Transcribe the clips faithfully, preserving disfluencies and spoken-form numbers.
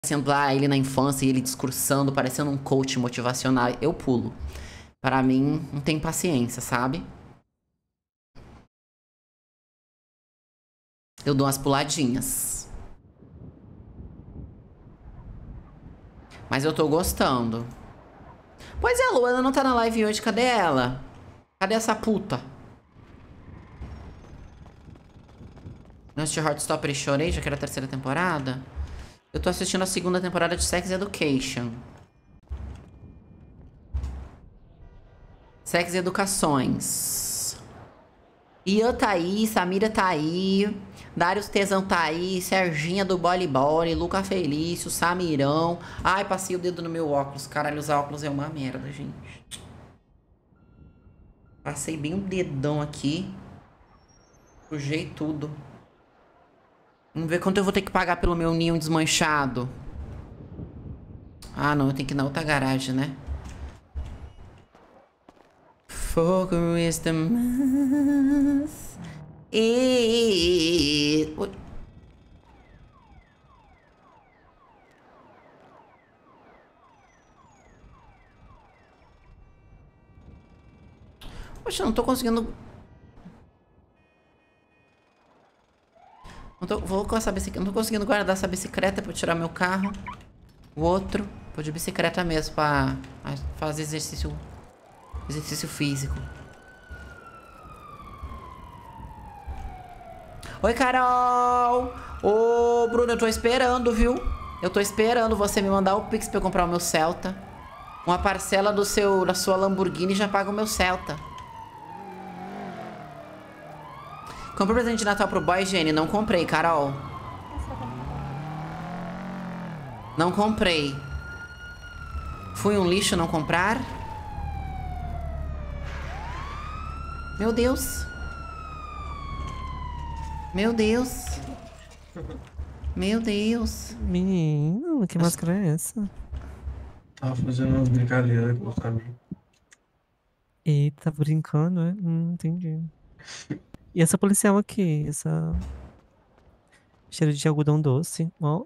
Sendo lá ele na infância e ele discursando, parecendo um coach motivacional, eu pulo. Pra mim, não tem paciência, sabe? Eu dou umas puladinhas. Mas eu tô gostando. Pois é, a Luana não tá na live hoje. Cadê ela? Cadê essa puta? Não assisti Heartstopper e chorei, já que era a terceira temporada. Eu tô assistindo a segunda temporada de Sex Education. Sex Educações. Ian tá aí, Samira tá aí, Darius Tesão tá aí, Serginha do Voleibol, Luca Felício, Samirão. Ai, passei o dedo no meu óculos. Caralho, usar óculos é uma merda, gente. Passei bem um dedão aqui. Sujei tudo. Vamos ver quanto eu vou ter que pagar pelo meu ninho desmanchado. Ah, não, eu tenho que ir na outra garagem, né? Fogo is the mass. E... Poxa, eu não tô conseguindo... Não tô... Vou com essa bicicleta... Não tô conseguindo guardar essa bicicleta pra eu tirar meu carro. O outro... Vou de bicicleta mesmo pra fazer exercício... Exercício físico. Oi, Carol! Ô, Bruno, eu tô esperando, viu? Eu tô esperando você me mandar o Pix pra eu comprar o meu Celta. Uma parcela do seu, da sua Lamborghini já paga o meu Celta. Comprei presente de Natal pro boy, Jenny? Não comprei, Carol. Não comprei. Fui um lixo não comprar? Meu Deus. Meu Deus. Meu Deus. Menino, que máscara é essa? Tava fazendo umas brincadeiras com os amigos. Eita, tá brincando, é? Hum, entendi. E essa policial aqui, essa... Cheiro de algodão doce, ó.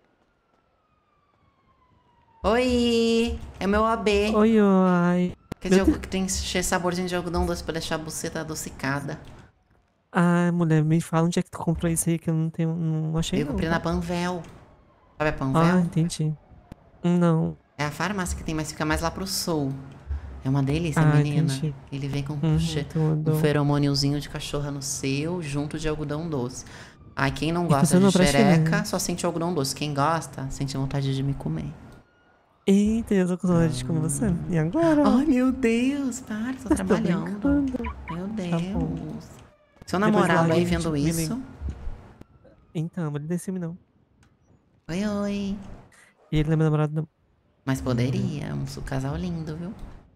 Oi, é meu A B. Oi, oi. Quer dizer, que tem saborzinho de algodão doce pra deixar a buceta adocicada. Ai, mulher, me fala onde é que tu comprou isso aí que eu não tenho, não achei Eu não. comprei Tá? na Panvel. Sabe a Panvel? Ah, entendi. Não. É a farmácia que tem, mas fica mais lá pro sul. É uma delícia, Ah, menina. entendi. Ele vem com Uhum, um feromôniozinho de cachorra no seu, junto de algodão doce. Ai, quem não gosta de xereca, só sente algodão doce. Quem gosta, sente vontade de me comer. Eita, eu tô com vontade de comer você. E agora? Ai, meu Deus, para, tô trabalhando. Meu Deus. Tá, seu namorado aí vendo isso? Então, ele desceu não. Oi, oi. E ele não é meu namorado, não. Mas poderia, é um casal lindo, viu?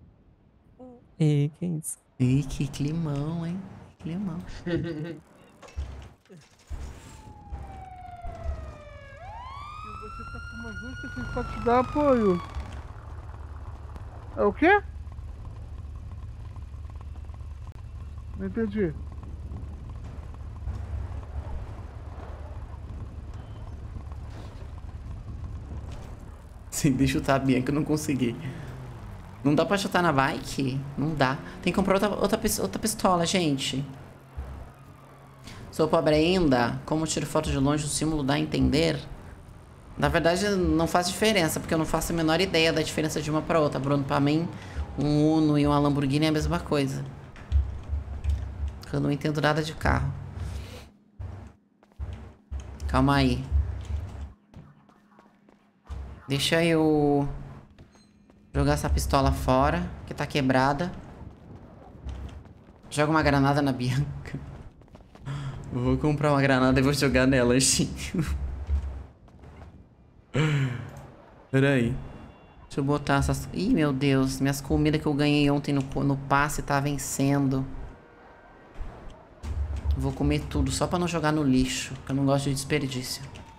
E que isso? Ih, que climão, hein? Climão. Você tá com uma justa que só te dá apoio. É o quê? Não entendi. Sim, deixa eu chutar a Bianca, eu não consegui. Não dá pra chutar na bike? Não dá. Tem que comprar outra, outra, outra pistola, gente. Sou pobre ainda. Como tiro foto de longe, o símbolo dá a entender. Na verdade, não faz diferença, porque eu não faço a menor ideia da diferença de uma pra outra. Bruno, pra mim, um Uno e uma Lamborghini é a mesma coisa. Eu não entendo nada de carro. Calma aí. Deixa eu jogar essa pistola fora, que tá quebrada. Joga uma granada na Bianca. Eu vou comprar uma granada e vou jogar nela, gente. Peraí. Deixa eu botar essas... Ih, meu Deus. Minhas comidas que eu ganhei ontem no, no passe tá vencendo. Vou comer tudo só pra não jogar no lixo, porque eu não gosto de desperdício.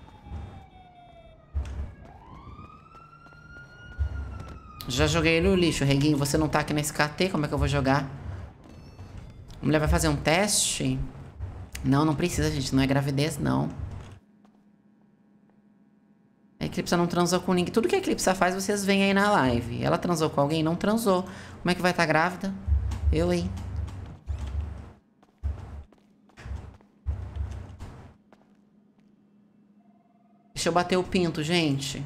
Já joguei no lixo, Reguinho. Você não tá aqui nesse K T, como é que eu vou jogar? A mulher vai fazer um teste? Não, não precisa, gente. Não é gravidez, não. É que Eclipsa não transou com ninguém. Tudo que a Eclipsa faz, vocês veem aí na live. Ela transou com alguém? Não transou. Como é que vai estar grávida? Eu, hein? Deixa eu bater o pinto, gente.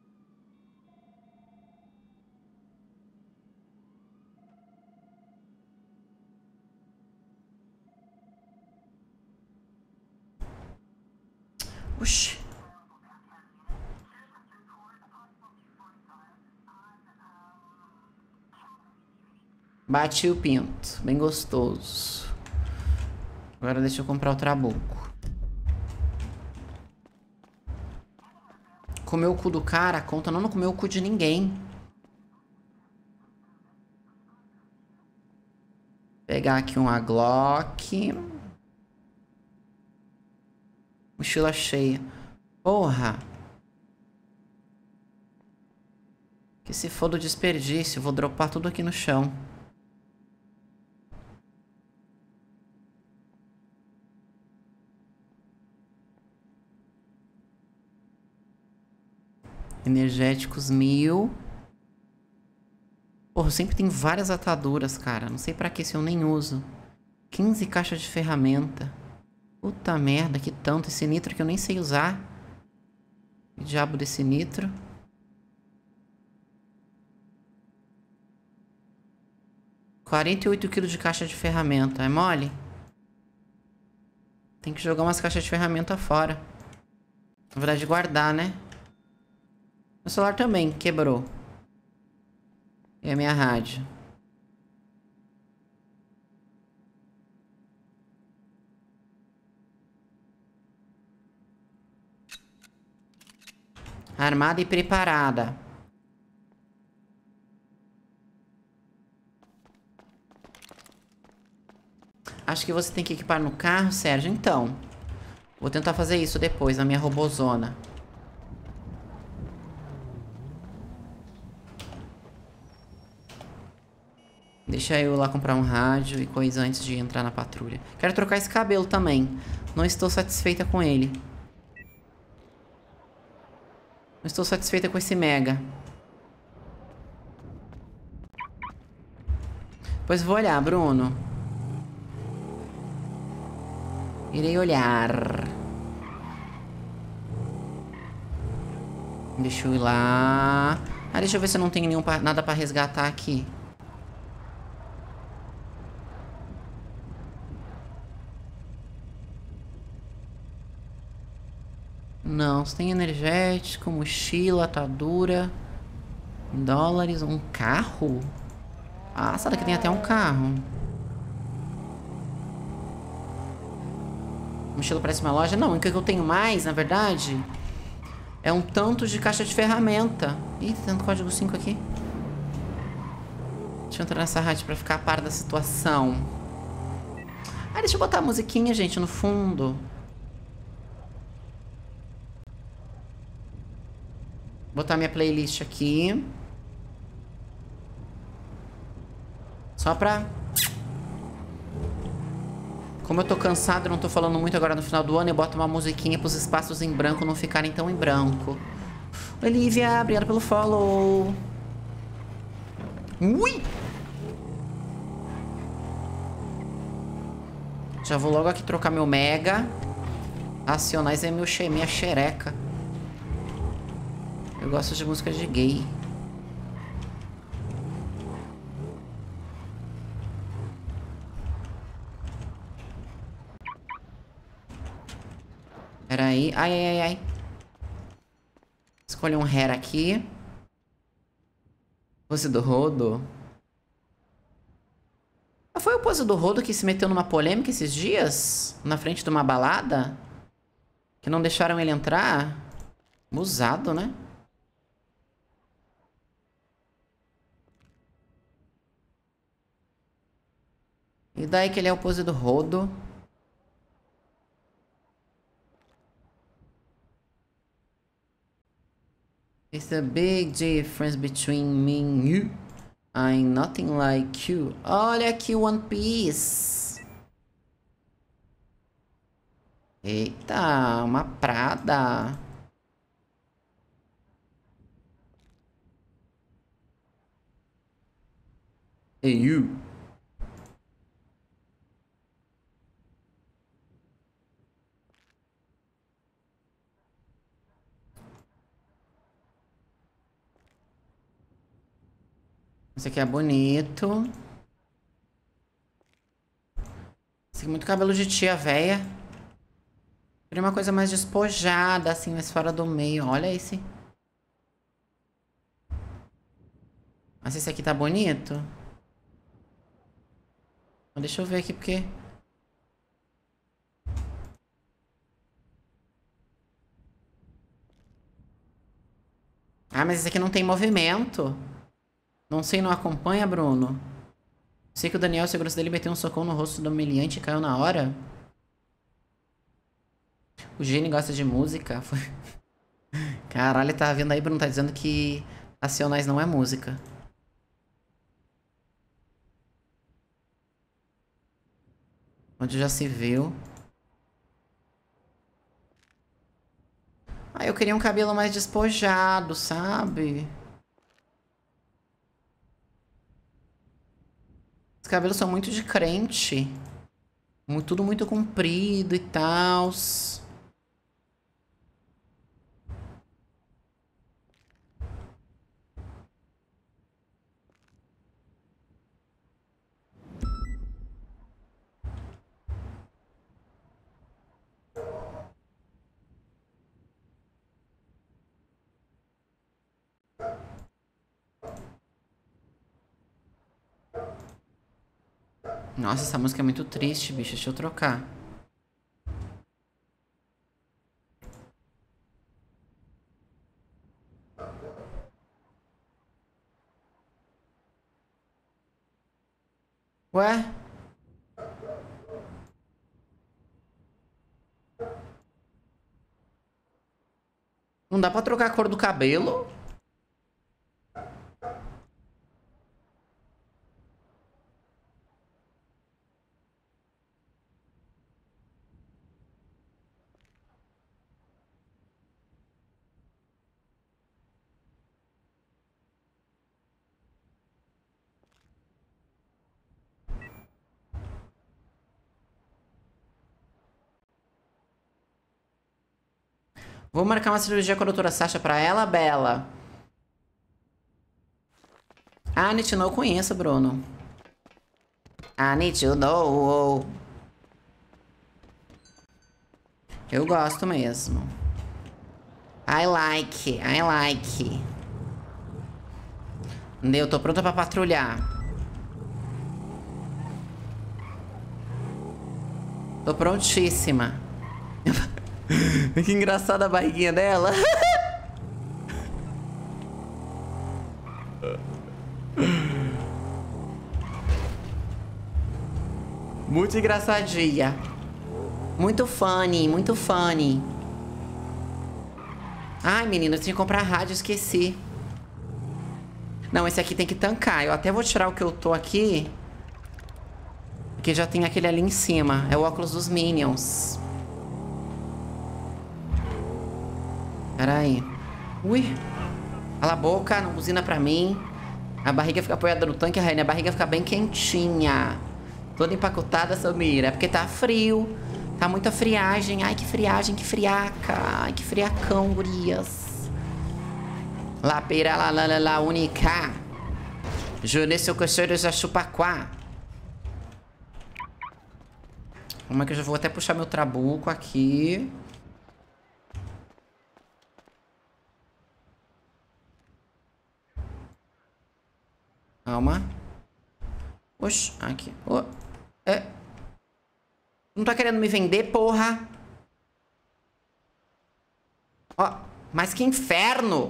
Oxi. Bati o pinto. Bem gostoso. Agora deixa eu comprar o trabuco. Comer o cu do cara, conta não, não comer o cu de ninguém. Pegar aqui uma Glock. Mochila cheia. Porra. Que se for do desperdício, vou dropar tudo aqui no chão. Energéticos mil. Porra, sempre tem várias ataduras, cara. Não sei pra que se eu nem uso. quinze caixas de ferramenta. Puta merda, que tanto. Esse nitro que eu nem sei usar. Que diabo desse nitro. quarenta e oito quilos de caixa de ferramenta. É mole? Tem que jogar umas caixas de ferramenta fora. Na verdade, guardar, né? Meu celular também quebrou. E a minha rádio. Armada e preparada. Acho que você tem que equipar no carro, Sérgio. Então, vou tentar fazer isso depois na minha robozona. Deixa eu lá comprar um rádio e coisa antes de entrar na patrulha. Quero trocar esse cabelo também. Não estou satisfeita com ele. Não estou satisfeita com esse mega. Pois vou olhar, Bruno. Irei olhar. Deixa eu ir lá. Ah, deixa eu ver se eu não tenho nenhum pra, nada pra resgatar aqui. Não, você tem energético, mochila, atadura, dólares, um carro? Ah, essa daqui tem até um carro. Mochila parece uma loja. Não, o que eu tenho mais, na verdade, é um tanto de caixa de ferramenta. Ih, tem tanto código cinco aqui. Deixa eu entrar nessa rádio pra ficar a par da situação. Ah, deixa eu botar a musiquinha, gente, no fundo. Botar minha playlist aqui. Só pra... Como eu tô cansado e não tô falando muito agora no final do ano, eu boto uma musiquinha pros espaços em branco não ficarem tão em branco. Olivia, obrigada pelo follow. Ui! Já vou logo aqui trocar meu mega. Acionais é meu xe, minha xereca. Eu gosto de música de gay. Peraí. Ai, ai, ai, ai. Escolha um hair aqui. Pose do rodo. Ah, foi o pose do rodo que se meteu numa polêmica esses dias? Na frente de uma balada? Que não deixaram ele entrar? Usado, né? E daí que ele é o pose do rodo. It's a big difference between me and you. I'm nothing like you. Olha aqui o One Piece. Eita, uma Prada. Ei, you. Esse aqui é bonito. Esse aqui é muito cabelo de tia véia. Queria uma coisa mais despojada, assim, mais fora do meio. Olha esse. Mas esse aqui tá bonito. Deixa eu ver aqui, porque... Ah, mas esse aqui não tem movimento. Não sei, não acompanha, Bruno. Sei que o Daniel, o segurança dele, meteu um socão no rosto do humilhante e caiu na hora. O Gene gosta de música. Foi... Caralho, tá vendo aí, Bruno? Tá dizendo que Racionais não é música. Onde já se viu. Ah, eu queria um cabelo mais despojado, sabe? Os cabelos são muito de crente. Muito, tudo muito comprido e tal. Nossa, essa música é muito triste, bicho. Deixa eu trocar. Ué? Não dá pra trocar a cor do cabelo? Vou marcar uma cirurgia com a doutora Sasha pra ela, Bela. Ah, Need to Know eu conheço, Bruno. Ah, Need to Know. Eu gosto mesmo. I like, I like. Eu tô pronta pra patrulhar. Tô prontíssima. Que engraçada a barriguinha dela. Muito engraçadinha. Muito funny, muito funny. Ai, menina, eu tinha que comprar rádio, esqueci. Não, esse aqui tem que tancar. Eu até vou tirar o que eu tô aqui. Porque já tem aquele ali em cima. É o óculos dos Minions. Pera aí. Ui. Cala a boca, não buzina pra mim. A barriga fica apoiada no tanque, Rainha. A barriga fica bem quentinha. Toda empacotada, Samira. É porque tá frio. Tá muita friagem. Ai, que friagem, que friaca. Ai, que friacão, gurias. La pera, la la la la única. Jurei seu cocheiro já chupaquá. Como é que eu já vou até puxar meu trabuco aqui. Calma. Oxi, aqui. Oh. É. Não tá querendo me vender, porra? Ó, mas que inferno!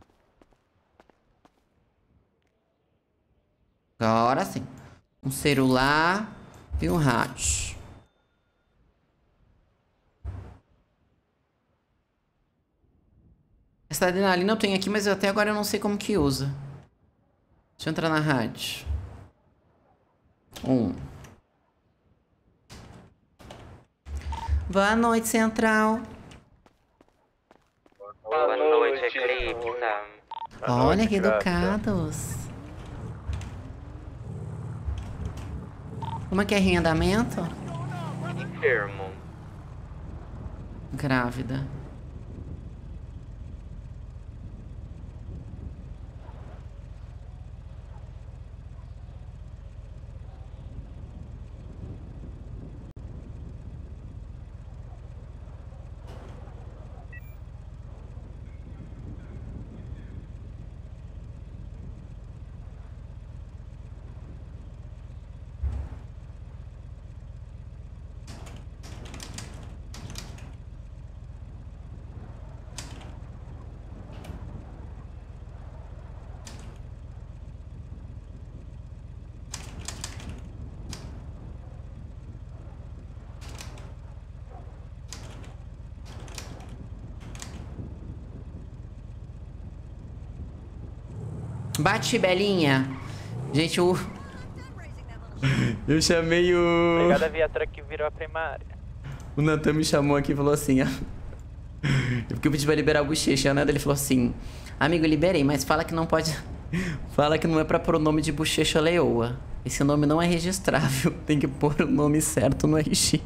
Agora sim. Um celular e um rádio. Essa adrenalina eu tenho aqui, mas até agora eu não sei como que usa. Deixa eu entrar na rádio. Um. Boa noite, Central. Boa noite, Eclipse. Olha que educados. Como é que é em andamento? Enfermo. Grávida. Bate, Belinha. Gente, o... Eu chamei o... Obrigado a viatura que virou a primária. O Natan me chamou aqui e falou assim, ó. Porque eu pedi pra liberar o bochecha, né? Ele falou assim... Amigo, eu liberei, mas fala que não pode... Fala que não é pra pôr o nome de bochecha leoa. Esse nome não é registrável. Tem que pôr o nome certo no R X.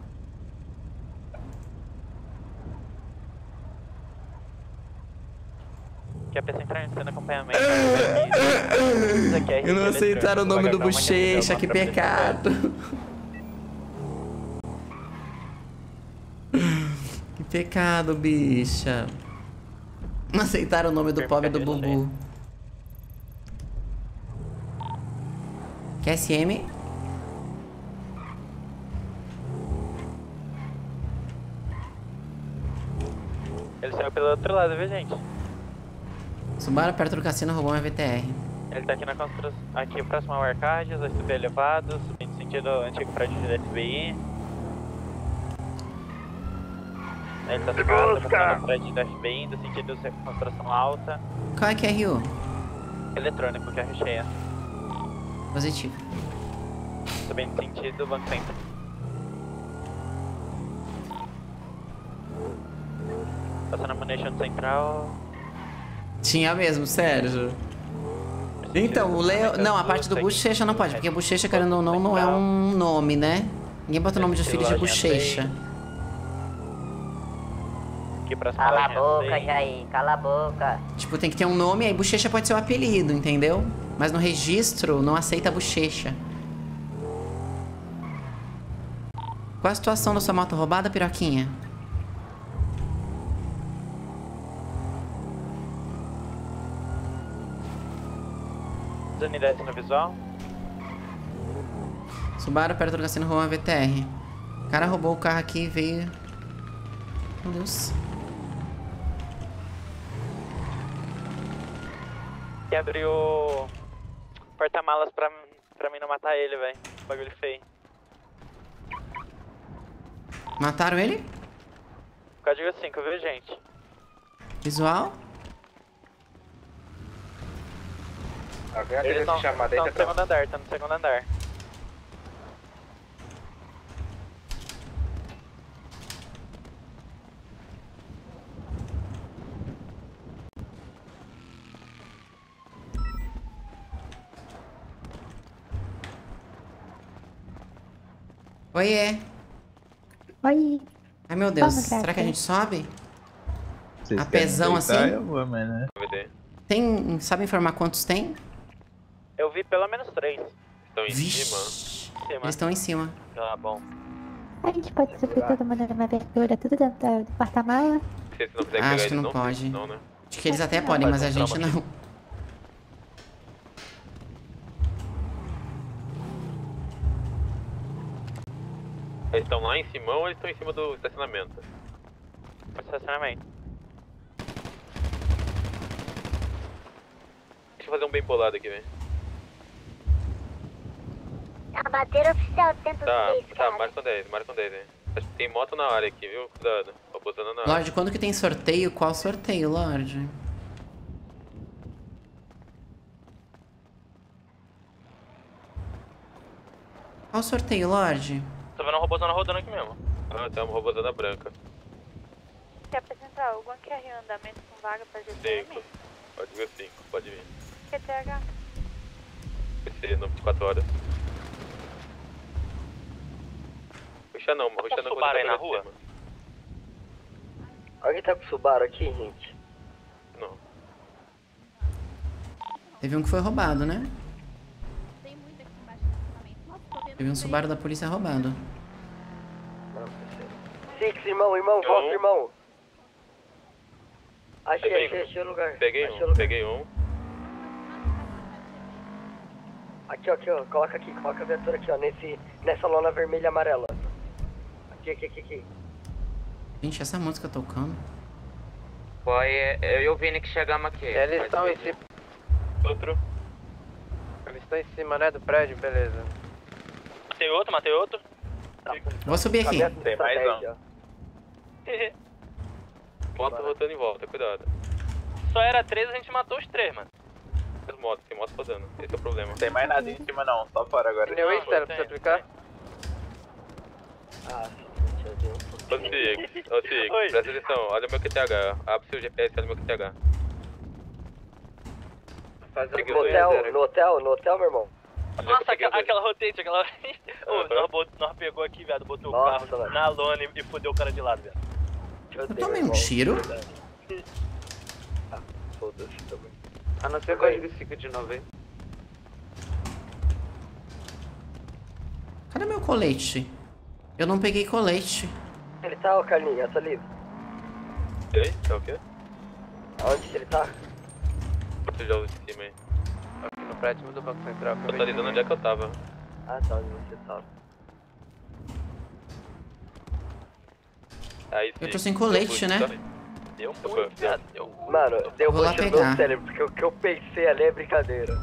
Que a pessoa entrar em cena acompanhamento. Isso aqui é Eu não aceitaram o nome do bochecha, que pecado. Que pecado, bicha. Não aceitaram o nome do pobre do Bubu. Q S M? Ele saiu pelo outro lado, viu, gente? Subaru perto do cassino roubou uma V T R. Ele tá aqui na construção. Aqui próximo ao Arcadias, vai subir elevado, subindo sentido antigo prédio do F B I. Ele tá subindo no prédio do F B I, indo sentido construção alta. Qual é que é R U? Eletrônico, carro cheia. Positivo. Subindo sentido Banco Centro. Passando a munition central. Tinha mesmo, Sérgio. Então, o Leo... Não, a parte do bochecha não pode, porque bochecha, querendo ou não, não é um nome, né? Ninguém bota o nome de filho de bochecha. Cala a boca, Jair, cala a boca. Tipo, tem que ter um nome, aí bochecha pode ser o apelido, entendeu? Mas no registro não aceita bochecha. Qual a situação da sua moto roubada, Piroquinha? As unidades no visual. Subaru perto do cassino roubou uma V T R. O cara roubou o carro aqui e veio... Meu Deus. E abriu o porta-malas pra, pra mim não matar ele, velho. Bagulho feio. Mataram ele? Código cinco, viu, gente? Visual? Eles estão no segundo andar, tá no segundo andar. Oiê. Oi. Ai, meu Deus. Vamos, Será que a gata. gente sobe? Vocês A querem pesão deitar, assim? Eu vou, mas né? Tem... Sabe informar quantos tem? Eu vi pelo menos três. Estão em Vixe. cima? Em cima. Eles estão em cima. Tá bom. A gente pode subir todo mundo numa abertura, tudo dentro do porta-mala? Se você não quiser Acho pegar que eles, não não pode. Não, né? Acho que eles até podem, mas a gente não. Eles estão lá em cima ou eles estão em cima do estacionamento? Estacionamento. Deixa eu fazer um bem bolado aqui, velho. A bandeira oficial dentro Tá, do tá, marca um dez, marca um dez, velho. Acho que tem moto na área aqui, viu? Cuidado. Tô posando na área. Lorde, quando que tem sorteio? Qual sorteio, Lorde? Qual sorteio, Lorde? Tô vendo uma robozona rodando aqui mesmo. Ah, tem uma robozona branca. Quer apresentar algum Q R em andamento com vaga pra G T M? cinco. Pode vir cinco, pode vir. Q T H? Vai ser no vinte e quatro horas. ruxar não, ruxar não. Subaru aí na rua? Alguém tá com o Subaru aqui, gente? Não. Teve um que foi roubado, né? Teve um Subaru da polícia roubado. Six, irmão, irmão, Um. volta, irmão. Achei, Peguei achei, achei o lugar. Peguei achei o um, lugar. peguei um. Aqui, ó, aqui, ó, coloca aqui, coloca a viatura aqui, ó, nesse, nessa lona vermelha e amarela. Aqui, aqui, aqui, aqui. Gente, essa música tocando. Foi eu e o Vini que chegamos aqui. Eles estão em cima. Outro. Eles estão em cima, né, do prédio, beleza. Matei outro, matei outro. Vou subir aqui. Tem mais um. Moto rodando em volta, cuidado. Só era três, a gente matou os três, mano. As motos, tem moto rodando, esse é o problema. Não tem mais nada em cima não, só fora agora. Pneu Não, externo, não pra tem. você aplicar? Ah, deixa eu ver um Ô pouquinho. Sig, ô Sig, Oi. presta atenção, olha o meu Q T H. Abre seu G P S, olha o meu Q T H. Peguei No o hotel, zero. no hotel, no hotel, meu irmão. Olha, Nossa, eu peguei aquela, o aquela rotate, aquela... Ô, Aham. nós, bot- nós pegou aqui, viado, botou Nossa, o carro velho. na lona e, e fudeu o cara de lado, viado. Eu Eu tomei um tiro. Foda-se também. A não ser código cinco de novo, hein? Cadê meu colete? Eu não peguei colete. Ele tá, ô Carlinhos, tá livre? Ei, tá o quê? Onde que ele tá? Você já de cima aí. Aqui no prédio do Banco Central. Eu tô lidando onde é que eu tava. Ah, tá, onde você tava. Aí, Eu Sig, tô sem colete, eu fui, né? tá? Deu Eu muito, fui. viado, deu muito. Mano, deu Vou lá bucha no pegar. meu cérebro, porque o que eu pensei ali é brincadeira.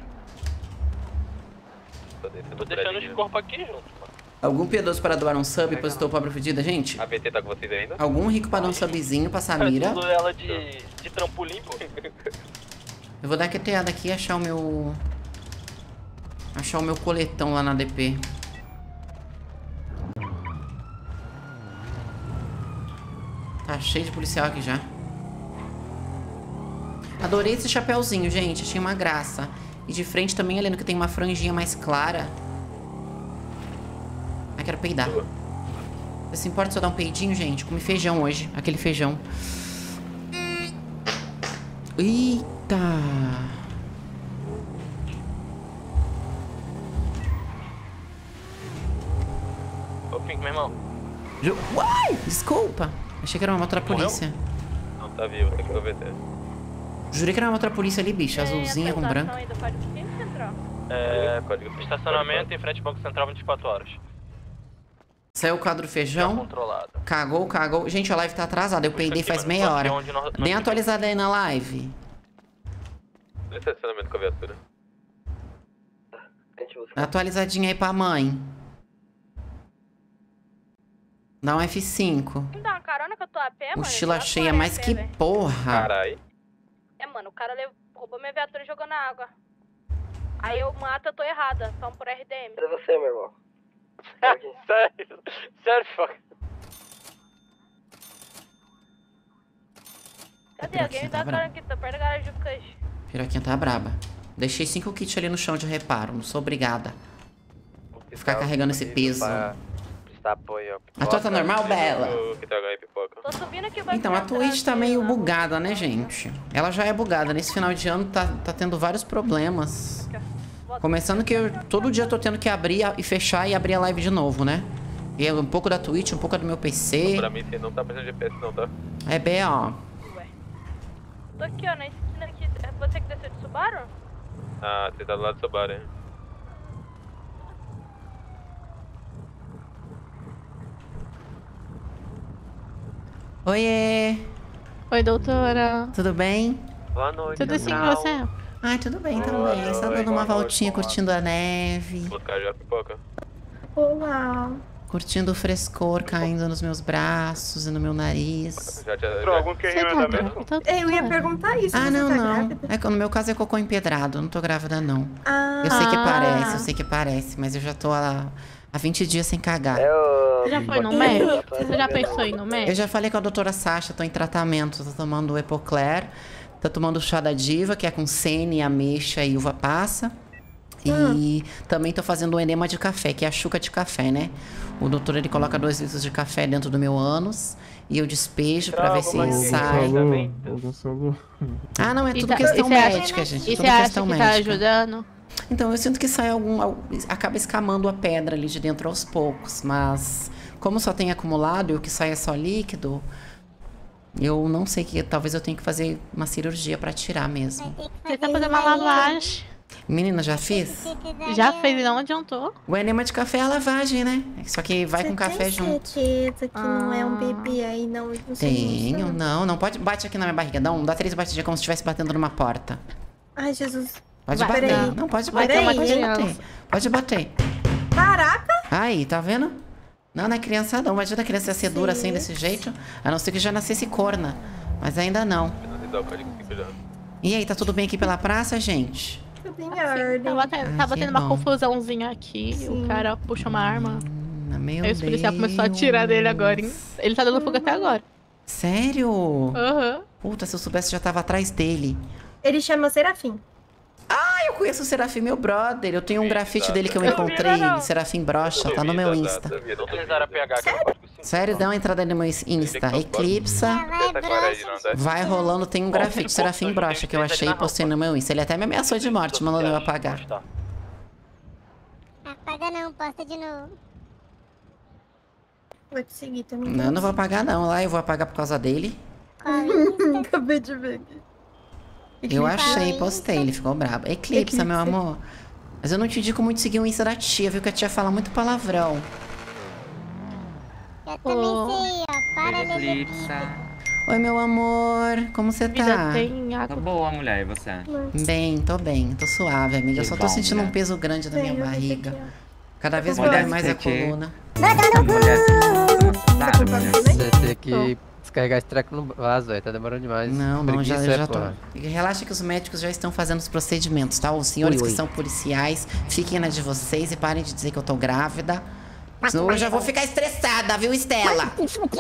Tô descendo Tô o deixando prédio os corpos aqui junto, mano. Algum piedoso para doar um sub e positou pobre fedida, gente? A V T tá com vocês ainda? Algum rico para dar um subzinho pra Samira? Tudo ela de, de trampolim, pô. Eu vou dar quieteada aqui e achar o meu... Achar o meu coletão lá na D P. Tá cheio de policial aqui já. Adorei esse chapéuzinho, gente. Achei uma graça. E de frente também, além do que tem uma franjinha mais clara. Ai, quero peidar. Você se importa se eu dar um peidinho, gente? Comi feijão hoje. Aquele feijão. Eita! Ô, Pink, meu irmão. Ju- Uai! Desculpa. Achei que era uma moto da polícia. Não, tá vivo, tem que obedecer. Jurei que era uma moto da polícia ali, bicho. Azulzinha com branco. Aí do Código cinco Central. É, Código estacionamento em frente ao Banco Central vinte e quatro horas. Saiu o quadro Já feijão. controlado. Cagou, cagou. Gente, a live tá atrasada. Eu peidei faz Aqui, mano, meia hora. aqui onde nós- nós Bem ficamos. atualizada aí na live. Estacionamento com a viatura. A gente busca. Atualizadinha aí pra mãe. Dá um F cinco. Me dá uma carona que eu tô a pé, mano. Mochila Eu tô cheia, a pé, mas que velho. porra. Carai. É, mano, o cara levou, roubou minha viatura e jogou na água. Aí eu mato, eu tô errada. Tamo por R D M. Cadê você, meu irmão? Sério? Sério, fuck. Cadê? Piroquinha Alguém me tá dá a brava. carona aqui, tô perto da garagem do Cush. Piroquinha tá braba. Deixei cinco kits ali no chão de reparo. Não sou obrigada. Vou ficar carregando esse peso. Prestar apoio. A tua tá normal, Bela? O Q T H aí, pipoca. Tô subindo aqui o Banco Então, a Central, Twitch tá aqui, meio na bugada, né, gente? Ela já é bugada. Nesse final de ano tá, tá tendo vários problemas. rua. Começando que eu todo dia tô tendo que abrir a- e fechar e abrir a live de novo, né? E é um pouco da Twitch, um pouco do meu P C. Pra mim, você não tá precisando de G P S não, tá? É B O. Tô aqui, ó, na esquina aqui. É você que desceu de Subaru? Ah, você tá do lado do seu bar, hein? Oiê! Oi, doutora. Tudo bem? Boa noite. Tudo sim, e você? Ai, tudo bem Boa também. Só noite, dando uma boa voltinha, noite, curtindo a neve. Vou ficar já, pipoca. Olá. Curtindo o frescor caindo nos meus braços e no meu nariz. Já, já, Entrou algum carrinho em andamento? Eu ia perguntar isso. Ah, você não, tá não. grávida? É que no meu caso é cocô empedrado. Eu não tô grávida, não. Ah. Eu sei que Ah. parece, eu sei que parece, mas eu já tô há, há vinte dias sem cagar. Eu... Você já foi no médico? Você já pensou em ir no Eu médico? já falei com a doutora Sasha, tô em tratamento, tô tomando o Epocler, tô tomando o chá da diva, que é com sene, ameixa e uva passa. E também tô fazendo o enema de café, que é a chuca de café, né? O doutor, ele coloca dois litros de café dentro do meu ânus e eu despejo pra ver se sai. Ah, não, é E tudo tá- questão e você acha- médica, gente. E tudo você acha questão que tá médica. ajudando? Então, eu sinto que sai algum... al- acaba escamando a pedra ali de dentro aos poucos, mas como só tem acumulado e o que sai é só líquido, eu não sei que talvez eu tenha que fazer uma cirurgia pra tirar mesmo. Você tá fazendo uma lavagem. Menina, já fiz? Já fez e não adiantou? O enema de café é a lavagem, né? Só que vai com café junto. certeza que não é um bebê aí, não? não sei Tenho, disso. não, não pode. Bate aqui na minha barriga, dá, um, dá três batidinhas como se estivesse batendo numa porta. Ai, Jesus. Pode Vai, bater. peraí. Não, pode Vai, bater, peraí. pode bater. Pode bater. Caraca! Aí, tá vendo? Não, não é criança não. Imagina a criança ser dura assim, desse jeito. A não ser que já nascesse corna. Mas ainda não. E aí, tá tudo bem aqui pela praça, gente? Tudo em Assim, ordem. tava tendo, Ai, tava que tendo uma bom. confusãozinha aqui. O cara puxou uma arma. Ah, Meu Aí os policiais Deus. começaram a atirar dele agora. hein? Ele tá dando fuga até agora. Sério? Aham. Puta, se eu soubesse, já tava atrás dele. Ele chama Serafim. Ah, eu conheço o Serafim, meu brother. Eu tenho um grafite dele que eu encontrei. Serafim Brocha, tá no meu Insta. Não utilizaram a P H aqui no código cinco. Sério, dá uma entrada no meu Insta. Eclipsa. Vai rolando, tem um grafite Serafim Brocha que eu achei e postei no meu Insta. Ele até me ameaçou de morte, mandando eu apagar. Apaga não, posta de novo. Vou te seguir também. Não, eu não vou apagar não. Lá eu vou apagar por causa dele. Acabei de ver. Eu achei, postei, ele ficou brabo. Eclipsa, meu amor. Mas eu não te indico muito seguir o Insta da tia, viu? Que a tia fala muito palavrão. Eu também sei, ó. Para Eclipsa. Oi, meu amor. Como você tá? Vida tem água. Tô boa, mulher, e você? Bem, tô bem. Tô suave, amiga. Eu Que só tô bom, sentindo um mulher. peso grande na minha barriga. Cada vez Mulher, dói mais a você que- coluna. Mulher, tá, mulher. Você tem que descarregar esse treco no vaso, velho. Tá demorando demais. Não, não, já, Preguiça, já é, tô. porra. Relaxa que os médicos já estão fazendo os procedimentos, tá? Os senhores Oi, oi. que são policiais, fiquem na de vocês e parem de dizer que eu tô grávida. Senão eu já vou ficar estressada, viu, Estela?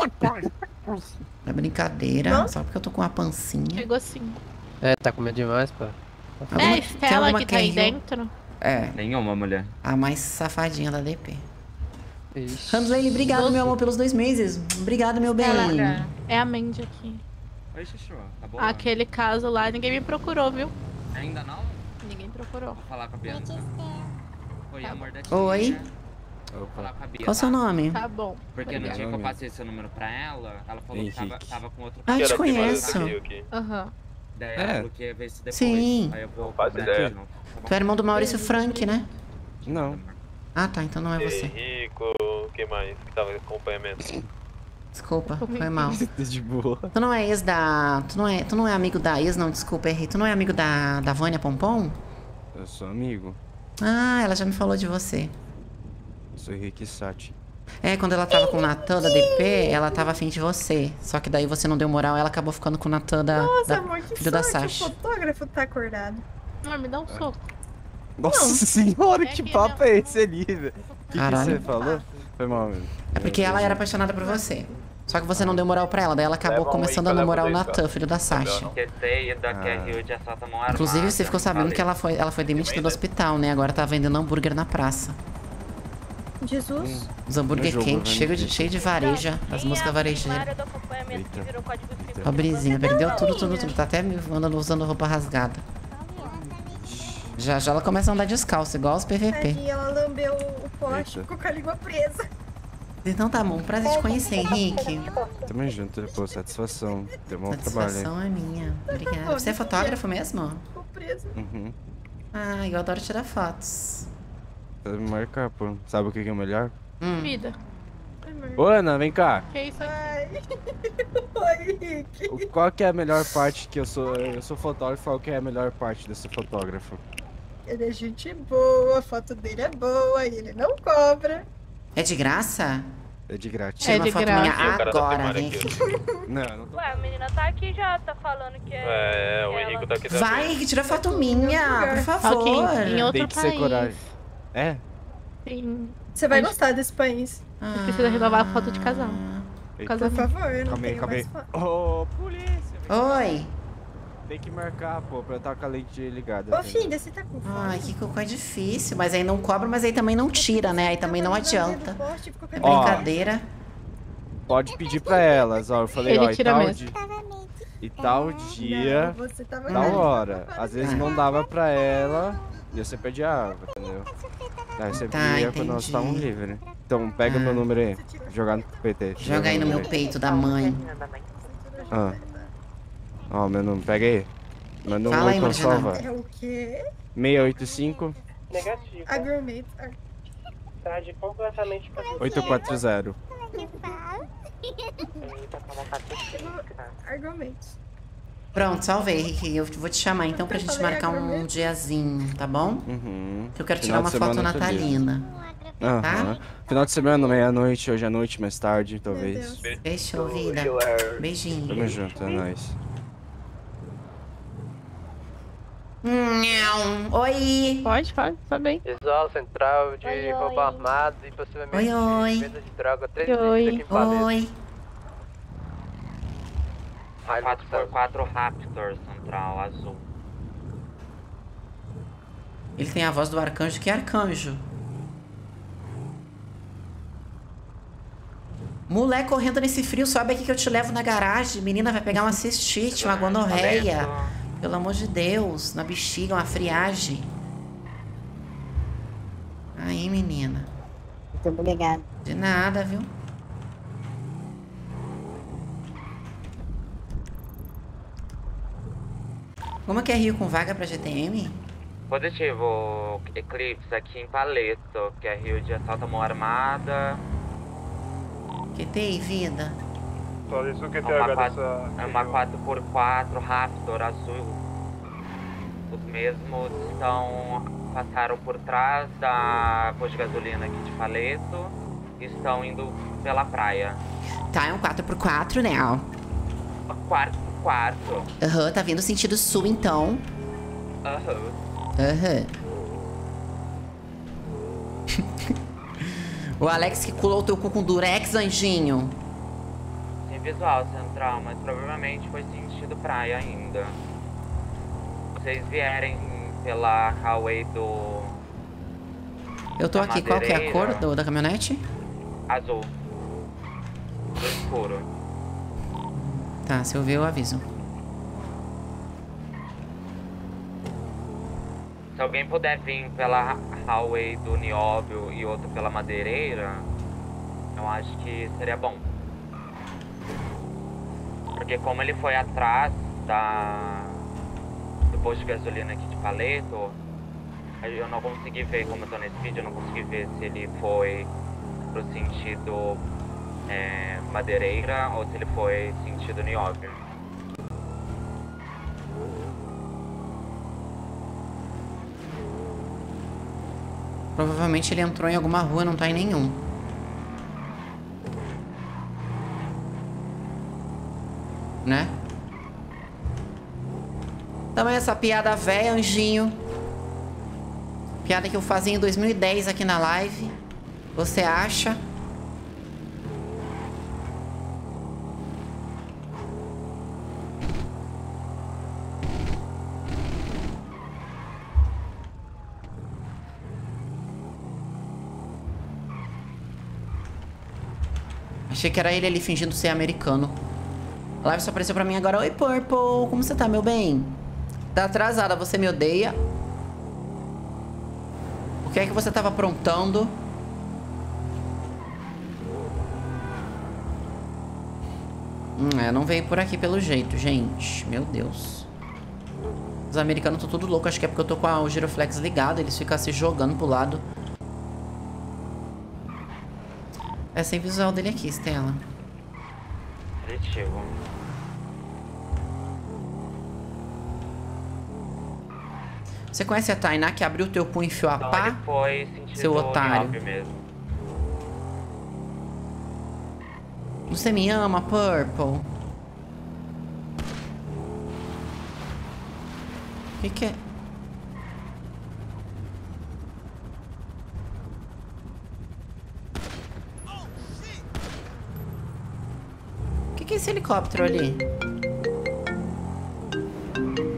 É brincadeira, Não? só porque eu tô com uma pancinha. Chegou assim. É, tá comendo demais, pô. É Alguma- a tem Estela alguma que tá aí que riu? dentro? É, Nenhuma, mulher. a mais safadinha da D P. Ixi. Ramsley, obrigado, meu amor, pelos dois meses. Obrigado, meu bem. Ela é a Mandy aqui. Oi, Chuchu. Tá boa? Aquele caso lá, ninguém me procurou, viu? Ainda não? Ninguém procurou. Vou falar com a Bianca. Oi, amor da tia. Oi, Vou falar com a Bia. qual o seu tá? nome? Tá bom. Porque no Obrigada. dia que eu passei seu número pra ela, ela falou que tava, Henrique. tava com outro Ah, eu te Era prima conheço. desse Rio aqui. Aham. Daí É. ela falou que ia ver se depois. Sim. Aí eu vou Faz cobrar ideia. de novo. Tá bom? Tu é irmão do Maurício Frank, né? Não. Ah, tá, então não é você. Henrico, o que mais que tava em acompanhamento? Desculpa, foi mal. De boa. Tu não é ex da... Tu não é, tu não é amigo da ex, não, desculpa, errei. Tu não é amigo da, da Vânia Pompom? Eu sou amigo. Ah, ela já me falou de você. Eu sou Henrique Sati. É, quando ela tava com o Natan da D P, ela tava afim de você. Só que daí você não deu moral, ela acabou ficando com o Natan da, Nossa, da amor, que filho da sorte. O Sasha. fotógrafo tá acordado. Amor, me dá um soco. Nossa senhora, É que que papo é esse ali, velho? O que, que Caralho. você falou? Foi mal, meu. É porque ela era apaixonada por você. Só que você não deu moral pra ela, daí ela acabou Leva um aí começando que a eu levo namorar o dele, Natan, cara. filho da Sasha. Q T e da Q R U já só tomou armada. Inclusive, você ficou sabendo que ela foi, ela foi demitida do hospital, né? Agora tá vendendo hambúrguer na praça. Jesus. Os hambúrguer No jogo, quentes, vendo cheio de, vídeo. cheio de vareja, as músicas varejeiras. área do acompanhamento que virou código cinco. Pobrezinha, perdeu tudo, tudo, tudo. Tá até me andando usando roupa rasgada. Já já ela começa a andar descalço, igual os P V P. Tadinha, ela lambeu o pote, Eita. ficou com a língua presa. Então tá bom, prazer te conhecer, Henrique. Tamo junto, pô, satisfação. Deu um bom trabalho, hein? Satisfação é minha. Obrigada. Você é fotógrafo mesmo? Ficou presa. Uhum. Ah, eu adoro tirar fotos. Pra me marcar, pô. Sabe o que que é melhor? Hum. Vida. Ô, Ana, vem cá. Que isso aqui? Ai. Oi, Henrique. O- Qual que é a melhor parte que eu sou... Eu sou fotógrafo, qual que é a melhor parte desse fotógrafo? Ele é gente boa, a foto dele é boa e ele não cobra. É de graça? É de grátis. Tira É uma de foto graça. minha E o cara tá agora, filmando vem aqui, aqui. Não, eu não tô... Ué, a menina tá aqui já, tá falando que é. É, o ela. Henrico tá aqui também. Vai, Henrique, tira foto minha, por Ok, favor. em outro Tem que país. ser coragem. É? Sim. Você vai gostar desse país. Ah, Precisa renovar a foto de casal. Eita. Por favor, eu não Calma aí, tenho calma aí. mais foto. Ô, polícia! Oi. Tem que marcar, pô, pra eu estar com a lente ligada. Ô, filha, você tá com fome? Ai, que cocô é difícil. Mas aí não cobra, mas aí também não tira, né? Aí também não adianta. É Ó, brincadeira. Pode pedir pra elas, ó. Eu falei, Ele ó, e tira tal, mesmo. di... e tal dia, Não, você tava tal com- hora. Às vezes não dava pra ela e você pedia água, entendeu? Aí você Tá, pedia quando nós entendi. estávamos livres, né? Então pega meu número aí, jogar no P T. Joga aí no meu peito da mãe. Ah. Ó, meu número, pega aí. Manda um Fala oi aí, pra Marginal. salva. É o quê? seis oito cinco, Negativo. Agromate. Tarde completamente pra oito quatro zero. Argumente. Pronto, salvei, Rick. Eu vou te chamar então pra gente marcar um diazinho, tá bom? Uhum. Que eu quero tirar Final uma de foto semana, outro dia. natalina. Aham. Tá? Final de semana, meia-noite, hoje à noite, mais tarde, talvez. Fechou, vida. Beijinho. Tamo junto, é nóis. Nham. Oi. Pode, pode, tá bem. Visual central de Oi, roubo oi. armado e possivelmente Oi, oi. venda de droga. Três Oi. aqui em Paleta. Oi. quatro por quatro Raptor Central Azul. Ele tem a voz do arcanjo. Que arcanjo? Mulher correndo nesse frio, sobe aqui que eu te levo na garagem. Menina vai pegar uma cistite, uma gonorreia. Pelo amor de Deus, na bexiga, uma friagem. Aí, menina. Muito obrigada. De nada, viu? Como que é Rio com vaga pra G T M? Positivo, Eclipse aqui em Paleto, que é Rio de assalto à mão armada. Que tem, vida? Só isso que É tem uma H quatro- dessa... é uma quatro por quatro Raptor azul. Os mesmos estão, passaram por trás da posto de gasolina aqui de Paleto e estão indo pela praia. Tá, é um quatro por quatro, né? Aham, Quarto por quarto. tá vindo sentido sul, então. Aham. Aham. O Alex que colou o teu cu com durex, anjinho. Sem visual central, mas provavelmente foi sentido praia ainda. Vocês vierem pela highway do... Eu tô da aqui, qual que é a Madeireira. cor do- da caminhonete? Azul. Do escuro. Tá, se eu ver eu aviso. Se alguém puder vir pela highway do Nióbio e outro pela Madeireira, eu acho que seria bom. Porque como ele foi atrás da do posto de gasolina aqui de Paleto, eu não consegui ver, como eu tô nesse vídeo, eu não consegui ver se ele foi pro sentido é, Madeireira ou se ele foi sentido Nióbio. Provavelmente ele entrou em alguma rua, não tá em nenhum. Né? Também essa piada velha, anjinho. Piada que eu fazia em dois mil e dez aqui na live. Você acha? Achei que era ele ali fingindo ser americano. A live só apareceu pra mim agora. Oi, Purple. Como você tá, meu bem? Tá atrasada, você me odeia? O que é que você tava aprontando? Hum, é, não veio por aqui pelo jeito, gente. Meu Deus. Os americanos estão tudo loucos. Acho que é porque eu tô com a- o giroflex ligado. Eles ficam se jogando pro lado. É sem visual dele aqui, Stella. Positivo. Você conhece a Tainá que abriu teu punho e enfiou a Então pá? ele foi sentido Seu otário. Nióbio mesmo. Você me ama, Purple? O que que é? O que que é esse helicóptero ali?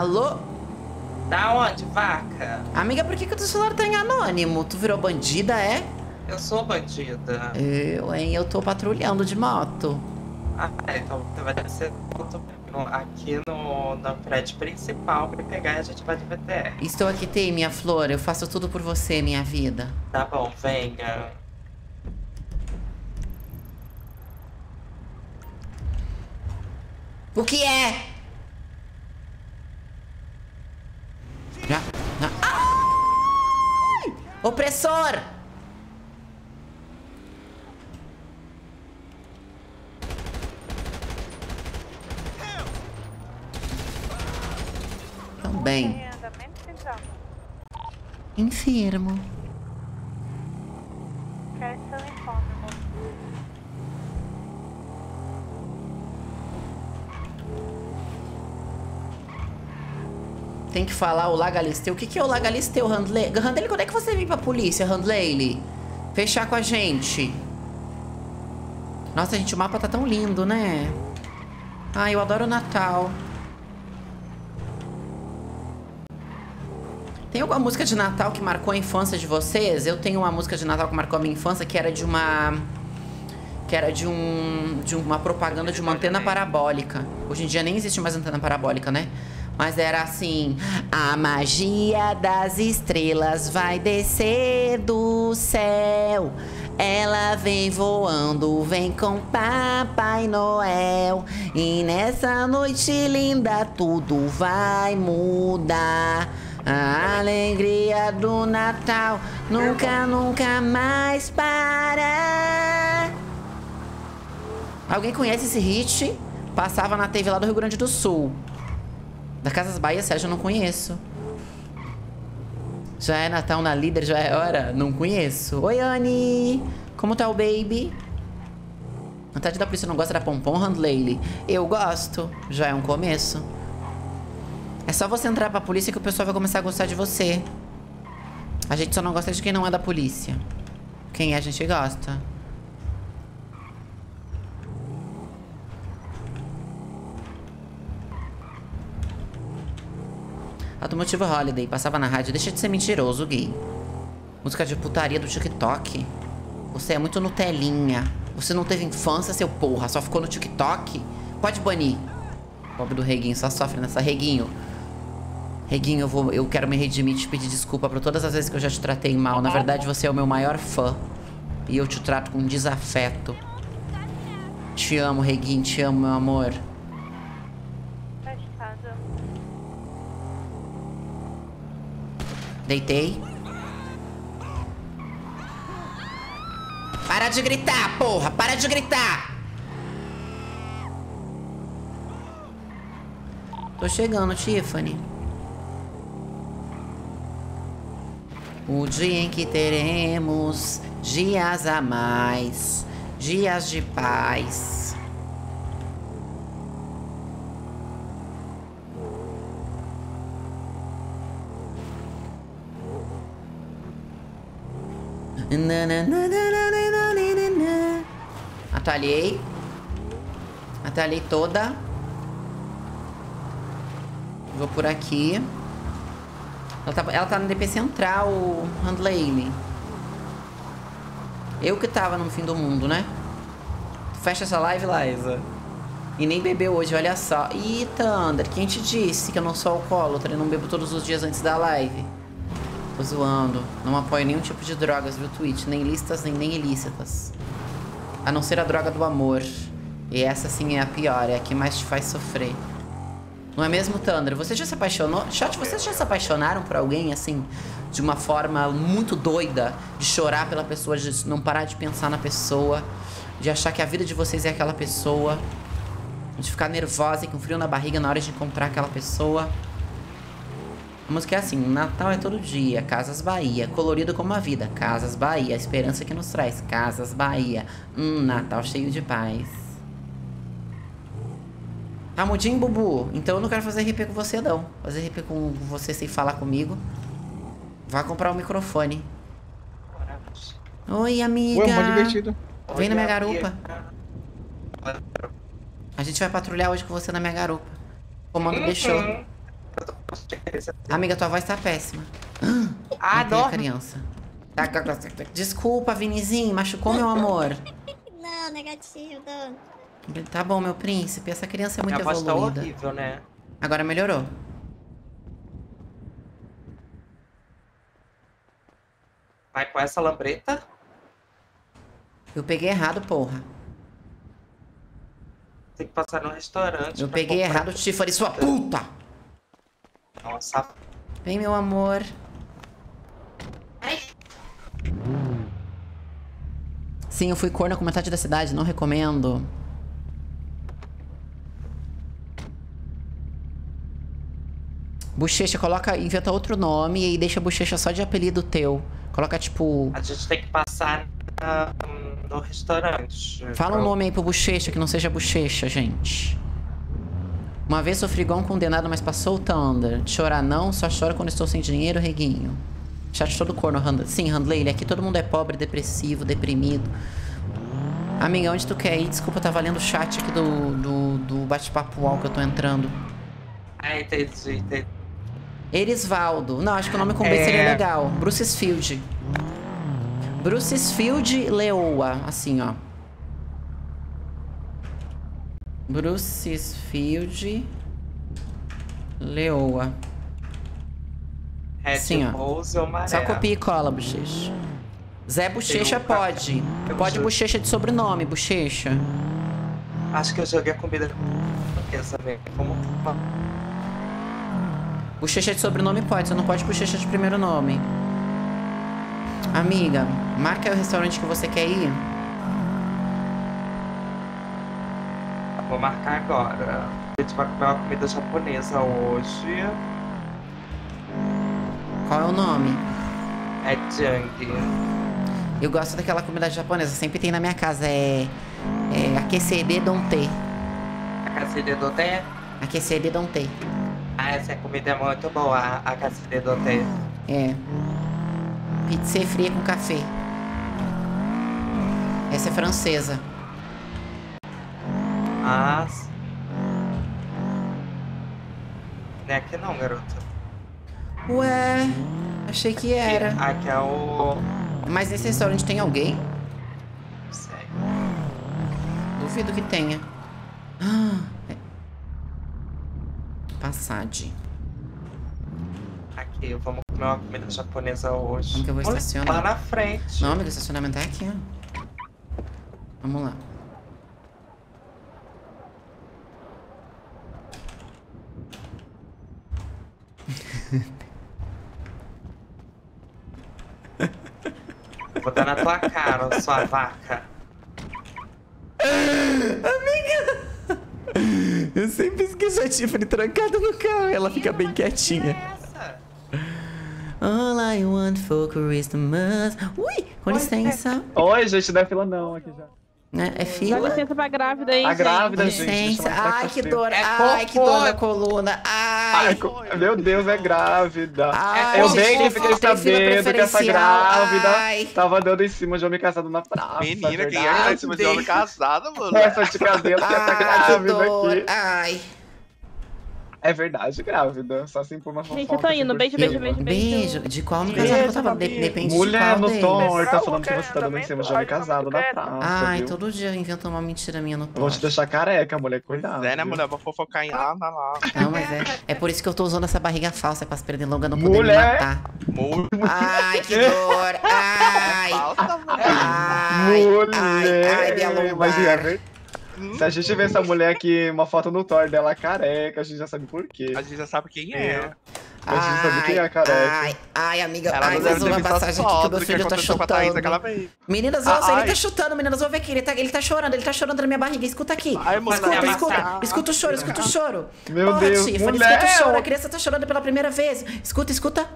Alô? Da onde, vaca? Amiga, por que que o teu celular tá em anônimo? Tu virou bandida, é? Eu sou bandida. Eu, hein? Eu tô patrulhando de moto. Ah, então você vai descer aqui no, no prédio principal pra pegar e a gente vai de V T R. Estou aqui, Tei, minha flor. Eu faço tudo por você, minha vida. Tá bom, venha. O que é? Já, já. Ai! Opressor! Também. Enfermo. Quero seu uniforme, amor. Tem que falar o Lagalisteu. O que que é o Lagalisteu, Handley? Handley, quando é que você vem pra polícia, Handley? Fechar com a gente. Nossa, gente, o mapa tá tão lindo, né? Ai, eu adoro o Natal. Tem alguma música de Natal que marcou a infância de vocês? Eu tenho uma música de Natal que marcou a minha infância, que era de uma... Que era de um... De uma propaganda de uma antena parabólica. Hoje em dia nem existe mais antena parabólica, né? Mas era assim: a magia das estrelas vai descer do céu. Ela vem voando, vem com Papai Noel. E nessa noite linda tudo vai mudar. A alegria do Natal nunca, nunca mais para. Alguém conhece esse hit? Passava na T V lá do Rio Grande do Sul. Da Casas Bahia, Sérgio, eu não conheço. Já é Natal na Líder, já é hora? Não conheço. Oi, Anne! Como tá o baby? A tarde da polícia não gosta da Pompom, Handley? Eu gosto. Já é um começo. É só você entrar pra polícia que o pessoal vai começar a gostar de você. A gente só não gosta de quem não é da polícia. Quem é, a gente gosta. Automotivo Holiday, passava na rádio. Deixa de ser mentiroso, gay. Música de putaria do TikTok. Você é muito Nutelinha. Você não teve infância, seu porra. Só ficou no TikTok. Pode banir. Pobre do Reguinho, só sofre nessa. Reguinho. Reguinho, eu, vou, eu quero me redimir e te pedir desculpa por todas as vezes que eu já te tratei mal. Na verdade, você é o meu maior fã. E eu te trato com desafeto. Te amo, Reguinho. Te amo, meu amor. Deitei. Para de gritar, porra! Para de gritar! Tô chegando, Tiffany. O dia em que teremos dias a mais, dias de paz. Atalhei. Atalhei toda. Vou por aqui. Ela tá, ela tá no D P Central, Handley. Eu que tava no fim do mundo, né? Fecha essa live, Liza. E nem bebeu hoje, olha só. Ih, Thunder, quem te disse que eu não sou alcoólatra e não bebo todos os dias antes da live? Tô zoando. Não apoio nenhum tipo de drogas, viu, Twitch? Nem lícitas, nem, nem ilícitas. A não ser a droga do amor. E essa sim é a pior, é a que mais te faz sofrer. Não é mesmo, Thunder? Você já se apaixonou? Chat, vocês já se apaixonaram por alguém, assim, de uma forma muito doida? De chorar pela pessoa, de não parar de pensar na pessoa, de achar que a vida de vocês é aquela pessoa, de ficar nervosa e com frio na barriga na hora de encontrar aquela pessoa. A música é assim: Natal é todo dia, Casas Bahia, colorido como a vida, Casas Bahia, a esperança que nos traz, Casas Bahia, hum, Natal cheio de paz. Tá mudinho, Bubu? Então eu não quero fazer R P com você, não. Fazer R P com você sem falar comigo. Vá comprar o microfone. Oi, amiga. Ué, muito divertido. Vem na minha garupa. A gente vai patrulhar hoje com você na minha garupa. O comando deixou. Amiga, tua voz tá péssima. Ah, Matei a não. criança. Desculpa, Vinizinho, machucou meu amor. Não, negativo, dono. Tá bom, meu príncipe, essa criança é muito Minha voz tá evoluída. horrível, né? Agora melhorou. Vai com essa lambreta? Eu peguei errado, porra. Tem que passar no restaurante. Eu pra peguei comprar. errado, Tiffany, sua puta! Nossa. Vem, meu amor. Sim, eu fui corna com metade da cidade, não recomendo. Bochecha, coloca, inventa outro nome e aí deixa Bochecha só de apelido teu. Coloca tipo... A gente tem que passar na- no restaurante. Fala um nome aí pro Bochecha que não seja Bochecha, gente. Uma vez sofri igual um condenado, mas passou o Thunder. Chorar não, só chora quando estou sem dinheiro, reguinho. Chat todo corno, Handley. Sim, Handley, aqui todo mundo é pobre, depressivo, deprimido. Amiga, onde tu quer ir? Desculpa, tá valendo o chat aqui do, do, do bate-papo U O L que eu tô entrando. Ah, entendi, entendi. Erisvaldo. Não, acho que o nome com B É. seria legal. Brucesfield. Brucesfield Leoa. Assim, ó. Brucesfield Leoa. Red Assim, ó. Rose ou Maré. Só copia e cola, Bochecha. Zé Bochecha Tem um- pode. Eu Pode juro. Bochecha de sobrenome, Bochecha. Acho que eu joguei a comida essa mesmo. Como... Bochecha de sobrenome pode, você não pode Bochecha de primeiro nome. Amiga, marca aí o restaurante que você quer ir. Vou marcar agora. A gente vai comer uma comida japonesa hoje. Qual é o nome? É Jang. Eu gosto daquela comida japonesa, sempre tem na minha casa. É. É. Aquecede Donte. Aquecede Donte? Aquecede Donte. Ah, essa comida é muito boa, a Aquecede Donte. É. Pizza fria com café. Essa é francesa. Ah. Não é aqui não, garota. Ué, achei que era. Aqui é o... Mas nesse restaurante tem alguém? Não sei. Duvido que tenha. Ah, é. Passade. Aqui, vamos comer uma comida japonesa hoje. Como que eu vou Olha, estacionar? lá na frente. Não, amigo, o estacionamento é aqui, ó. Vamos lá. Vou dar na tua cara, sua vaca. Amiga! Eu sempre esqueço a Tiffany trancada no carro. Ela fica bem quietinha. All I want for Christmas. Ui, com licença. Oi, gente, não é fila não aqui já. Né? É Dá fila? licença pra grávida aí, A gente. grávida, gente. Licença. deixa eu mostrar Ai, pra que você. dor. É Ai, que cocô. dor na coluna. Ai. Ai, co- meu Deus, é grávida. Ai, eu gente, bem que tem fiquei fila sabendo que essa preferencial. grávida Ai. tava dando em cima de homem casado na praça. Menina, é quem é que tá em cima de homem verdade? casado, mano? Essa de cabelo que essa Ai, que grávida dor. aqui. Ai. É verdade, grávida. Só assim por uma fofoca. Gente, eu tô indo. aqui Beijo, por beijo, cima. beijo, beijo. Beijo. De qual homem Beijo, casado que eu tava? Fabi. De- Depende de Mulher qual no deles. Thor tá falando que você tá dando em cima de homem casado na praça. Ai, viu? todo dia inventa uma mentira minha no Eu Vou te deixar careca, mulher. Cuidado. É, né, viu? mulher? Vou fofocar em lá, lá, lá. Não, mas é. É por isso que eu tô usando essa barriga falsa, é pra se perder longa não poder me Mulher. matar. Muito. Ai, que dor. Ai. Ai, Mulher. ai, ai, minha Mas é lombar. ver- Se a gente vê essa mulher aqui, uma foto no Thor dela careca, a gente já sabe por quê. A gente já sabe quem é. A gente sabe quem é a careca. Ai, ai, amiga, Ela ai, não mais deve ter uma visto as passagem aqui que o fotos meu do que filho tá aconteceu com a Thaís aquela chutando. vez. Meninas, Ah, ouça, ele ai. tá chutando, meninas, vão ver aqui, ele tá, ele tá chorando, ele tá chorando na minha barriga, escuta aqui. Ai, moça, escuta, vai escuta, passar. escuta o choro, escuta o choro. Meu Porra, Deus, Tiffany, mulher. escuta o choro, a criança tá chorando pela primeira vez. Escuta, escuta.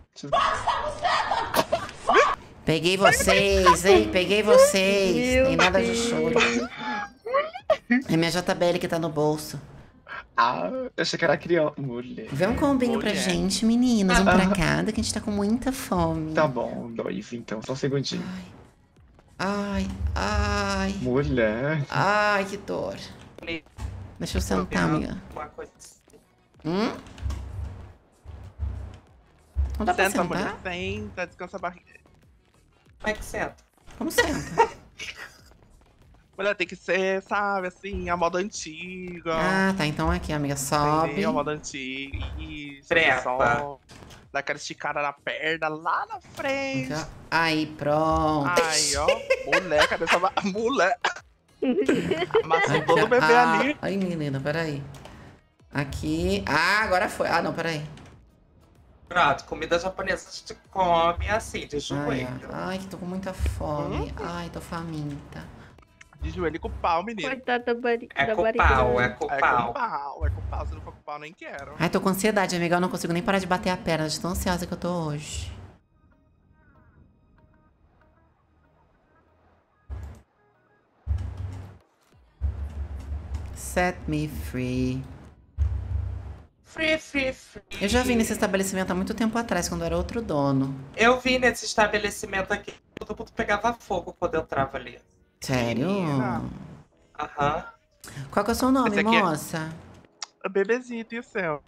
Peguei vocês, hein, peguei vocês. Tem nada de choro. É minha J B L que tá no bolso. Ah, eu achei que era criança. Mulher. Vê um combinho pra Mulher. gente, meninas. Um pra Ah. cada, que a gente tá com muita fome. Tá bom, dois então, só um segundinho. Ai, ai, Mulher. ai, que dor. Deixa eu sentar, amiga. Uma coisa... Hum? Não dá pra Senta, sentar? mulher. Senta, descansa a barriga. Como é que senta? Como senta? Mulher, tem que ser, sabe, assim, a moda antiga. Ah, tá. Então aqui, amiga, sobe. Entendeu? A moda antiga. Isso, Trepa. só dá aquela esticada na perna lá na frente. Então, aí, pronto. Aí, ó. Mulher, cadê essa... ba- Mulher. Amassou Aqui, todo o bebê ah, ali. Ai, menina, peraí. Aqui. Ah, agora foi. Ah, não, peraí. Pronto, comida japonesa a gente come assim, de Ai, joelho. ai, que tô com muita fome. Ai, tô faminta. De joelho com pau, menino. Coitada da, bari É da com barriga. pau, é É com com pau. pau, é com pau. Se não for com pau, nem quero. Ai, tô com ansiedade, amiga. Eu não consigo nem parar de bater a perna de tão ansiosa que eu tô hoje. Set me free. Free, free, free. Eu já vi nesse estabelecimento há muito tempo atrás, quando era outro dono. Eu vi nesse estabelecimento aqui, todo mundo pegava fogo quando eu entrava ali. Sério? Aham. Qual que é o seu nome, Esse aqui é- moça? Bebezito, e o seu?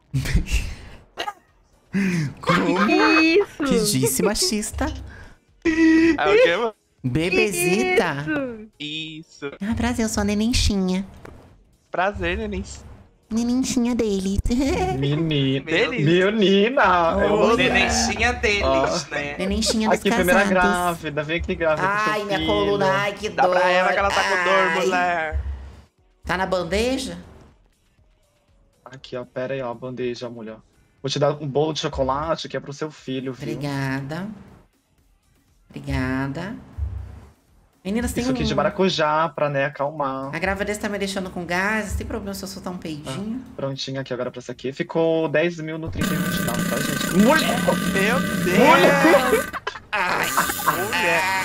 Como? Que isso? Que disse machista. É o quê, mano? Bebezita. Isso. Ah, prazer, eu sou a nenenchinha. Prazer, neném. Nenenchinha deles. Menina. Deles? Menina. Oi. Nenenchinha deles, Ó. né? Nenenchinha dos Aqui, primeira casados. grávida. Vem aqui grávida com Ai, seu minha filho. coluna, ai, que Dá dor. pra ela que ela tá com dor, Ai. mulher. Tá na bandeja? Aqui, ó. Pera aí, ó. A bandeja, mulher. Vou te dar um bolo de chocolate que é pro seu filho, viu? Obrigada. Obrigada. Meninas, tem Isso aqui um... de maracujá pra, né, acalmar. A gravidez tá me deixando com gases. Tem problema se eu soltar um peidinho? Prontinho aqui agora pra essa aqui. Ficou dez mil no trinta e um de nove, tá, gente? Mulher! Meu Deus! Ai. Mulher!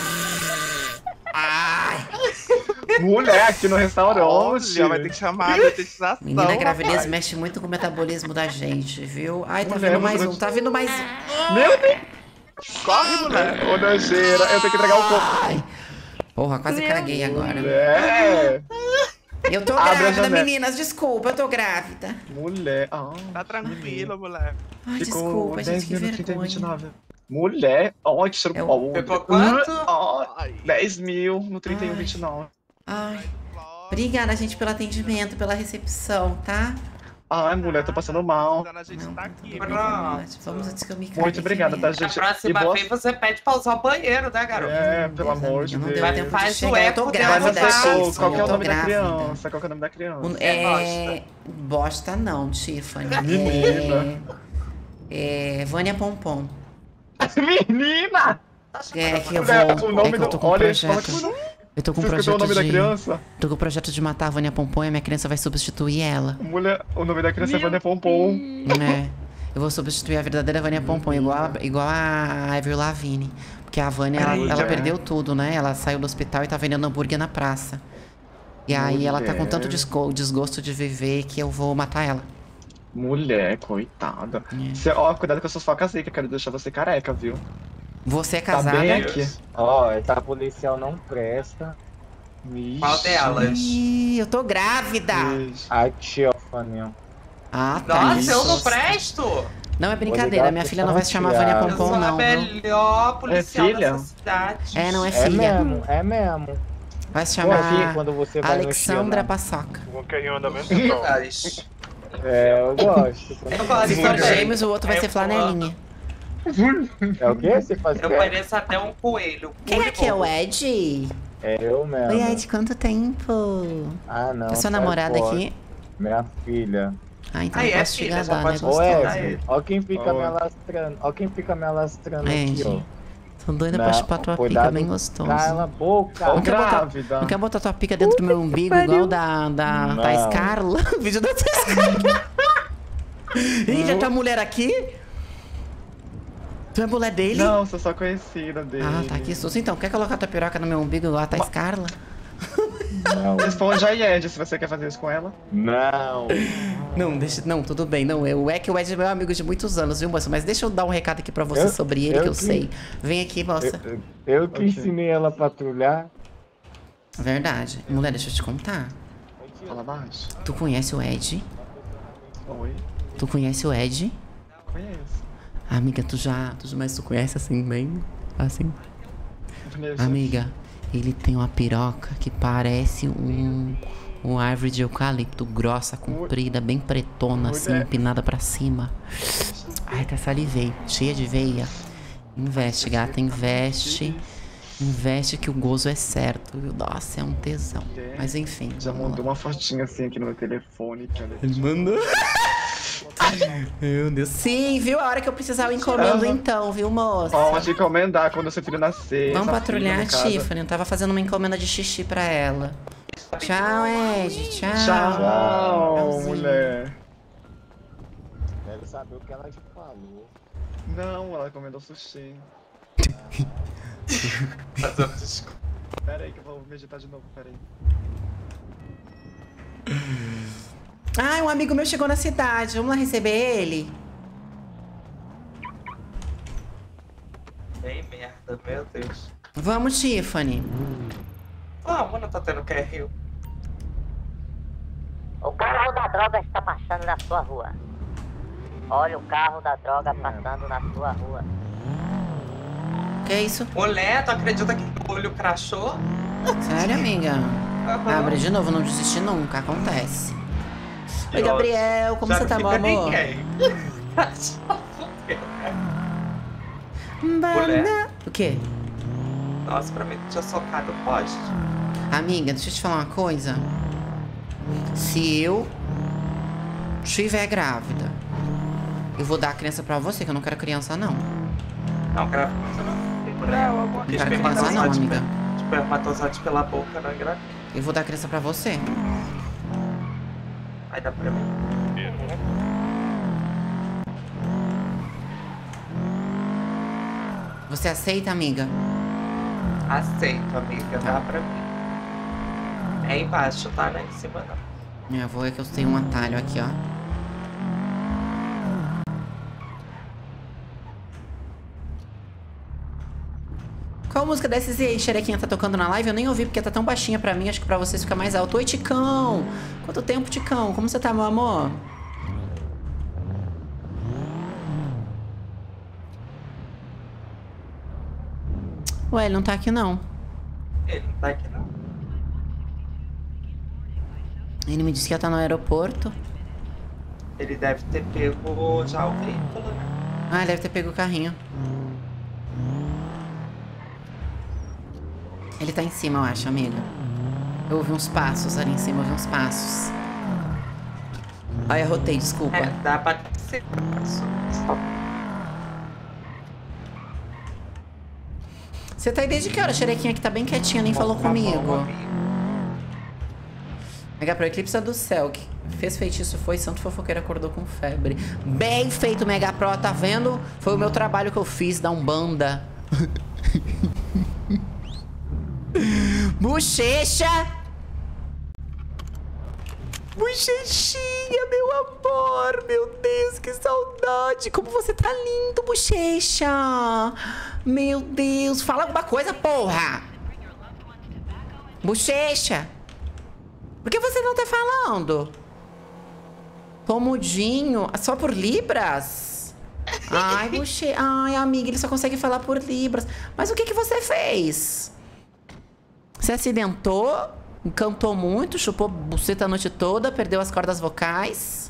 Ai. Mulher aqui no restaurante. Olha, vai ter que chamar a detetização. Menina, a gravidez rapaz. mexe muito com o metabolismo da gente, viu? Ai, tá Mulher, vindo mais você- um, tá vindo mais um. Meu Deus! Corre, mulher! Ô, nojeira, eu tenho que entregar o corpo. Ai. Porra, quase Meu caguei agora. Mulher! Eu tô Abre a grávida, janela. meninas, desculpa, eu tô grávida. Mulher. Ah, Tá tranquilo, mulher. Ai, ficou desculpa, dez gente, que mil no trinta e um de vergonha. nove. Mulher. Ó, que cheiro Eu- bom. Ficou quanto? Ó, Ai. dez mil no trinta e um, vinte e nove. Ai. Obrigada, gente, pelo atendimento, pela recepção, tá? Ai, mulher, tô passando mal. A gente Não, tá aqui, Pronto. Vamos, vamos antes que eu me cague Muito aqui obrigada, tá, mesmo. A gente? próxima E boa- vez você pede pra usar o banheiro, né, garoto? É, pelo Deus, amor de amiga, Deus. não deu tempo de Faz o chegar, eu tô eco Mas dela, grávida. eu dá. sou, sim, qual que é eu o tô nome da grávida. criança? Qual que é o nome da criança? O- É... Bosta não, Tiffany. Menina. É... é... Vânia Pompom. Menina! É que eu Mulher, vou... o nome é que eu do- tô com um olha, fala projeto... que- Eu tô com um Você escutou projeto o nome da de... criança? Tô com o projeto de matar a Vânia Pompom e a minha criança vai substituir ela. Mulher, o nome da criança é Vânia Pompom. É. Eu vou substituir a verdadeira Vânia Pompom, igual a, igual a Avril Lavigne. Porque a Vânia, ela, Mulher. ela perdeu tudo, né? Ela saiu do hospital e tá vendendo hambúrguer na praça. E aí ela tá com Mulher. tanto desgo- desgosto de viver que eu vou matar ela. Mulher, coitada. É. Você, ó, cuidado com as suas facas aí, que eu quero deixar você careca, viu? Você é Tá casada? bem aqui. Ó, essa policial não presta. Qual delas? Ih, eu tô grávida! A Tiffany. Ah, tá. Nossa, isso. eu não presto! Não é brincadeira, ligar minha pro filha não vai se chamar Vânia Santiago. Eu Pompom, sou a não. viu? melhor policial É filha? dessa cidade. É, não é É filha. mesmo, é mesmo. Vai se Pô, aqui, chamar quando você vai no Alexandra China. Paçoca. O que anda mesmo, pessoal? Mas É, eu gosto. eu gosto Se for também. gêmeos, o outro vai Eu ser flanelinha. É o quê? Você faz Eu quê? pareço até um coelho. Quem é muito que é o bom. Ed? É eu mesmo. Oi, Ed, quanto tempo? Ah, não. É sua sai namorada fora. aqui? Minha filha. Ah, então Aí eu é posso te filha, já gadar, né? pode Ô, Gostoso. Ed, ó quem fica Oi. me alastrando. Ó quem fica me alastrando É, aqui, ó. gente. Tô doida pra Não, chupar tua pica cuidado, bem gostoso. Cala a boca. Ó, Não quer, botar, grávida. não quer botar tua pica dentro do meu umbigo igual da, da Não. Thais Carla? O vídeo da Thais Carla. Ih, já tá mulher aqui? Tu é mulher dele? Não, sou só conhecida dele. Ah, tá, que susto. Então, quer colocar tua piroca no meu umbigo igual a Thais Carla? Não. Responde aí, Ed, se você quer fazer isso com ela. Não. Não, deixa. Não, tudo bem. Não, eu, é que o Ed é meu amigo de muitos anos, viu, moça? Mas deixa eu dar um recado aqui pra você Eu- sobre ele, eu que eu que- sei. Vem aqui, moça. Eu, eu- eu que Ok. ensinei ela a patrulhar. Verdade. Mulher, deixa eu te contar. Fala baixo. Tu conhece o Ed? Oi. Tu conhece o Ed? Conheço. Amiga, tu já, tu já, mas tu conhece assim, bem, assim? Conheço. Amiga, ele tem uma piroca que parece um, um árvore de eucalipto, grossa, comprida, bem pretona, assim, Mulher. empinada pra cima. Ai, até salivei, cheia de veia. Investe, gata, investe. Investe que o gozo é certo, viu? Nossa, é um tesão. Mas enfim. Já vamos mandou lá. uma fotinha assim aqui no meu telefone. Que Ele mandou. Meu Deus. Sim, viu? A hora que eu precisar eu encomendo Aham. então, viu, moça? Pode encomendar quando seu filho nascer. Vamos sua patrulhar filha, a no caso. Tiffany. Eu tava fazendo uma encomenda de xixi pra ela. Tchau, Ed. Tchau. Tchau, Tchauzinho. mulher. Quero saber o que ela te falou. Não, ela encomendou sushi. Pera aí que eu vou meditar de novo, pera aí. Ai, um amigo meu chegou na cidade. Vamos lá receber ele? Bem merda, meu Deus. Vamos, Tiffany. Vamos, não tá tendo Q R U. O carro da droga está passando na sua rua. Olha o carro da droga passando na sua rua. Que é isso? Mulher, tu acredita que o olho crachou? Sério, amiga? Aham. Abre de novo, não desiste nunca. Acontece. Oi, E, ó, Gabriel. Como já você tá, não meu fica amor? ninguém. Mulher. O quê? Nossa, pra mim tinha socado o poste. Amiga, deixa eu te falar uma coisa. Se eu estiver grávida, eu vou dar a criança pra você, que eu não quero criança, não. Não, grávida não. Não, amor. Não quero criança, não, amiga. Espermatozoide pela boca, não é grávida. Eu vou dar a criança pra você. Aí dá pra mim. Você aceita, amiga? Aceito, amiga. Dá pra mim. É embaixo, tá? Não é em cima, não. Eu vou é que eu tenho um atalho aqui, ó. Qual música da S Z aí, Xerequinha, tá tocando na live? Eu nem ouvi porque tá tão baixinha pra mim, acho que pra vocês fica mais alto. Oi, Ticão! Quanto tempo, Ticão? Como você tá, meu amor? Ué, ele não tá aqui, não. Ele não tá aqui, não. Ele me disse que ia estar no aeroporto. Ele deve ter pego já o veículo, né? Ah, ele deve ter pego o carrinho. Ele tá em cima, eu acho, amiga. Eu ouvi uns passos ali em cima, eu ouvi uns passos. Ai, arrotei, desculpa. É, dá pra ser. Você tá aí desde que hora, Xerequinha, que tá bem quietinha, nem falou comigo. Mega Pro Eclipse do céu, que fez feitiço foi, santo fofoqueiro acordou com febre. Bem feito, Mega Pro, tá vendo? Foi o meu trabalho que eu fiz da Umbanda. Bochecha! Bochechinha, meu amor! Meu Deus, que saudade! Como você tá lindo, Bochecha! Meu Deus, fala alguma coisa, porra! Bochecha! Por que você não tá falando? Pomudinho, só por libras? Ai, Bochecha... Ai, amiga, ele só consegue falar por libras. Mas o que que você fez? Você acidentou? Cantou muito, chupou buceta a noite toda, perdeu as cordas vocais.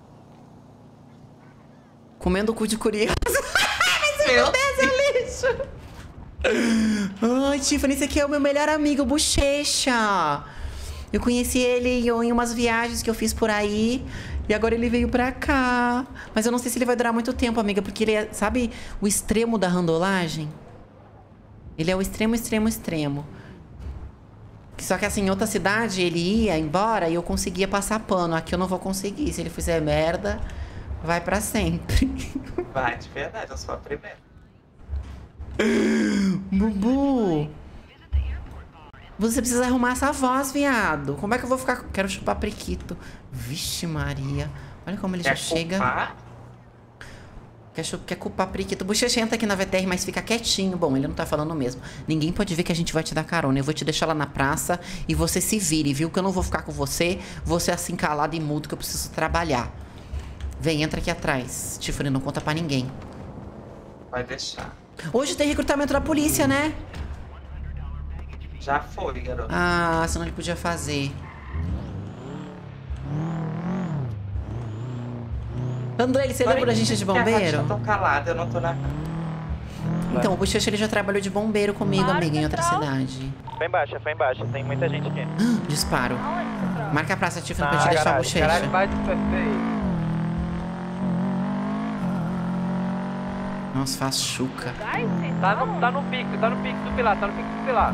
Comendo o cu de curioso. Meu Deus, é lixo. Ai, Tiffany, esse aqui é o meu melhor amigo, Bochecha. Eu conheci ele em umas viagens que eu fiz por aí. E agora ele veio pra cá. Mas eu não sei se ele vai durar muito tempo, amiga. Porque ele é, sabe, o extremo da randolagem? Ele é o extremo, extremo, extremo. Só que assim, em outra cidade ele ia embora e eu conseguia passar pano. Aqui eu não vou conseguir. Se ele fizer merda, vai pra sempre. Vai, de verdade, eu sou a primeira. Bubu! Você precisa arrumar essa voz, viado. Como é que eu vou ficar... Quero chupar priquito. Vixe Maria. Olha como ele Quer já chega. culpar? Quer, chu- quer culpar priquito. Bochecha entra aqui na V T R, mas fica quietinho. Bom, ele não tá falando mesmo. Ninguém pode ver que a gente vai te dar carona. Eu vou te deixar lá na praça e você se vire, viu? Que eu não vou ficar com você. Você assim calado e mudo que eu preciso trabalhar. Vem, entra aqui atrás. Tiffany, não conta pra ninguém. Pode deixar. Hoje tem recrutamento da polícia, né? Já foi, garoto. Ah, senão ele podia fazer. André, você lembra da gente de bombeiro? Eu tô calada, eu não tô na... Então, o Bochecha ele já trabalhou de bombeiro comigo, amiga, em outra cidade. Foi embaixo, foi embaixo. Tem muita gente aqui. Disparo. Marca a praça, Tiffany, pra Ah, te deixar o garagem, Bochecha. garagem vai despertar. Nossa, faz chuca. Tá no, tá no pico, tá no pico do pilar, tá no pico do pilar.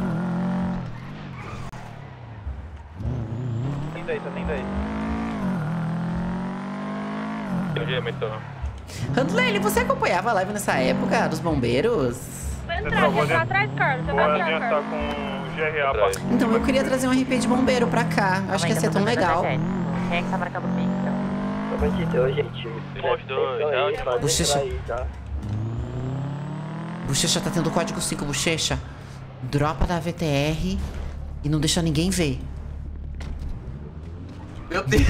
Tem dois, só tem dois. Tem dia, metrô. Handley, você acompanhava a live nessa época dos bombeiros? Vai entrar, vai entrar atrás, Carlos. Você vai atrás, Carlos. com o G R A pra... Então, eu queria trazer um R P de bombeiro pra cá. Acho que ia ser tão legal. Quem é que tá marcando o pico? Pelo amor de Deus, gente. Bochecha. Tá? Bochecha tá tendo código cinco, Bochecha. Dropa da V T R e não deixa ninguém ver. Meu Deus!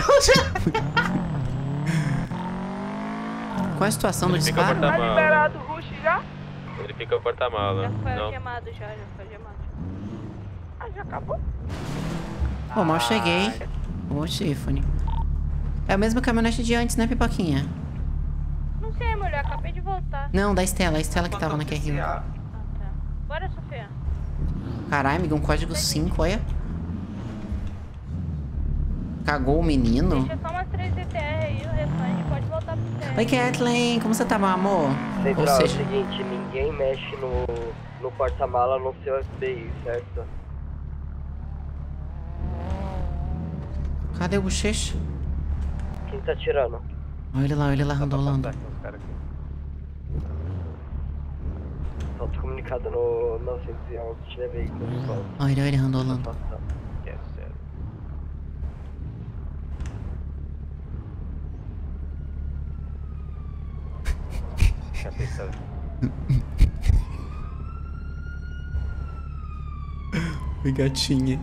Qual é a situação do Verifica disparo? o porta-mala. Liberado, Rush já? Verifica o porta-mala. Já foi Não. algemado, já, já foi algemado. Ah, já acabou? Pô, mal cheguei. Ô, Tiffany. É o mesmo caminhonete de antes, né, Pipoquinha? Não sei, mulher, acabei de voltar. Não, da Estela. A Estela que tava na Q R. Ah, tá. Bora, Sofia. Caralho, amiga, um código cinco, olha. Cagou o menino. Deixa só umas três D T R aí, o restante pode voltar pro T R. Oi, Kathleen, como você tá, meu amor? Central, Ou é o seja, seguinte, ninguém mexe no, no porta-mala no seu F B I, certo? cadê o Bochecha? Quem tá tirando? Olha ele lá, olha ele lá, randolando. Falta comunicado no novecentos e onze, se tiver veículo de volta. Olha ele, olha ele randolando. Yes, sir. Oi, gatinha.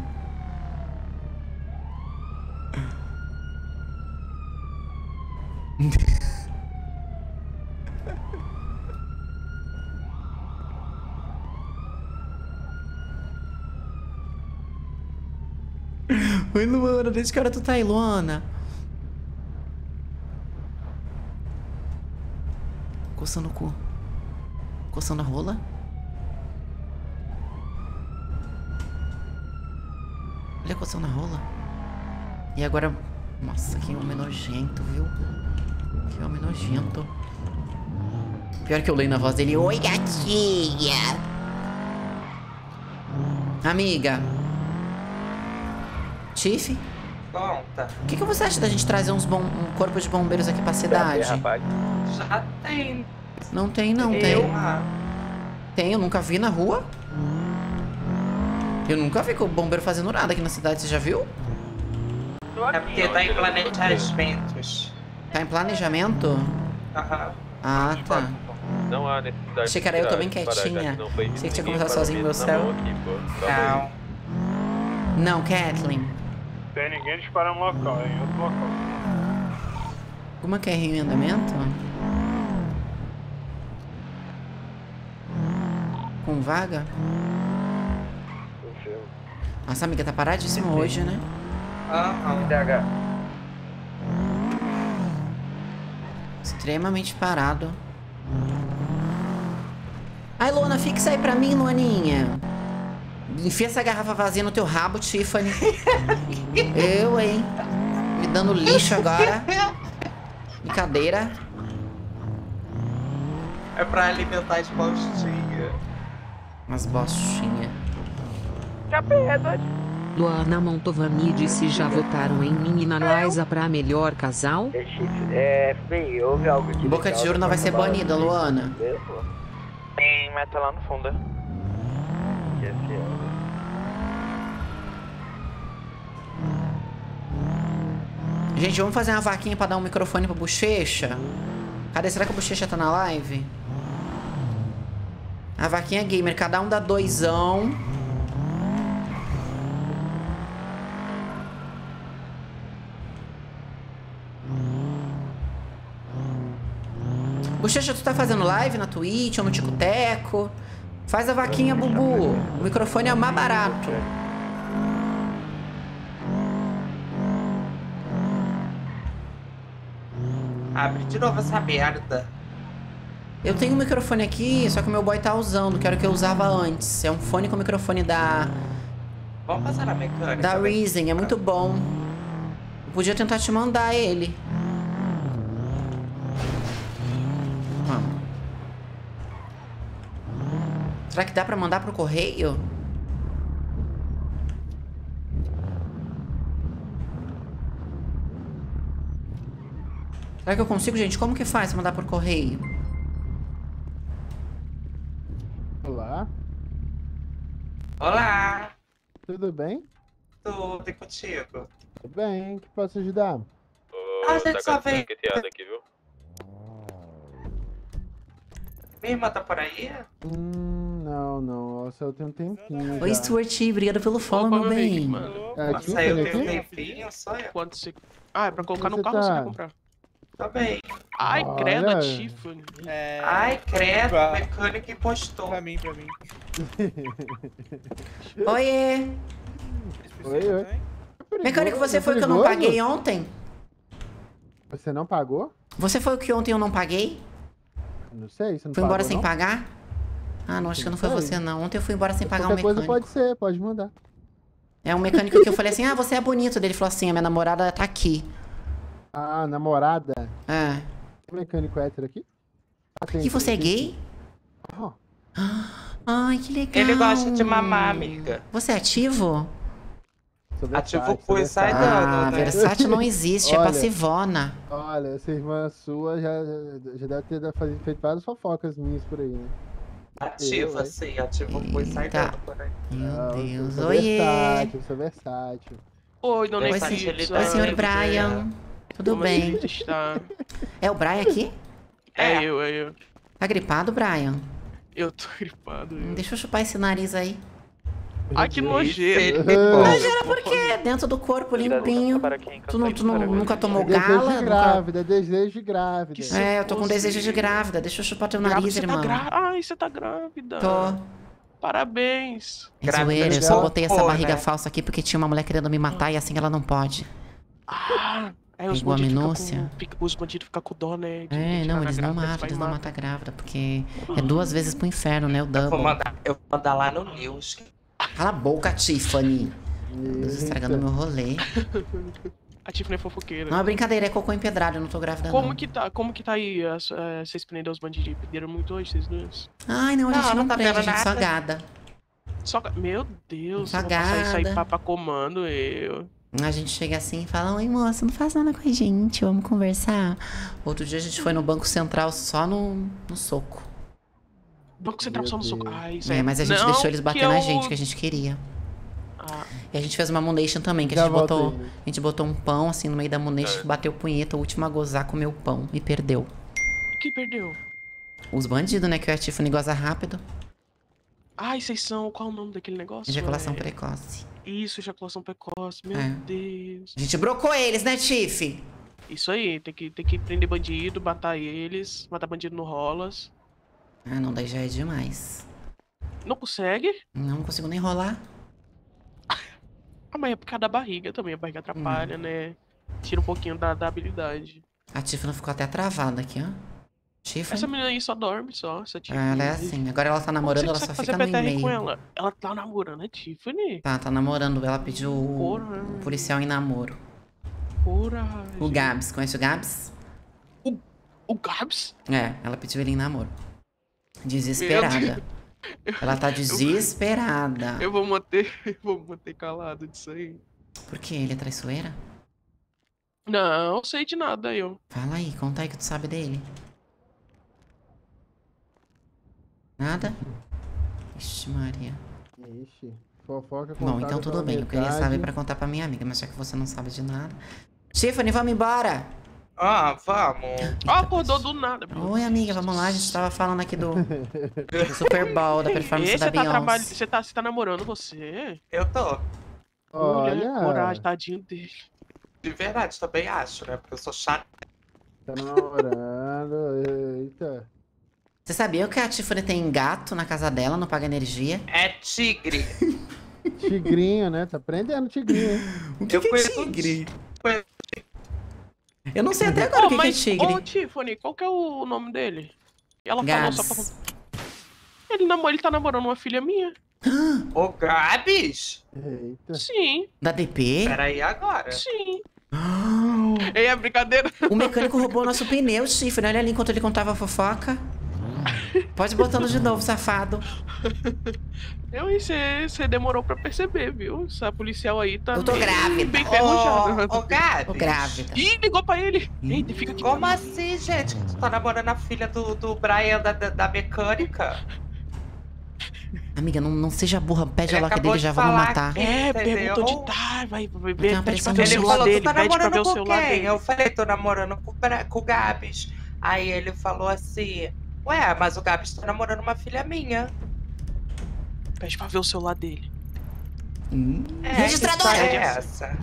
Oi, Luana, desde que hora tu tá aí, Luana? Coçando o cu. Coçando a rola. Olha, coçando a rola. E agora... Nossa, que homem nojento, viu? Que homem nojento. Pior que eu leio na voz dele. Oi, gatinha. Amiga. Tiff? Conta. O que, que você acha da gente trazer uns bom, um corpo de bombeiros aqui pra cidade? Já tem. Não tem, não Eu, tem. ah. Tem, eu nunca vi na rua. Eu nunca vi com o bombeiro fazendo nada aqui na cidade, você já viu? É porque tá em planejamentos. Tá em planejamento? Aham. Ah, tá. Não há necessidade. Achei que era eu também quietinha. Achei que tinha começado sozinho no meu céu. Não. Não, Kathleen. Tem ninguém disparando no local, em outro local. Uma Q R em andamento? Com vaga? Nossa, amiga, tá paradíssimo hoje, né? Aham. D H. Extremamente parado. Ai, Luana, fixa aí pra mim, Luaninha. Enfia essa garrafa vazia no teu rabo, Tiffany. Eu, hein? Me dando lixo agora. Brincadeira. É pra alimentar as postinhas. Umas bostinhas. Luana Montovani disse: já votaram em mim e na Liza pra melhor casal? É, F B I, houve algo de Boca de urna vai ser banida, Luana. Tem meta lá no fundo. Gente, vamos fazer uma vaquinha pra dar um microfone pro Bochecha? Cadê? Será que o Bochecha tá na live? A vaquinha gamer, cada um dá doisão. Bochecha, tu tá fazendo live na Twitch ou no Tico-Teco? Faz a vaquinha, Bubu. O microfone é o mais barato. Abre de novo essa merda. Eu tenho um microfone aqui, só que o meu boy tá usando, que era o que eu usava antes. É um fone com microfone da... Vamos passar na mecânica. Da Reason, é muito bom. Eu podia tentar te mandar ele. Vamos. Será que dá pra mandar pro correio? Será que eu consigo, gente? Como que faz pra mandar por correio? Olá. Olá. Tudo bem? Tudo e contigo? Tudo bem, que posso ajudar? A gente só veio... aqui, viu? Minha irmã tá por aí? Hum, não, não. Nossa, eu tenho um tempinho Oi, já. Stuart, obrigado pelo follow, meu bem. É aqui, Nossa, eu tem tenho um aqui? tempinho, só eu. Quanto você... Ah, é pra colocar Onde no você carro ou você tá? quer comprar? Tá bem. Ai, Olha. credo, a Tiffany. É... Ai, credo, Pra- o mecânico impostou. Pra mim, pra mim. Oiê! Oi, oi. Mecânico, você Tá foi o que eu não perigoso? paguei ontem? Você não pagou? Você foi o que ontem eu não paguei? Não sei, você não Foi embora pagou, sem não? pagar? Ah, não, acho que não foi sei. você, não. Ontem eu fui embora sem pagar um Qualquer coisa mecânico. pode ser, pode mandar. É um mecânico que eu falei assim, ah, você é bonito. Daí ele falou assim, a minha namorada tá aqui. Ah, namorada. É. Tem mecânico hétero aqui? Ah, tem, E você é tem, gay? Oh. Ai, que legal. Ele gosta de mamar, amiga. Você é ativo? Sou Ativo versátil, o sou cu e sai versátil. dando, Ah, né? versátil não existe, é Olha, passivona. Olha, essa irmã sua já, já deve ter da- faz- feito várias fofocas minhas por aí, né? Ativa, Eu, sim, ativa o cu e sai Eita. dando por aí. Meu Não, Deus, eu sou oiê. versátil, sou versátil. Oi, dona Oi, Equipe. sen- Oi, senhor Brian. Tudo Como é bem? que está? É o Brian aqui? É eu, é eu. Tá gripado, Brian? Eu tô gripado. Hum, Eu. Deixa eu chupar esse nariz aí. Ai, que nojeiro. Nojeira por quê? Dentro do corpo, limpinho. Tu, não, tu não, nunca tomou Desejo gala? de Nunca... grávida, desejo de grávida. É, eu tô com desejo de grávida. Deixa eu chupar teu Grávida, nariz, você tá irmão. gra... Ai, você tá grávida. Tô. Parabéns. É zoeira, eu só de botei essa cocô, barriga né? falsa aqui porque tinha uma mulher querendo me matar e assim ela não pode. Ah, é, os Pegou a bandidos minúcia? ficam com, fica- os bandidos ficam com dó, né? de- É, de não, tirar eles na não grávida, matam, vai eles não matar. matam a grávida, porque é duas vezes pro inferno, né? O Vou double. mandar, eu vou mandar lá no News. Cala a boca, Tiffany. Deus, estragando meu rolê. A Tiffany é fofoqueira. Não, é brincadeira, é cocô empedrado, eu não tô grávida Como não. que tá, como que tá aí? as- eh, Vocês prenderam os bandidos? Perderam muito hoje, vocês dois? Ai, não, a Não, gente não, não tá prende, a vendo gente só nada. gada. Só... Meu Deus, eu vou passar isso aí Sagada. pra, pra comando, eu. A gente chega assim e fala, oi moça, não faz nada com a gente, vamos conversar. Outro dia a gente foi no Banco Central só no, no soco. Banco Central só no soco. Ai, isso É, mas a gente não, deixou eles que bater na eu- gente, que a gente queria. Ah, E a gente fez uma Moonation também, que a Já gente volto botou. aí, né? A gente botou um pão assim no meio da Moonation, bateu punheta, o último a gozar comeu o pão e perdeu. quem perdeu? Os bandidos, né? Que o Tiffany goza rápido. Ai, vocês são. Qual é o nome daquele negócio? Ejaculação É- precoce. Isso, ejaculação precoce. Meu É. Deus. A gente brocou eles, né, Tiff? Isso aí, tem que, tem que prender bandido, matar eles, matar bandido no rolas. Ah, não, daí já é demais. Não consegue? Não consigo nem rolar. Ah, mas é por causa da barriga também. A barriga atrapalha, né? Tira um pouquinho da, da habilidade. A Tiffany ficou até travada aqui, ó. Tiffany. Essa menina aí só dorme, só. Essa Tiffany. Ela é assim. Agora ela tá namorando, Como ela você só consegue fica fazer no P T R com e-mail. ela? Ela tá namorando a Tiffany? Tá, tá namorando. Ela pediu o Porra. policial em namoro. Porra. O Gabs. Conhece o Gabs? O Gabs? É, ela pediu ele em namoro. Desesperada. Ela tá desesperada. Eu vou manter, eu vou manter calado disso aí. Por quê? Ele é traiçoeira? Não, não sei de nada eu. Fala aí, conta aí que tu sabe dele. Nada? Ixi, Maria. Ixi, fofoca Bom, contada então tudo pela bem. Eu queria metade. saber pra contar pra minha amiga, mas já que você não sabe de nada. Tiffany, vamos embora! Ah, vamos. Ó, acordou do nada. Oi, amiga, vamos lá. A gente tava falando aqui do, do Super Bowl, da performance E da você tá, Beyoncé. trabalhando, você, tá, você tá namorando você? Eu tô. Olha, Olha. coragem, tadinho dele. De verdade, também acho, né? Porque eu sou chata. Tá namorando, eita. Você sabia que a Tiffany tem gato na casa dela, não paga energia? É tigre. Tigrinho, né? Tá aprendendo tigrinho, hein? O que, Eu que é conheço tigre? Conheço- Eu não sei até agora o que, mas, que é tigre. Ô, Tiffany, qual que é o nome dele? Ela falou só Gabs. pra... Ele, namor... ele tá namorando uma filha minha. O Gabs? Eita. Sim. Da D P? Peraí agora. Sim. Ei, é brincadeira. O mecânico roubou nosso pneu, Tiffany. Olha ali enquanto ele contava a fofoca. Pode ir botando de novo, safado. Eu e você demorou pra perceber, viu? Essa policial aí tá Eu tô bem, grávida. bem ferrujada. Ô, ô Gabs. Tô grávida. Ih, ligou pra ele. Eita, fica aqui. Como assim, gente? Tu tá namorando a filha do, do Brian da, da, da mecânica? Amiga, não, não seja burra. Pede Ele a lock acabou dele, de já vamos falar matar. que- É, Entendeu? perguntou de tá, vai, vai, Tem uma vai, pede pra pressão ver o de- Ele celular falou, dele, tu tá pede pra ver namorando o com celular quem? dele. Eu falei, tô namorando com, o Bra- com o Gabs. Aí ele falou assim, ué, mas o Gabs tá namorando uma filha minha. Pede pra ver o celular dele. Hum. É, Registradora! que história é essa?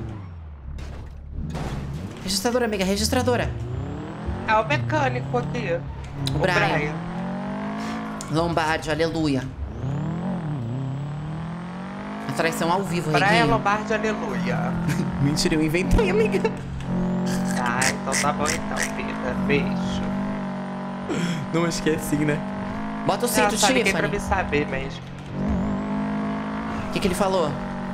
Registradora, amiga, registradora. É o mecânico aqui. O Brian. Lombardi, aleluia. A traição ao vivo, Brian Reguinho. Lombardi, aleluia. Mentira, eu inventei, amiga. Ah, então tá bom então, vida. Beijo. Não, acho que é assim, né? Bota o cinto, Não, só liguei pra Tiffany. me saber mesmo. O que, que ele falou?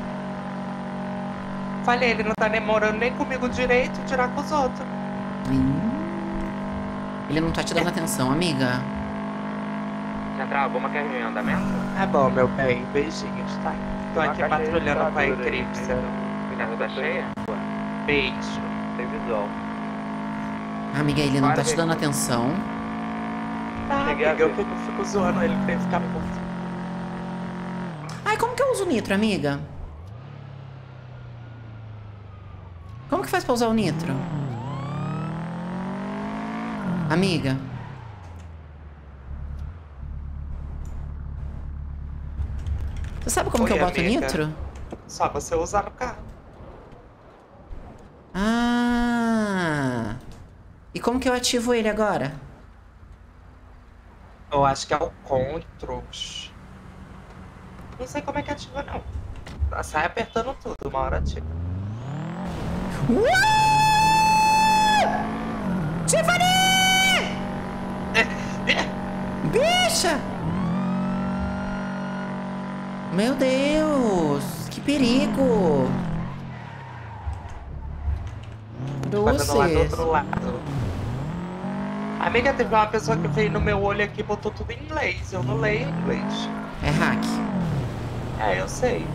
Falei, ele não tá namorando nem comigo direito, tirar com os outros. Hum. Ele não tá te dando atenção, amiga. Central, alguma quer em andamento? Tá bom, meu bem. Beijinhos, tá? Tô aqui Uma caixa patrulhando com a registradora aí, Eclipse. A casa tá cheia? Beijo. Tem visual. Amiga, ele não Para, tá te dando Reguinho. atenção. Tá, Cheguei a amiga, eu ver. fico, eu fico zoando ele pra ele ficar puto. Ai, como que eu uso o nitro, amiga? Como que faz pra usar o nitro? Amiga. Você sabe como Oi, que eu boto amiga. nitro? Só você usar no carro. Ah. E como que eu ativo ele agora? Eu acho que é o Controls. Não sei como é que ativa, não. Sai apertando tudo, uma hora ativa. Tiffany! Bicha! Meu Deus! Que perigo! Fazendo lá do Doces! outro lado. Amiga, teve uma pessoa que veio no meu olho aqui e botou tudo em inglês. Eu não leio inglês. É hack. É, eu sei.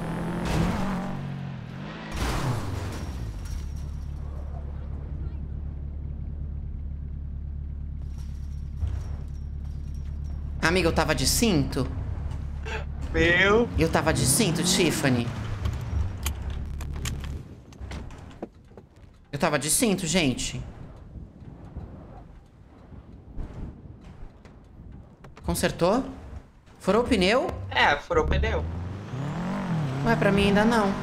Amiga, eu tava de cinto? Meu. Eu tava de cinto, Tiffany. Eu tava de cinto, gente. Consertou? Furou o pneu? É, furou o pneu. Ué, pra mim ainda não.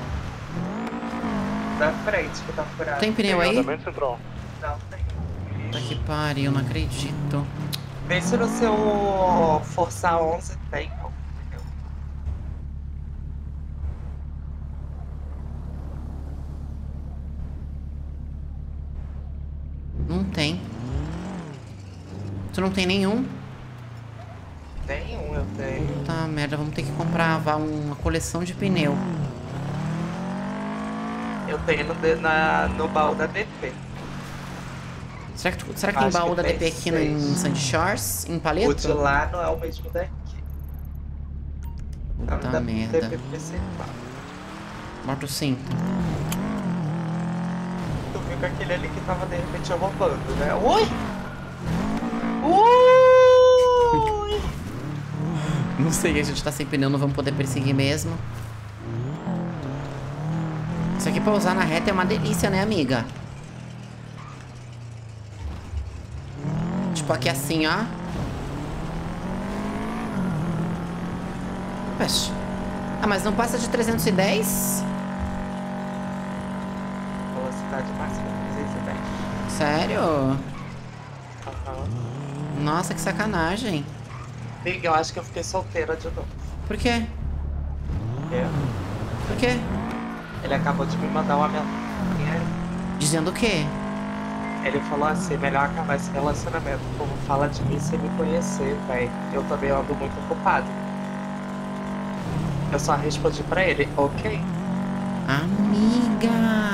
Da frente que tá furado. Tem pneu aí? Andamento central. Não, tem. Puta que pariu, não acredito. Vê se no seu Força onze tem. Não tem. Tu não tem nenhum? Tem um, eu tenho. Tá, merda, vamos ter que comprar vá, uma coleção de pneu. Eu tenho no, de- na, no baú da D P. Será que, tu- será que tem Acho baú que da tem D P aqui no, em seis. Sandy Shores? Em O de Paleto? lá não é o mesmo daqui. É o Puta da merda. D P principal. Bota o cinto. Tu viu que aquele ali que tava de repente roubando, né? Oi! Ui! Não sei, a gente tá sem pneu, não vamos poder perseguir mesmo. Isso aqui pra usar na reta é uma delícia, né, amiga? Tipo aqui assim, ó. Poxa. Ah, mas não passa de trezentos e dez? Velocidade máxima trezentos e dez. Sério? Aham. Nossa, que sacanagem. Amiga, eu acho que eu fiquei solteira de novo. Por quê? É. Por quê? Ele acabou de me mandar uma mensagem. Dizendo o quê? Ele falou assim, melhor acabar esse relacionamento. O povo fala de mim sem me conhecer, véi. Eu também ando muito ocupado. Eu só respondi pra ele, ok. Amiga!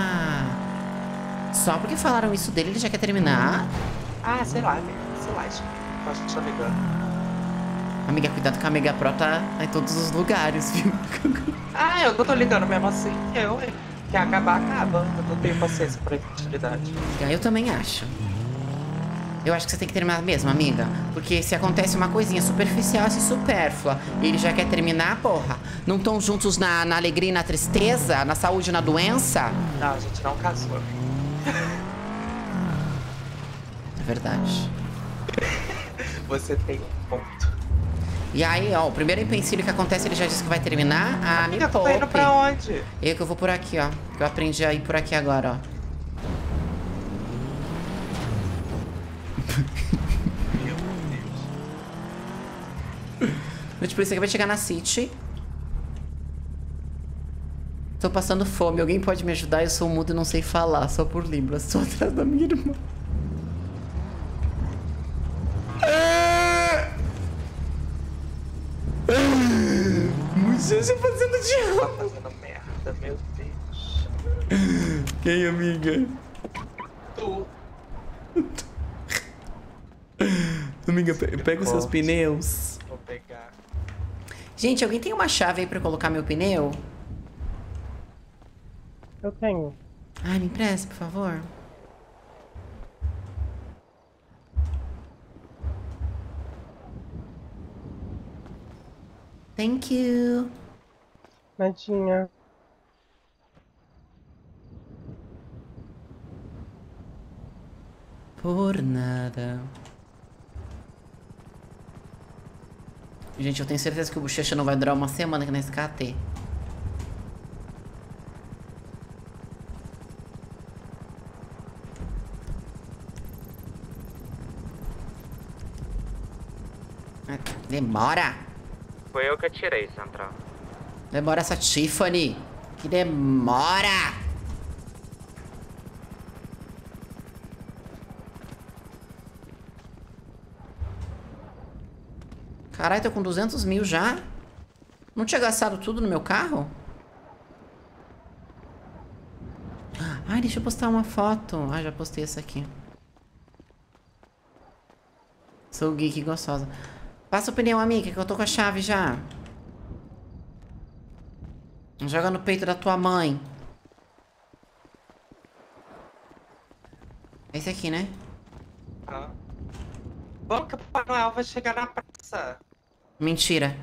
Só porque falaram isso dele, ele já quer terminar? Ah, sei lá, amiga. Sei lá, acho que a gente tá ligando. Amiga, cuidado que a Mega Pro tá em todos os lugares, viu? Ah, eu não tô ligando mesmo assim. Eu, hein? Quer acabar, acaba. Eu não tenho paciência pra infantilidade. Eu também acho. Eu acho que você tem que terminar mesmo, amiga. Porque se acontece uma coisinha superficial, assim, supérflua, e ele já quer terminar, porra. Não estão juntos na, na alegria e na tristeza, na saúde e na doença? Não, a gente não casou. É verdade. Você tem um ponto. E aí, ó, o primeiro empecilho que acontece, ele já disse que vai terminar. Ah, me poupe. Tá indo pra onde? Eu que eu vou por aqui, ó. Que eu aprendi a ir por aqui agora, ó. Meu Deus. Eu te polícia que vai chegar na City. Tô passando fome. Alguém pode me ajudar? Eu sou mudo e não sei falar, só por Libras. Estou atrás da minha irmã. Você fazendo de Tá fazendo merda, meu Deus. Quem, amiga? Tu. Amiga, pe pega os seus pneus. Vou pegar. Gente, alguém tem uma chave aí pra eu colocar meu pneu? Eu tenho. Ai, me empresta, por favor. Thank you. Nadinha. Por nada. Gente, eu tenho certeza que o Bochecha não vai durar uma semana aqui na S K T. Demora. Foi eu que atirei, Central. Demora essa Tiffany. Que demora. Caralho, tô com duzentos mil já. Não tinha gastado tudo no meu carro? Ai, deixa eu postar uma foto. Ah, já postei essa aqui. Sou geek gostosa. Passa o pneu, amiga, que eu tô com a chave já. Joga no peito da tua mãe. Esse aqui, né? Ah. Bom que o Papai Noel vai chegar na praça. Mentira.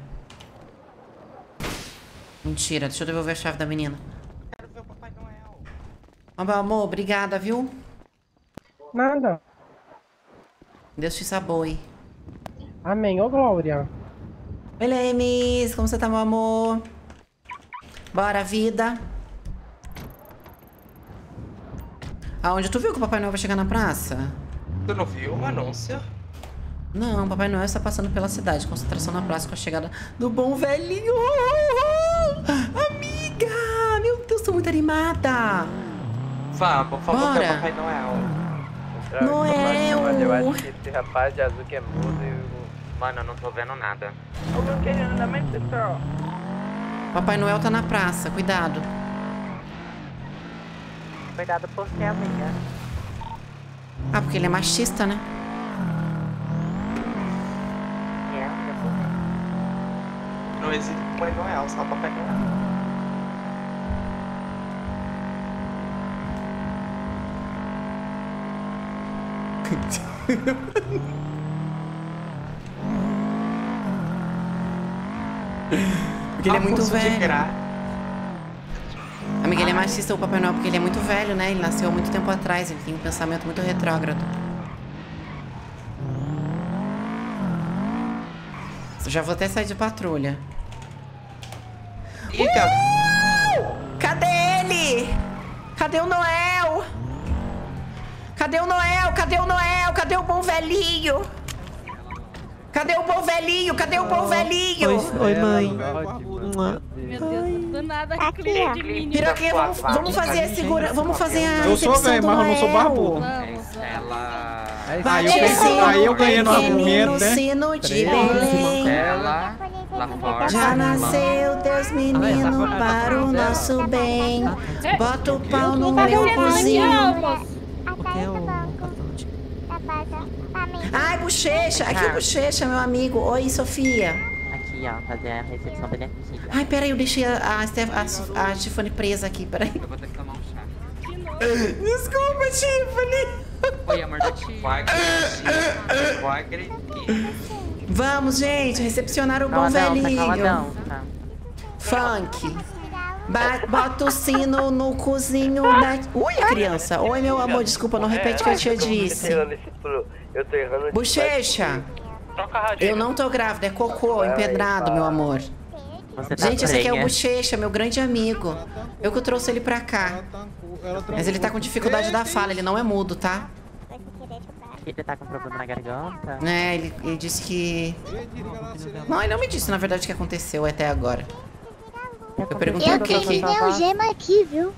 Mentira, deixa eu devolver a chave da menina. Quero ver o Papai Noel. Ó, meu amor, obrigada, viu? Nada. Deus te saboe. Amém, ô Glória. Oi, Lemes, como você tá, meu amor? Bora, vida. Aonde tu viu que o Papai Noel vai chegar na praça? Tu não viu o anúncio? Não, o Papai Noel está passando pela cidade. Concentração na praça com a chegada do bom velhinho. Amiga! Meu Deus, tô muito animada. Vamos, vamos Bora. ver o Papai Noel. Noel! Mas eu acho que esse rapaz de azul que é mudo e o... Mano, eu não tô vendo nada. O meu querido também, pessoal. Papai Noel tá na praça, cuidado. Cuidado por quê, amiga? Ah, porque ele é machista, né? É, Não existe Papai Noel, só Papai Noel. Porque ele é muito Almoço de velho. gra- Amiga, ele é machista, o Papai Noel, porque ele é muito velho, né? Ele nasceu há muito tempo atrás, ele tem um pensamento muito retrógrado. Eu já vou até sair de patrulha. Liga! Uh! Cadê ele? Cadê o Noel? Cadê o Noel? Cadê o Noel? Cadê o bom velhinho? Cadê o bom velhinho? Cadê o bom velhinho? Oi, mãe. Meu Deus, do nada Aqui, cliente ó. de menino. Piroquinha, vamos, vamos fazer a segura. Vamos fazer a Eu sou recepção velho, do mas eu não sou Noel. barbudo. Ela. Aí eu ganhei- aí eu ganhei no argumento, né? Sino de Belém. Ela. Lá fora. Já nasceu Deus menino para o nosso bem. Bota o pau no meu cozinho. Ai, Bochecha. Aqui o Bochecha, meu amigo. Oi, Sofia. Aqui, ó, fazer a recepção beneficida. Ai, peraí, eu deixei a, a, Steph- a, a Tiffany presa aqui, peraí. Eu vou ter que tomar um chá. Desculpa, Tiffany. Oi, amor da tia. Vou agredir. Vou agredir. Vamos, gente, recepcionar o bom Caladão, tá velhinho. caladão, tá. Funk. Ba- bota o sino no cozinho da... Oi, criança. Oi, meu amor, desculpa, não repete o que eu tinha disse. Eu tô errando. Bochecha. Troca a rádio. Eu não tô grávida, é cocô, empedrado, meu amor. Você tá Gente, esse aqui é o prenha. Bochecha, meu grande amigo. Eu que trouxe ele pra cá. Mas ele tá com dificuldade da fala, ele não é mudo, tá? Ele tá com problema na garganta? É, ele, ele disse que... Não, ele não me disse, na verdade, o que aconteceu até agora. Eu perguntei Eu o que que... tenho meu gema aqui, viu?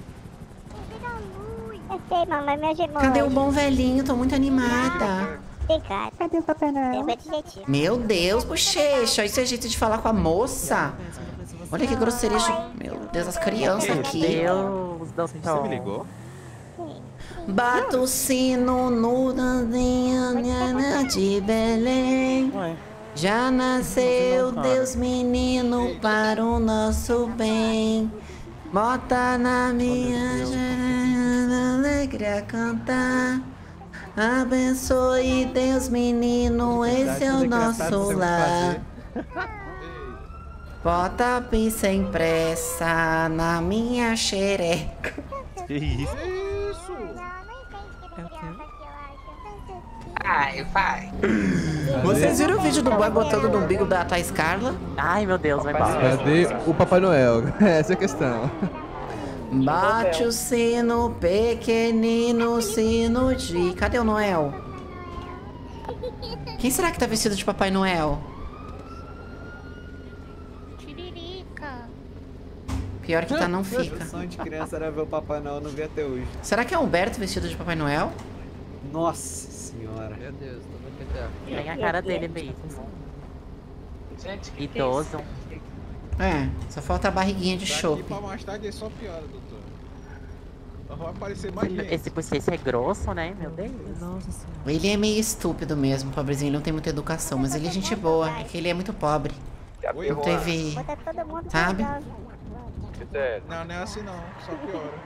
Eu sei, mamãe, meu gema. Cadê o bom velhinho? Tô muito animada. Obrigada. Cadê o Papai Noel? É objetivo. Meu Deus, Bochecha, isso é jeito de falar com a moça? Olha que grosseria. Meu Deus, as crianças aqui. Meu Deus do céu. Você me ligou? Bata o sino no dandinha de Belém. Já nasceu Deus menino para o nosso bem. Bota na minha alegria cantar. Abençoe Deus menino, esse é o nosso lar. Bota a pizza impressa na minha xereca. Que isso? Ai, vai. Vocês viram o vídeo do boy botando no umbigo da Thais Carla? Ai, meu Deus, vai embora. Cadê o Papai Noel? Essa é a questão. Bate o sino, pequenino sino de... Cadê o Noel? Quem será que tá vestido de Papai Noel? Tiririca. Pior que tá, não fica. O sonho de criança era ver o Papai Noel, não vi até hoje. Será que é o Humberto vestido de Papai Noel? Nossa senhora. Meu Deus, tô muito peteado. Tem a cara dele mesmo. Idoso. É, só falta a barriguinha de Daqui chope. pra mais tarde é só piora, doutor. Vai aparecer mais gente. Esse bochecha é grosso, né? Meu Deus. Nossa senhora. Ele é meio estúpido mesmo, pobrezinho, ele não tem muita educação, mas ele é gente boa, é que ele é muito pobre. Não teve... Sabe? Não, não é assim não, só piora.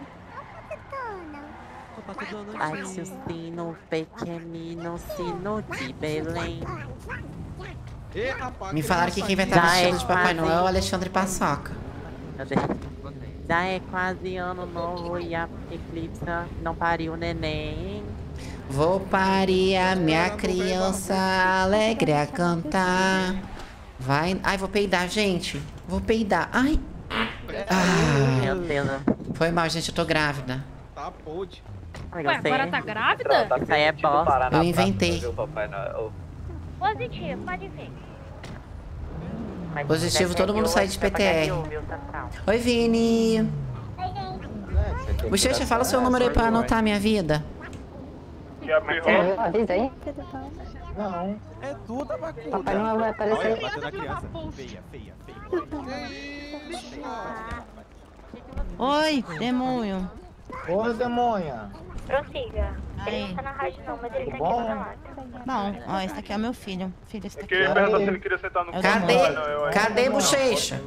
Ai, seu sino pequenino, sino de Belém. Ei, rapaz, Me falaram que quem vai estar Já vestido é de Papai quase- Noel é o Alexandre Paçoca. Meu Deus. Já é quase ano novo e a eclipse não pariu neném. Vou parir a minha criança alegre a cantar. Vai... Ai, vou peidar, gente. Vou peidar. Ai. Ah, Meu Deus. foi mal, gente, eu tô grávida. Tá podre. Ué, agora tá grávida? Isso aí é bosta. Eu inventei. Positivo, pode vir. Positivo, todo mundo sai de P T R. Oi, Vini. Bochecha, fala o seu número aí pra anotar a minha vida. Que a pirrola. Avisa aí. Não. É tudo a vacuna. Papai Noel vai aparecer. Olha, bateu na criança. Feia, feia, feia. Oi, demônio. Oi, demônia. Prossiga. Ele Aí. não tá na rádio não, mas ele tá aqui Bom. na lata. Bom, ó, esse aqui é o meu filho. Filho, esse daqui. Eu queria perguntar se ele queria sentar no Cadê? Papai Noel aí. Cadê, Bochecha?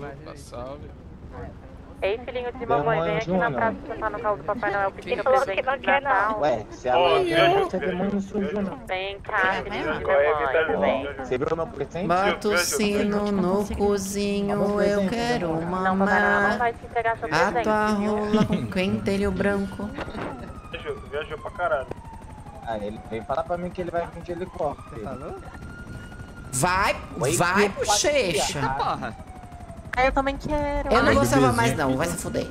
Ei, filhinho de mamãe, vem aqui na praça sentar no colo do Papai Noel pedir presente de Natal. Ué, se Ó, ela viajou, você é demônio sujo, não. Vem cá, filhinho de Qual é a mamãe, vitalidade? vem. Você viu meu presente? Bota o sino no cozinho, eu quero Não, Papai Noel não mamar. vai te entregar seu A presente, tua viu? rola com pentelho branco. Viajou, viajou pra caralho. Ah, ele veio falar pra mim que ele vai vir de helicóptero. Vai, vai, Bochecha. Ah, eu também quero. Eu não Ai, gostava mais não, vai se fuder.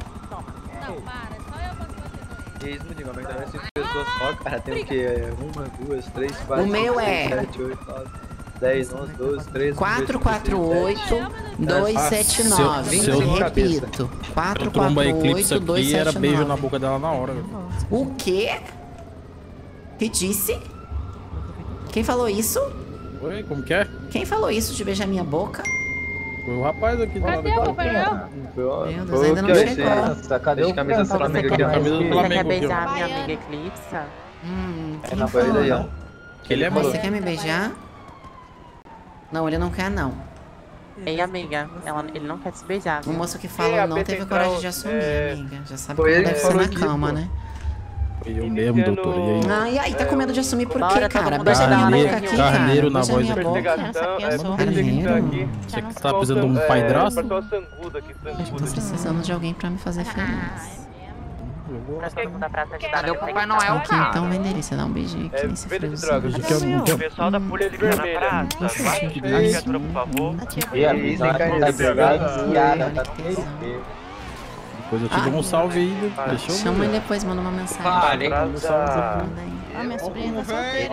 Mesmo de como é que tá essas pessoas só, cara? Tem o quê? Uma, duas, três, quatro, O meu cinco, é- seis, sete, oito, nove. dez, onze, doze, treze, quatro quatro oito, dois sete nove. Se eu- Repito. quatro Eu trombar quatro Eclipse oito, dois aqui, era sete beijo na nove. boca dela na hora. velho. O quê? Que disse? Quem falou isso? Oi, como que é? Quem falou isso de beijar minha boca? Foi o rapaz aqui do lado Cadê o aqui. Papai Noel? Meu Deus, ainda não chegou. Cadê o camisa do Flamengo aqui? Camisa do Você Flamengo quer aqui, beijar ó. a minha amiga Eclipse? Hum, É quem na falou? parede aí, ó. Ele é Você quer me beijar? Não, ele não quer não. Ei, amiga, ela, ele não quer te beijar. O moço que falou não teve coragem de assumir, amiga. Já sabe Foi como ele deve que ser falou na aqui, cama, pô. né? Foi eu mesmo, doutor. E aí? Ai, ai, tá com medo de assumir por Da quê, hora, todo cara? mundo Beija minha Carneiro- boca aqui, carneiro cara. na Beija voz minha aqui. boca. Carneiro. Você que tá precisando de um padrasto? Eu tô precisando de alguém pra me fazer feliz. Cadê o Papai Noel, Aqui, cara? então vem delícia, dá um beijinho aqui nesse friozinho. O pessoal da Polícia Vermelha. Guarda a viatura, por favor. E a visão tá desviada, tá Depois eu te dou um salve aí. Deixa eu Chama ver. ele depois, manda uma mensagem. Vale. Manda aí. Ah, minhas primas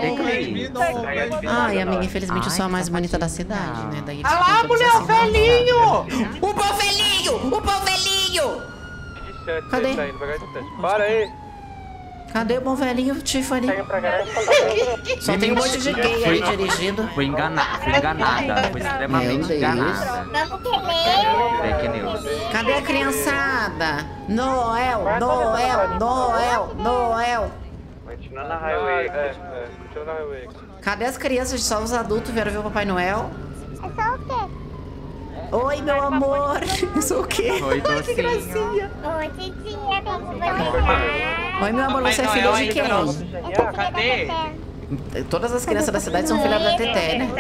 Ai, amiga, infelizmente eu sou a mais bonita da cidade, né? Daí eles Ah lá, ficam todos mulher, o assim, velhinho! O pão velhinho! O pão velhinho! Cadê? Para aí. Cadê o bom velhinho, Tiffany? Só tem um monte de gay aí dirigindo. Fui enganada, fui enganada, fui extremamente Deus. enganada. Fake news. Cadê a criançada? Noel, Noel, Noel, Noel. Continua na highway. É, é, continua na highway. Cadê as crianças? Só os adultos vieram ver o Papai Noel? É só o quê? Oi, meu amor. Eu sou o quê? Oi, Que docinho. gracinha. Oi, titia, como você tá? Oi, meu amor, você é filha de quem? Cadê? Todas as crianças da cidade são filhas da Teté, né?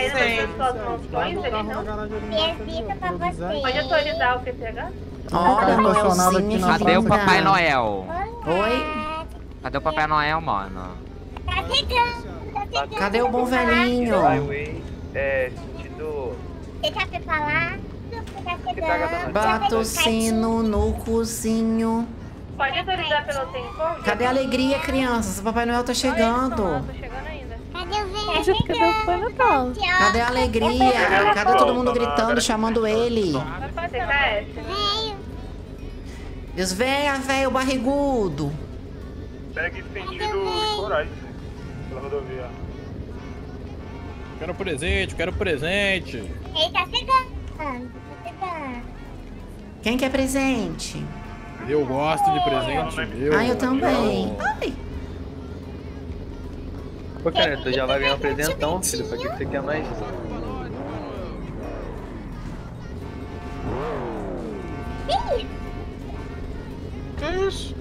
Pergunta pra você. Pode atualizar o P T H? Olha, Noelzinho, Cadê o linda. Papai Noel? Oi? Cadê o Papai Noel, mano? Tá chegando, tá chegando. Cadê o bom velhinho? Highway é sentido. Você já foi falar? Tá chegando. Bata o sino no cozinho. Pode atualizar pelo Tencode? Cadê a alegria, crianças? O Papai Noel tá chegando. Tô chegando ainda. Cadê o velho? Acho que não foi no tal. Cadê a alegria? Cadê todo mundo gritando, chamando ele? Vai C K S. Veio. Diz, venha, velho barrigudo. Segue sentido Corais, pela rodovia. Quero presente, quero presente. Ele tá chegando. Tá chegando. Quem quer presente? Eu gosto de presente. Eu, Ah, eu também. Ai, Pô, cara, tu já vai ganhar um presentão, filho. Pra que você quer mais? Que isso?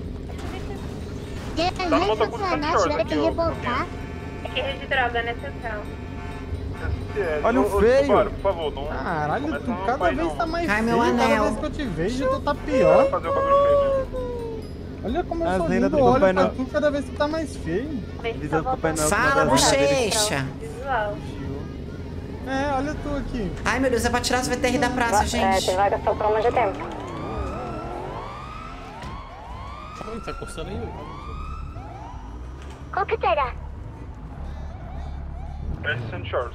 Tá no motociclo de short aqui, ó. revoltar. É que rede de droga, né, central? É, Olha o ô, ô, feio. Subaru, por favor, não. Caralho, começa tu não, cada pai, vez não. tá mais Cai feio. meu Cada anel. vez que eu te vejo, tu tá Vai pior. fazer o bagulho feio. Olha como eu As sou lendas lindo. do Olha Papai pra Noel. tu, cada vez tu tá mais feio. Visão do Papai Noel. fala, bochecha. Visual. É, olha tu aqui. Ai, meu Deus, é pra tirar as V T R da praça, gente. vaga só por mais de tempo. Oi, tá coçando aí? Qual que será? Madison Shores.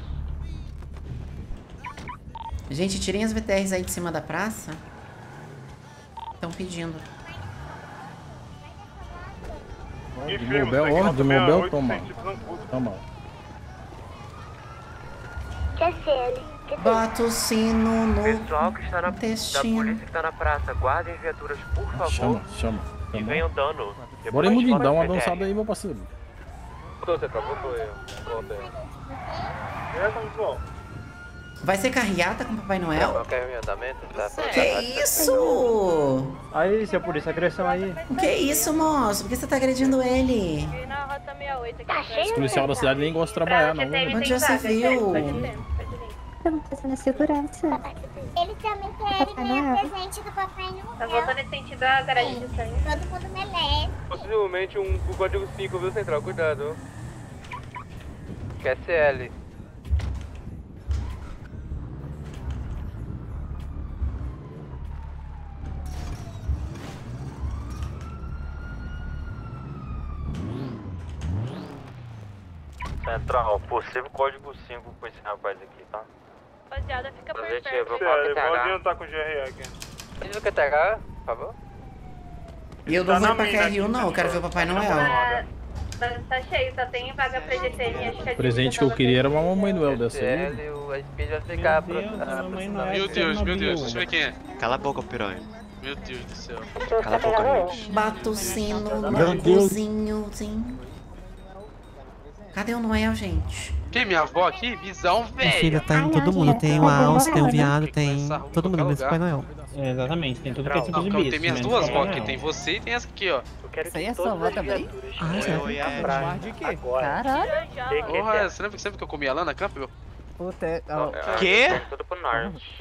Gente, tirem as V T Rs aí de cima da praça. Estão pedindo. De Mobel, ó, de Mobel, toma. Toma. Quer ser ele? Quer ser Bota o sino no Pessoal que está na, da intestino. polícia que está na praça, guardem viaturas, por favor. Chama, chama. E chama. venham dando. Bora aí, Mudinho, dá uma dançada aí, meu parceiro. Você tá bom, eu. Conta aí. É, tá muito bom. Vai ser carreata com o Papai Noel? Qualquer em andamento, tá? Que isso? Aí, seu polícia, agressão aí. O que isso, moço? Por que você tá agredindo ele? Na rota sessenta e oito aqui. Tá cheio, Os policiais da cidade nem gostam de trabalhar, não. Onde já se viu? Estamos fazendo segurança. Ele também quer ganhar presente do Papai Noel. Tá voltando nesse sentido da garagem de sangue. Todo mundo merece. Possivelmente um o código cinco, viu, Central? Cuidado. Q S L. Central, possível código cinco com esse rapaz aqui, tá? Rapaziada, fica por Positivo, perto. Sério, pode adiantar com o G R aqui. Precisa que T H, por favor. E eu não vou ir pra Q R U não, eu quero ver o Papai Noel. Tá, tá cheio, só tem vaga pra G T M, acho que a O presente que eu queria era uma Mamãe Noel dessa aí. L, o Speed vai ficar pro... Meu Deus, meu Deus, deixa eu ver quem é. Cala a boca, piranha. Meu Deus do céu. Cala a boca, gente. Bata o sino Meu no Deus. cozinhozinho. Cadê o Noel, gente? Quem? Minha avó aqui? Visão, Minha velho. filha, tá em todo mundo. Tem o Alce, tem o Viado, tem todo mundo mesmo Papai Noel. É, exatamente, tem tudo que é tipo Não, de calma, bicho. tem minhas menos duas Papai vó aqui, Noel. tem você e tem essa aqui, ó. Isso aí é sua avó também? Ah, já. Oi, é. Guarde o quê? Caralho. Porra, você lembra sempre que eu comia lá na Campbell? Puta, Quê? Tudo pro norte.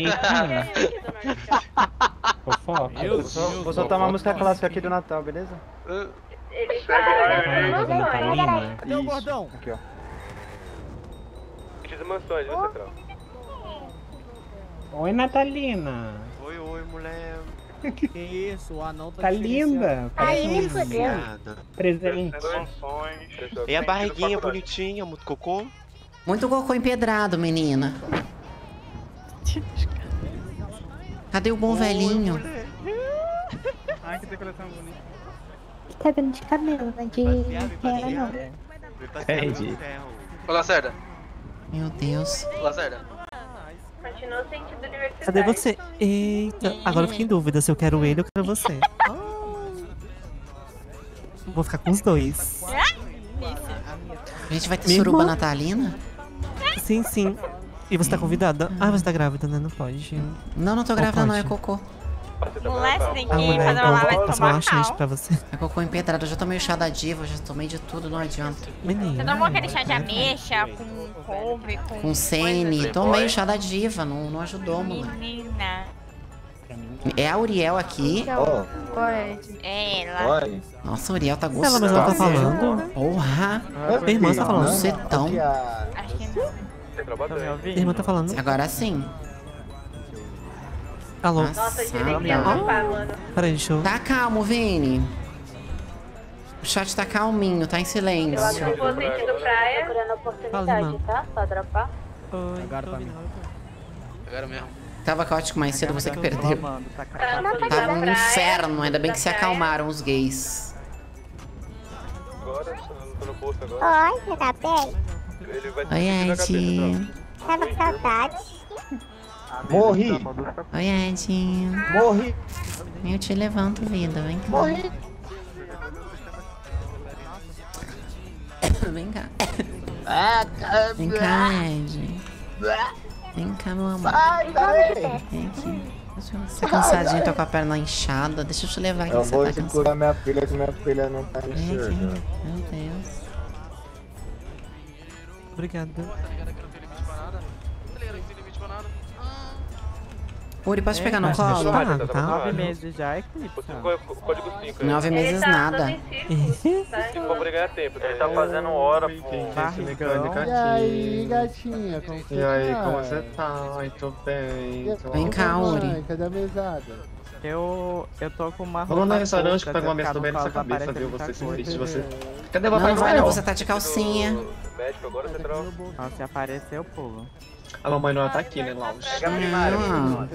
Fofoca. Vou só, vou soltar uma música clássica aqui do Natal, beleza? Ele Cadê o gordão? Aqui, ó. As mansões, viu, Central? Oi, Natalina. Oi, oi, mulher. Que isso, o anão tá, tá linda. Aí me fudeu. Presente. E a barriguinha bonitinha, muito cocô? Muito cocô empedrado, menina. Cadê o bom velhinho? Ai, que decoração bonita. Cabelo de cabelo, né? De terra não. Entendi. Ô, Lacerda. Meu Deus. Lacerda. continua o sentido universitário. Cadê você? Eita, agora eu fiquei em dúvida se eu quero ele ou quero você. Vou ficar com os dois. A gente vai ter Minha suruba irmã? natalina? Sim, sim. E você tá convidada? Ah, você tá grávida, né? Não pode. Não, não tô Ou grávida não, é pode? cocô. Mulher, você tem que Ah, ir mulher, fazer então uma eu lavagem vou de passar uma tomar chance pra você. É cocô empedrado, eu já tomei o chá da diva, já tomei de tudo, não adianta. Menina. Você tomou aquele chá de ameixa com couve, com... Com sene, tomei o chá da diva, não, não ajudou, mulher. Menina. É a Uriel aqui. É ela. Nossa, a Uriel tá Ela gostosa. mesma tá falando. Porra. Minha irmã tá falando. Você tão... Acho que não. Minha irmã tá falando. Agora sim. Alô? Nossa, eu tive que atrapar, mano. Peraí, deixa eu... Tá calmo, Vini. O chat tá calminho, tá em silêncio. Eu acho que vou sentido praia. Procurando oportunidade, tá? Só dropar. Oi, Agora pra mim. Agora mesmo. Tava caótico mais cedo, você que perdeu. Tá Tava um inferno, ainda bem que se acalmaram os gays. Agora, tô no posto agora. Oi, você tá bem? Ele vai Oi, Ed. Tava com saudade. Morri. Oi, Ed. Morri. Eu te levanto, vida. Vem cá. Morri. Vem cá. Ah, Vem cá, Ed. Vem cá, meu amor. Sai daí. Vem aqui. Você tá cansadinho, tá com a perna inchada. Deixa eu te levar aqui, Eu você vou tá segurar cansado. minha filha, que minha filha não tá Vem aqui. enxergando. Meu Deus. Obrigada. Uri, posso É, pegar no mas colo? deixa eu falar, tá? Nove meses já, Eclipse. Código cinco. Nove meses nada. Se for pra ganhar tempo. Ele tá fazendo hora, pô. E aí, gatinha, como você E aí, tá? como você tá? Ai, tô bem. tô Vem cá, Mãe, Uri. cadê a mesada? Eu, eu tô com uma Vamos no roupa restaurante que curta, pega uma se mesa ficar bem no nessa colo, cabeça, aparece viu? muita Você se coisa. triste, você... Cadê o Não, Papai não vai não, Noel? você tá de calcinha. Médico agora, Central. Não, se aparecer, eu pulo. A Mamãe Noel tá aqui, né, Laus? Não.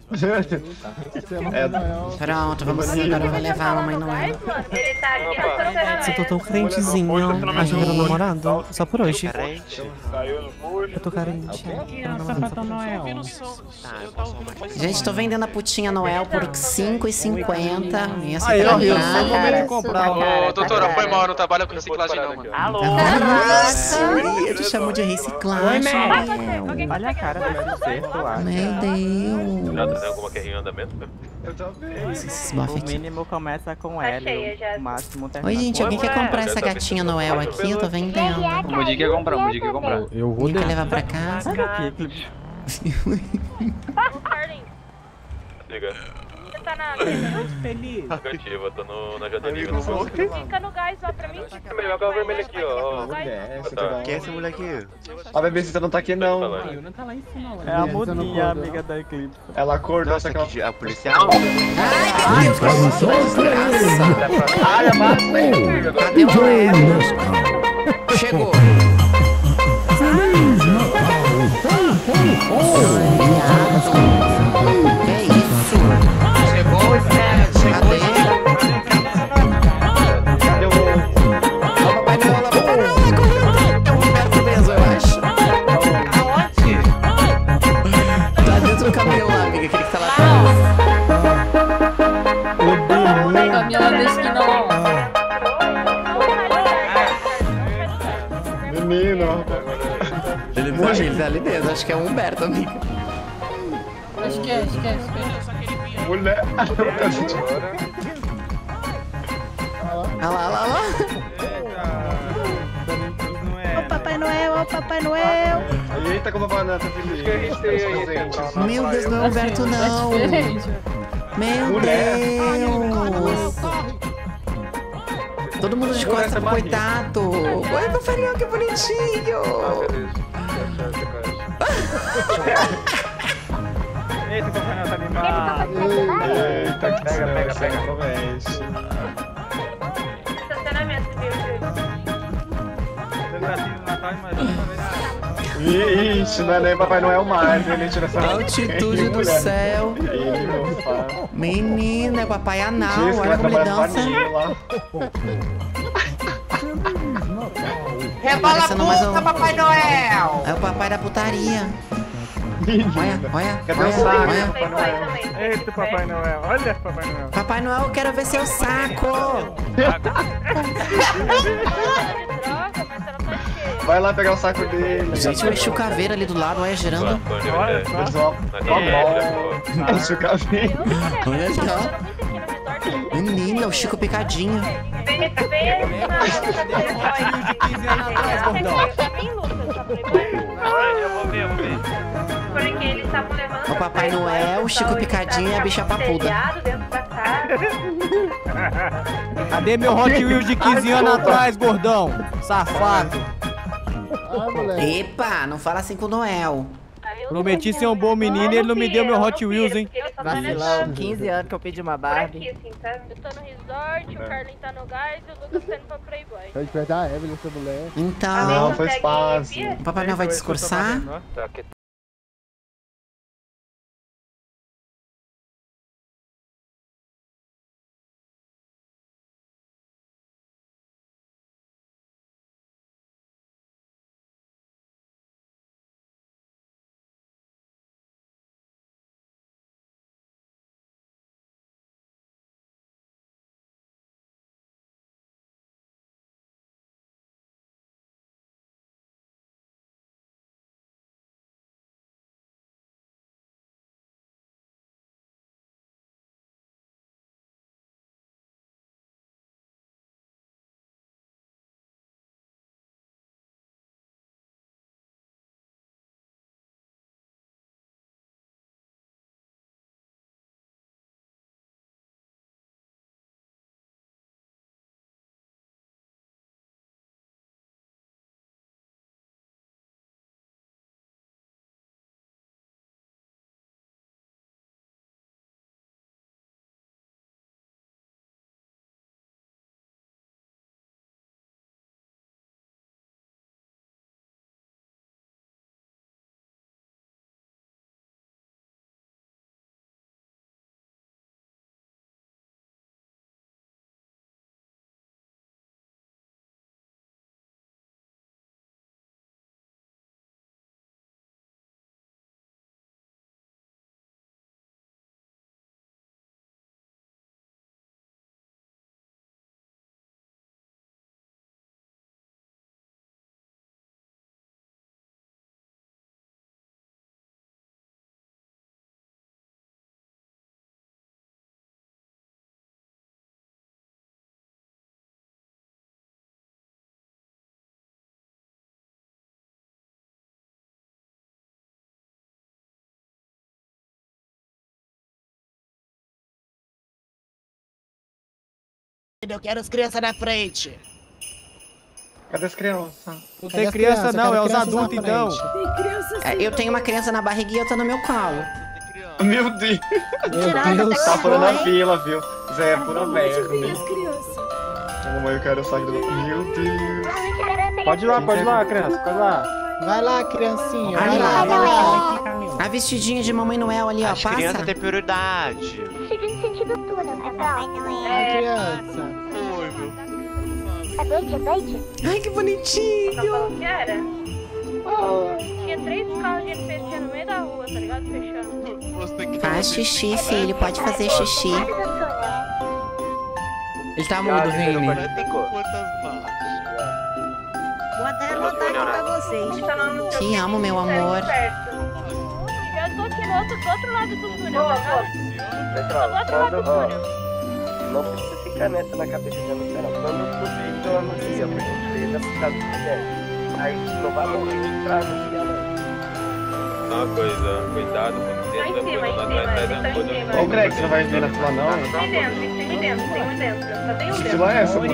É, Pronto, vamos agora eu vou levar a mamãe Noel. Ele tá aqui no estacionamento. Se eu tô tão crentezinho, ajudando o namorado, só por hoje. Eu tô carente. Papai Noel. Gente, tô vendendo a putinha Noel por cinco e cinquenta. Vem assim Aí, ó, pra eu cá. sou o momento de comprar. Ô, doutora, foi mal, eu não trabalho com reciclagem não, mano. Alô? Nossa, Uri, te chamou de reciclagem. Olha a cara desse ser, tu acha? Meu Deus. Já tá alguma carrinha em andamento? Eu tô bem. Esses bofs O aqui. mínimo começa com Tá L, cheia já. o máximo termina Oi, gente, com alguém quer comprar essa gatinha Noel aqui? Eu tô vendendo. O Mudi quer comprar, o Mudi quer comprar. Eu vou Alguém quer deixar. levar pra casa? Olha aqui, Eclipse. Carlinhos, Liga. você tá na mesa? Feliz. Negativa, tô no, na Jadeliga. Fica no gás lá pra mim. É melhor que o vermelho aqui, ó. Quem é esse moleque aqui? A bebecita não tá aqui, não. É a mudinha, amiga da Eclipse. Ela acordou, só que ela... A policial? Ai, meu Deus, que desgraça. Ai, a massa! Cadê o Noel? Chegou. Ele tá, ele tá ali dentro, acho que é o Humberto, amigo. Acho que é, acho que é, acho que é. Mulher. Olha lá, olha lá, olha lá. Ô Papai Noel, ô Papai Noel. Eita, como a banana tá feliz. Meu Deus, não é o Humberto, não. Meu Deus. Todo mundo de costas, coitado. Oi, meu filhinho, que bonitinho. Eita, Papai Noel tá animado. Eita, que pega, pega, pega, promete. Estacionamento, viu, Ixi, não é nem Papai Noel mais, ele tira essa altitude do céu. Menina, é papai anal, olha como ele dança. Rebola a puta, Papai Noel! É o papai da putaria. Olha, olha, cadê olha, o saco? olha. Eita, Papai Noel. Olha, Papai Noel. Papai Noel, eu quero ver seu saco. Vai lá pegar o saco dele. Gente, o chucaveiro ali do lado, olha, girando. Olha só. Olha o chucaveiro. Olha ali, ó. Menina, o Chico Picadinho. Eu vou ver, eu vou ver. Porque eles estavam levando O Papai Noel, o Chico Picadinho e a bicha papuda. Cadê meu Hot Wheels de quinze anos atrás, gordão? Safado. Epa, não fala assim com o Noel. Prometi ser um bom menino e ele não me deu meu Hot Wheels, hein? Vacilão, quinze anos que eu pedi uma Barbie. Eu tô no resort, o Carlinho tá no gás e o Lucas tá indo pra Playboy. Pode apertar a Evelyn, essa mulher. Então, Não, foi fácil. o Papai Noel vai discursar? Eu quero as crianças na frente. Cadê as crianças? Não tem criança não, é os adultos então. É, eu tenho uma criança na barriguinha e outra no meu colo. Meu Deus. Meu Deus. Tá fora na fila, viu? Zé, é pura merda. Mamãe, eu quero o saco do... Meu Deus. Pode ir lá, pode ir lá, criança, pode ir lá. Vai lá, criancinha. Ali, Vai lá, vai lá. A vestidinha de Mamãe Noel ali, ó, As passa. crianças têm prioridade. Seguindo sentido túnel, é Papai Noel. A criança. Oi, meu. É doide, é doide? Ai, que bonitinho. Não falou que era? Tinha três carros de N P C no meio da rua, tá ligado? Fechando. Faz xixi, filho, pode fazer xixi. Ele tá mudo, Vini. Boa É vontade pra vocês. Te amo, meu amor. Eu tô aqui no outro, do outro lado do túnel, tá? Central, Do outro lado do quando, ó, túnel. não precisa ficar nessa na cabeça de anunciar, não. Quando possível, anuncia, por gentileza, por causa do quiser. Mas não vai morrer pra anunciar, não. Uma coisa, cuidado com o que Tá em cima, em cima, eles estão em cima. Ô, Greg, você não vai vir na fila não? Tem dentro, tem dentro, tem um dentro. Só tem um Que dentro. fila é essa, mano?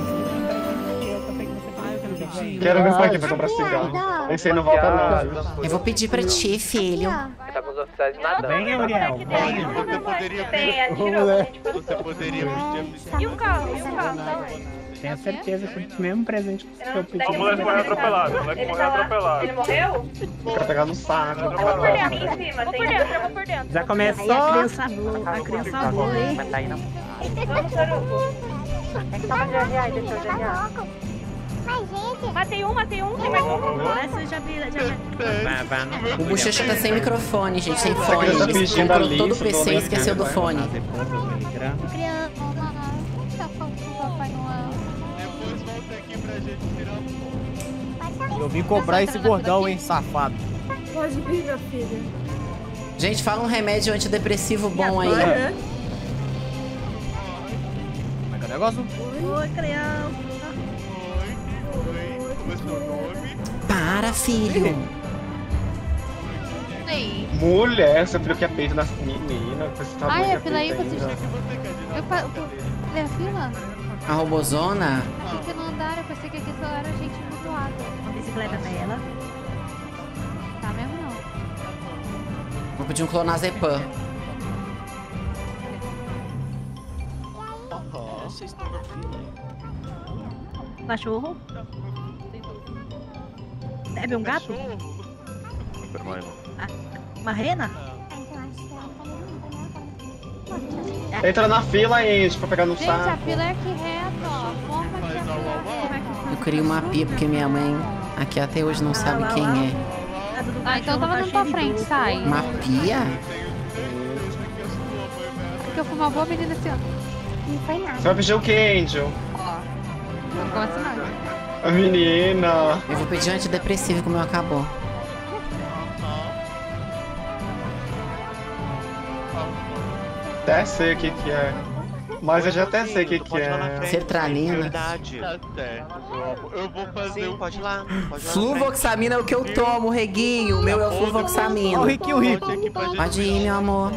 Quero vir pra aqui pra comprar cigarro. Esse aí não volta não. Eu vou pedir pra ti, filho. Tá com os oficiais nadando. Vem, Uriel. Tem, Ô, atirou. moleque. Você poderia E o carro, e o carro, tá onde? Tenho certeza que o mesmo presente que eu pedi. O moleque morreu atropelado, o moleque morreu atropelado. Ele morreu? Quero pegar no saco. Eu vou por dentro, aqui em cima. Vou por dentro, eu vou por dentro. Já começou. Aí a criança boa, a criança boa, hein? Vamos, Saruco. É que tava de R A, deixa eu G R Mas, gente... Matei um, matei um, tem mais um. Essa já vira, já O Bochecha tá sem microfone, gente, sem fone. Tá Ele pedindo a comprou todo o lista, P C e tô esqueceu do vendo. fone. Eu vim cobrar esse gordão, hein, safado. Pode vir, minha filha. Gente, fala um remédio antidepressivo bom aí. Como é que é o negócio? Oi, criança. Para, filho. Mulher, você viu que é peito das meninas. Você tá Ai, doida, é fila aí, peito você ainda. já... Eu, pa- eu, é a fila? A robozona? Tem que não andar, eu pensei que aqui só era gente muito lado. Uma bicicleta dela. Tá mesmo não. Vou pedir um clonazepam. Cachorro. Deve um gato? Ah, uma rena? Entra na fila, gente, pra pegar no Gente, a saco. fila é aqui reto, ó. Forma que a fila é. Eu queria uma pia porque minha mãe aqui até hoje não sabe quem é. Ah, então eu tava na tua frente, sai. Uma pia? Porque eu fui uma boa menina esse ano. Não foi nada. Você vai pedir o que, Angel? Ó. Não gosto nada. A menina. Eu vou pedir antidepressivo que o meu acabou. Até sei o que que é. Mas eu já até sei o que que é. Sertralina. Eu vou fazer. Sim, pode ir lá. Pode ir lá. Fluvoxamina é o que eu tomo, Reguinho. O meu é o fluvoxamina. Ó, o Riquinho rico. Pode ir, meu amor.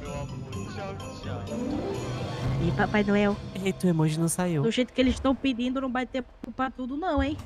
E Papai Noel, Eita, o emoji não saiu. do jeito que eles estão pedindo, não vai ter pra tudo não, hein?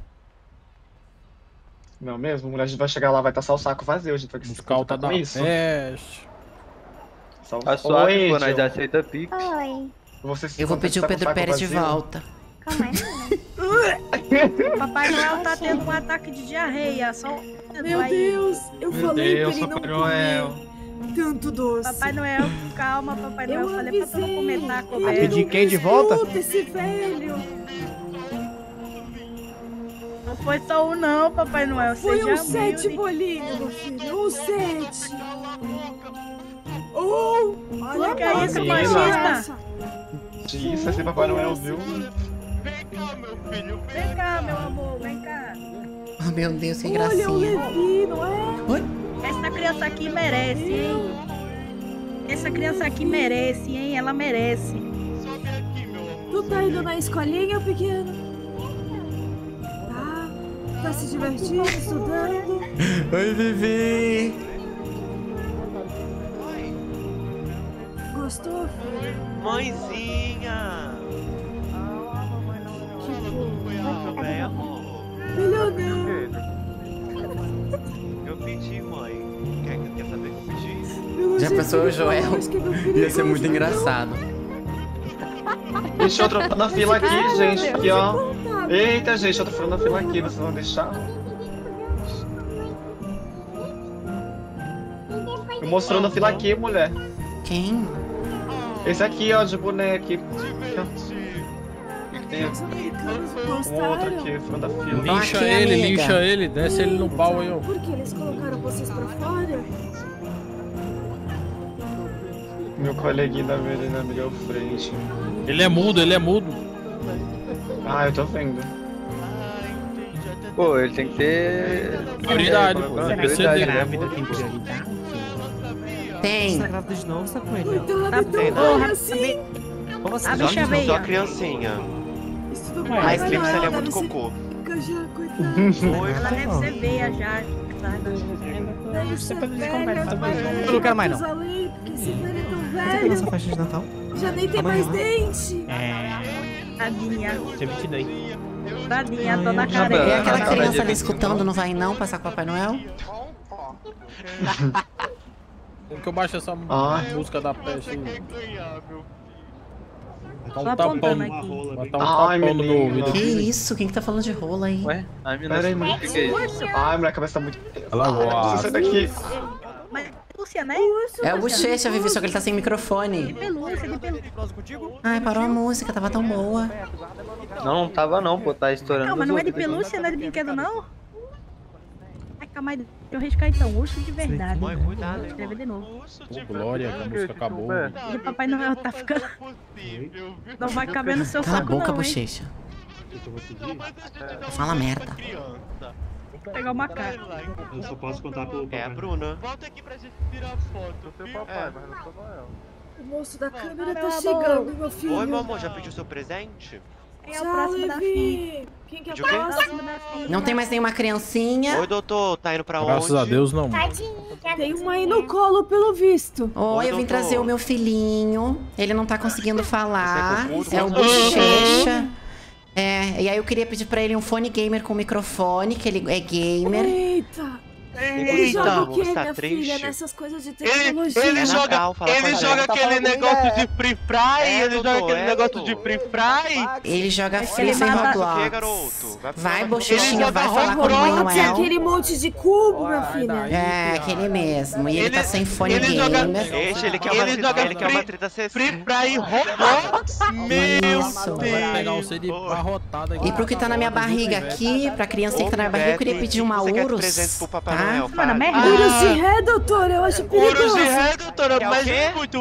Não mesmo? Mulher, a gente vai chegar lá, vai estar só o saco vazio. A gente vai Os cal tá com da isso. peste. Só... A suave, Oi, pô, nós Angel. aceita Pix. Oi. Você se Eu vou pedir o tá com Pedro saco Pérez de vazio? volta. Calma aí. Papai Noel tá tendo um ataque de diarreia, só... Meu Deus, eu Meu falei Deus, pra ele não Papai Noel. comer tanto doce. Papai Noel, calma, Papai Noel, Eu falei pra tu não comer avisei. taco, Ele velho. Pedir não quem de volta? escuta esse velho. Não foi só um não, Papai Noel, Foi seja um sete humilde. bolinhos, meu filho, um sete. Oh, olha Que é isso, Menina. machista? Isso, esse Papai Noel, viu? Vem cá, meu amor, vem cá. Oh, meu Deus, que Olha o gracinha. Levi, não é? Oi? Essa criança aqui merece, hein? Essa criança aqui merece, hein? Ela merece. Tu tá indo na escolinha, pequeno? Tá? Tá se divertindo, estudando? Oi, Vivi. Gostou, filho? Mãezinha! Tudo bem, amor? Melhor não. Eu pedi, mãe. Quer, quer saber que eu pedi? Pelo Já jeito pensou o que Joel? falou, acho que meu filho Ia ser muito gosta, engraçado. Deixa outro na fila aqui, Ai, gente. meu Aqui, Deus, ó. incontável. Eita, gente, outra fila na fila aqui. Vocês vão deixar? Eu mostrando a fila aqui, mulher. Quem? Esse aqui, ó, de boneco. Aqui, ó. Aqui tem Os americanos um gostaram. outro aqui, fora da fila. Lincha aqui, ele, amiga. lincha ele, desce ele no pau aí, ó. Por que eles colocaram vocês pra fora? Meu coleguinha da minha, na minha frente. Ele é mudo, ele é mudo. Ah, eu tô vendo. Pô, ele tem que ter... Prioridade, pô. Prioridade, Prioridade, né? Tem prioridade? Tem. Você tá grávida de novo, você tá com ele? Tá Tem, porra, não. assim. Como assim? A bicha veio. Só a criancinha. Mas Clips ali é muito cocô. Ela deve ser veia já. Eu não quero mais, não. Esse velho é tão Você quer velho. nossa festa de Natal? Já nem tem Amanhã. mais dente. É. Tadinha. Dia vinte e dois. Tadinha, toda É careca. aquela criança ali escutando, não vai não passar com o Papai Noel? Como que eu baixo essa Ah. música da peste aí? Botar um Tô tapão, apontando aqui. botar um Ai, tapão no meu menino. ouvido Que aqui. isso? Quem que tá falando de rola aí? Ué? Ai, meu Deus. Pera aí, mano. O que que é isso? Ai, minha cabeça tá muito... Ela Ai, eu preciso sair daqui. Mas Lúcia, né? É o Bochecha, Vivi, só que ele tá sem microfone. De pelúcia, de pelúcia. Ai, parou a música, tava tão boa. Não, não tava não, pô. Tá estourando. Calma, os não é de ouvidos. pelúcia, não é de brinquedo, não? Ai, calma aí, deixa eu riscar então. Urso de verdade. Cuidado, hein? Escreve de novo. Ô, Glória, que a música acabou. E o Papai Noel tá ficando... Não vai caber no seu Cala a saco boca, não, hein? Bochecha. Fala merda. Vou pegar o macaco. Eu só posso contar pelo É a Bruna. Volta aqui pra gente tirar foto. Eu sou papai, mas não sou Noel. O moço da câmera Meu tá amor. chegando, meu filho. Oi, meu amor, já pediu seu presente? Quem é o Tchau, próximo da fila? Levi. Quem que é o Pediu quem? próximo? Não tem mais nenhuma criancinha. Oi, doutor, tá indo pra onde? Graças a Deus, não. Tem uma aí no colo, pelo visto. Oi, eu vim doutor. trazer o meu filhinho. Ele não tá conseguindo falar. Você é É o confuso? Bochecha. É, e aí eu queria pedir pra ele um fone gamer com microfone, que ele é gamer. Eita. Ele Eita, joga o quê, você tá minha triste? filha, nessas coisas de Ele, tecnologia? ele É joga, Natal, fala com ele a joga gente. aquele negócio de Free Fry, É, ele joga doutor, aquele é, negócio doutor. de Free Fry. Ele joga Free ele Fire mata- O que, Roblox. garoto? Vai, Vai, pro- Bochechinha, Ele vai joga falar com o Roblox, Papai Pode ser Noel. aquele monte de cubo, minha filha. É, aquele mesmo. E ele, Ele- tá sem fone ele joga- gamer. Deixa, ele quer uma Ele treta, joga ele quer uma free- treta C C. Free Fry Roblox. Meu Isso. Vai pegar Deus. você de barrotada aqui. E pro que tá na minha barriga aqui, pra criança que tá na minha barriga, eu queria pedir uma Você quer Urus. presente pro Papai Tá? Noel, Mano, fale. merda. Urus de ré, doutor, eu acho Urus perigoso. de ré, doutora, Quer o mas quê? é muito...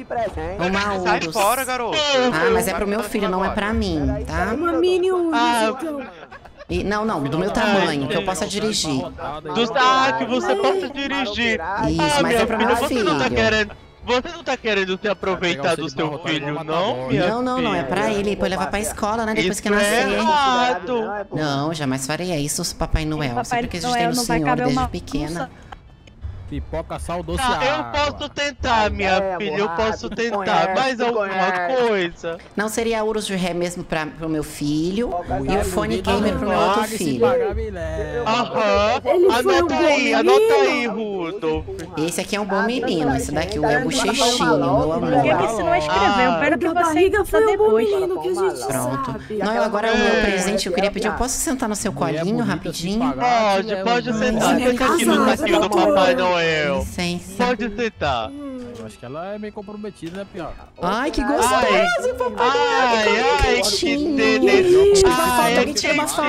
Uma Sai Urus. fora, garoto. Ah, mas é pro meu filho, não é pra mim, tá? Uma mini Urus, Ah, então. E, não, não, do meu tamanho, que eu possa dirigir. Do ah, que você possa dirigir. Isso, Ah, mas minha é pro meu filha, você não tá filho. querendo... Você não tá querendo se aproveitar do seu filho, não, minha Não, não, não, é filha? pra ele, pra eu levar pra escola, né, depois que Isso é nascer. errado. Não, jamais faria isso, Papai Noel. Papai Sempre quis Noel ter no não vai senhor caber desde uma pequena. Pipoca, sal, doce Tá, eu água. posso tentar, minha filha, eu posso tentar. Mais alguma coisa? Não seria Urus de ré mesmo pra, pro meu filho e o fone Tá gamer pro meu outro Pague, se filho. pagar, me leva. Aham. Ele foi um Anota bom aí, menino. anota aí, Rudolf. Esse aqui é um bom menino, esse daqui é o Bochechinho, meu Ninguém me amor. ensinou a escrever, eu quero que A você barriga faça foi um bom depois. menino que a gente Pronto. sabe. Não, eu agora o meu presente, eu queria pedir, eu posso sentar no seu colinho rapidinho? Pode, pode sentar. Ele é Senta aqui no casado, saquinho do doutor. Papai Noel. Licença. Pode sentar. Eu acho que ela é meio comprometida, né, Pior? Ai, que Ai, gostoso, Papai Noel. ai, ai, que quentinho. delícia. Tira uma foto, Ai, alguém tira uma foto.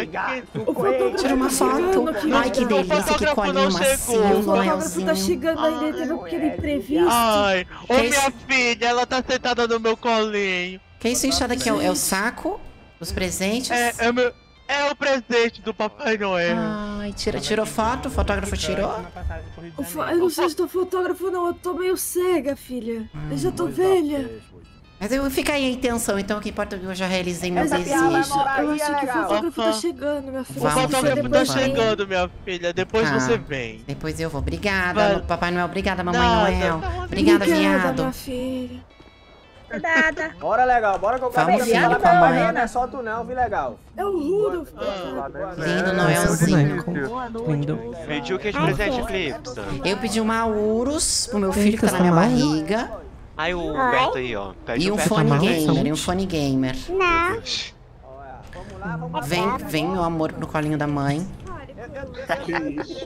Tira uma foto. Ai, que delícia, que colinho macio, O fotógrafo tá Noelzinho. chegando ainda, ele teve aquele imprevisto. Ai, ô Que minha isso? filha, ela tá sentada no meu colinho. Que isso, inchado aqui? É o, é o saco dos presentes? É, é, meu, é o presente do Papai Noel. Ai, tira, tirou foto? O fotógrafo tirou? O fo- Eu não sei se tô fotógrafo, não. Eu tô meio cega, filha. Eu já tô velha. Mas eu fica aí a intenção, então o que importa é que eu já realizei meu desejo. Eu acho que o fotógrafo tá chegando, minha filha. O Vamos, fotógrafo tá depois vem. chegando, minha filha. Depois Tá. você vem. Depois eu vou. Obrigada, Vai. Papai Noel. Obrigada, Mamãe Nada. Noel. Obrigada, viado. minha filha. Nada. Bora, legal, bora que eu Vamos, quero filho, aquela com a mãe. banana, Não é só tu não, viu, legal? É o Rudolf. Lindo, Noelzinho. Lindo. Pediu o que de presente, Clips? Eu pedi uma Urus pro meu filho que tá na minha barriga. Aí o Beto aí, ó. Pede E o um Beto fone pra gamer, e um fone gamer. Não. Vem, vem, meu amor, no colinho da mãe. Que isso?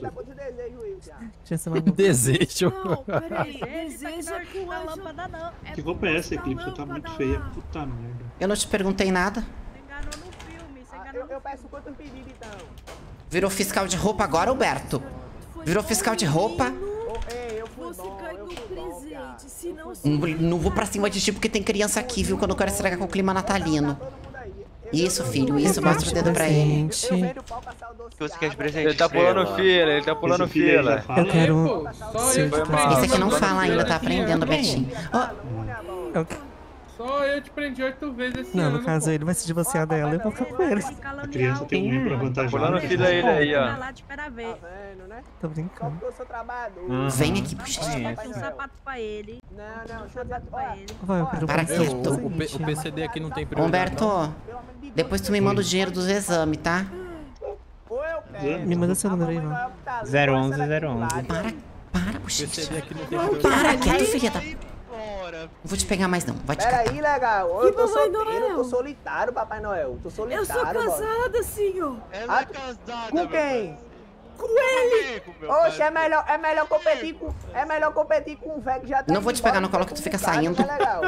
Desejo. Não, peraí. Deseja com a lâmpada, não. Que roupa é essa, Eclipse? Tá muito feia. Puta merda. Eu não te perguntei nada. Eu, eu peço quantos pedidos, então? Virou fiscal de roupa agora, Alberto? Virou fiscal de roupa? Você ganhou um presente, se não... Não, não vou pra cima de ti porque tem criança aqui, viu? Quando eu quero estragar com o clima natalino. Isso, filho, isso. Mostra o dedo pra ele. Presente. que você quer de presente? Ele tá pulando Estrela? fila, ele tá pulando Esse filho aí fila. já fala? Eu quero É, um. Seu de presente. Esse aqui não fala ainda, tá aprendendo, Betinho. Ó, Eu- Só eu te prendi oito vezes esse Não, ano. no caso ele vai se divorciar dela e eu vou ficar com ele. A criança tem um pra vantajar. Pulando né? fila ele aí, ó. lá de espera ver. Tô brincando. Eu sou trabalhador. Uhum. vem aqui, puxa. Tem um sapato pra ele. Não, não, deixa eu dizer pra ele. Vai, eu quero Para um quieto. presente. O, P- o P C D aqui não tem prioridade. Humberto, depois tu me manda o dinheiro dos exames, tá? Me manda seu número aí, mano. zero onze zero onze. Para, para, O puxa. P C D aqui não tem Para prioridade. quieto, filha da... Não vou te pegar mais não, vai te Pera catar. aí, legal. Que Eu tô Papai solteiro, eu tô Noel? solitário, Papai Noel. Tô Eu solitário, sou boy. casada, senhor. Ela é casada, com quem? Com ele. Oxe, é melhor, é melhor competir com, é melhor competir com um velho que já tá Não vou indo te pegar embora no colo do que tu fica cara, saindo. que é legal.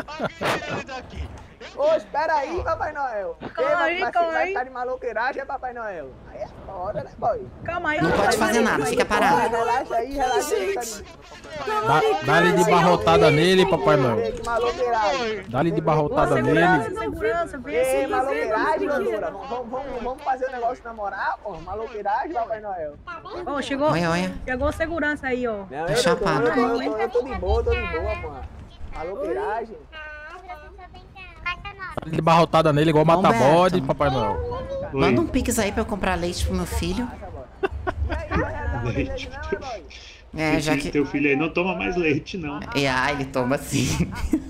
Oxe, pera aí, Papai Noel. Calma aí, vai, calma vai aí. ficar de maloqueiragem, é Papai Noel. Aí é foda, né, boy? Calma aí. Não pode fazer nada, fica parado. Relaxa aí, relaxa aí, carinho. Dá- Dá-lhe de barrotada nele, Papai Noel. Que maloqueiragem. Dá-lhe de barrotada nele. Segurança, vem Ei, assim, maloqueiragem, vem. Dora. Vamos, vamos, vamos fazer o negócio na moral, pô. Maloqueiragem, Papai Noel. Ó, chegou. Olha, olha. Chegou segurança aí, ó. Não, Tá eu, tô, chapado. eu, tô, eu, tô, eu tô de boa, tô de boa, pô. Maloqueiragem. Dá-lhe de barrotada nele, igual mata Humberto. bode, Papai Noel. Manda um pix aí pra eu comprar leite pro meu filho. Leite. É, já que... Teu filho aí não toma mais leite, não. É, ah, ele toma sim.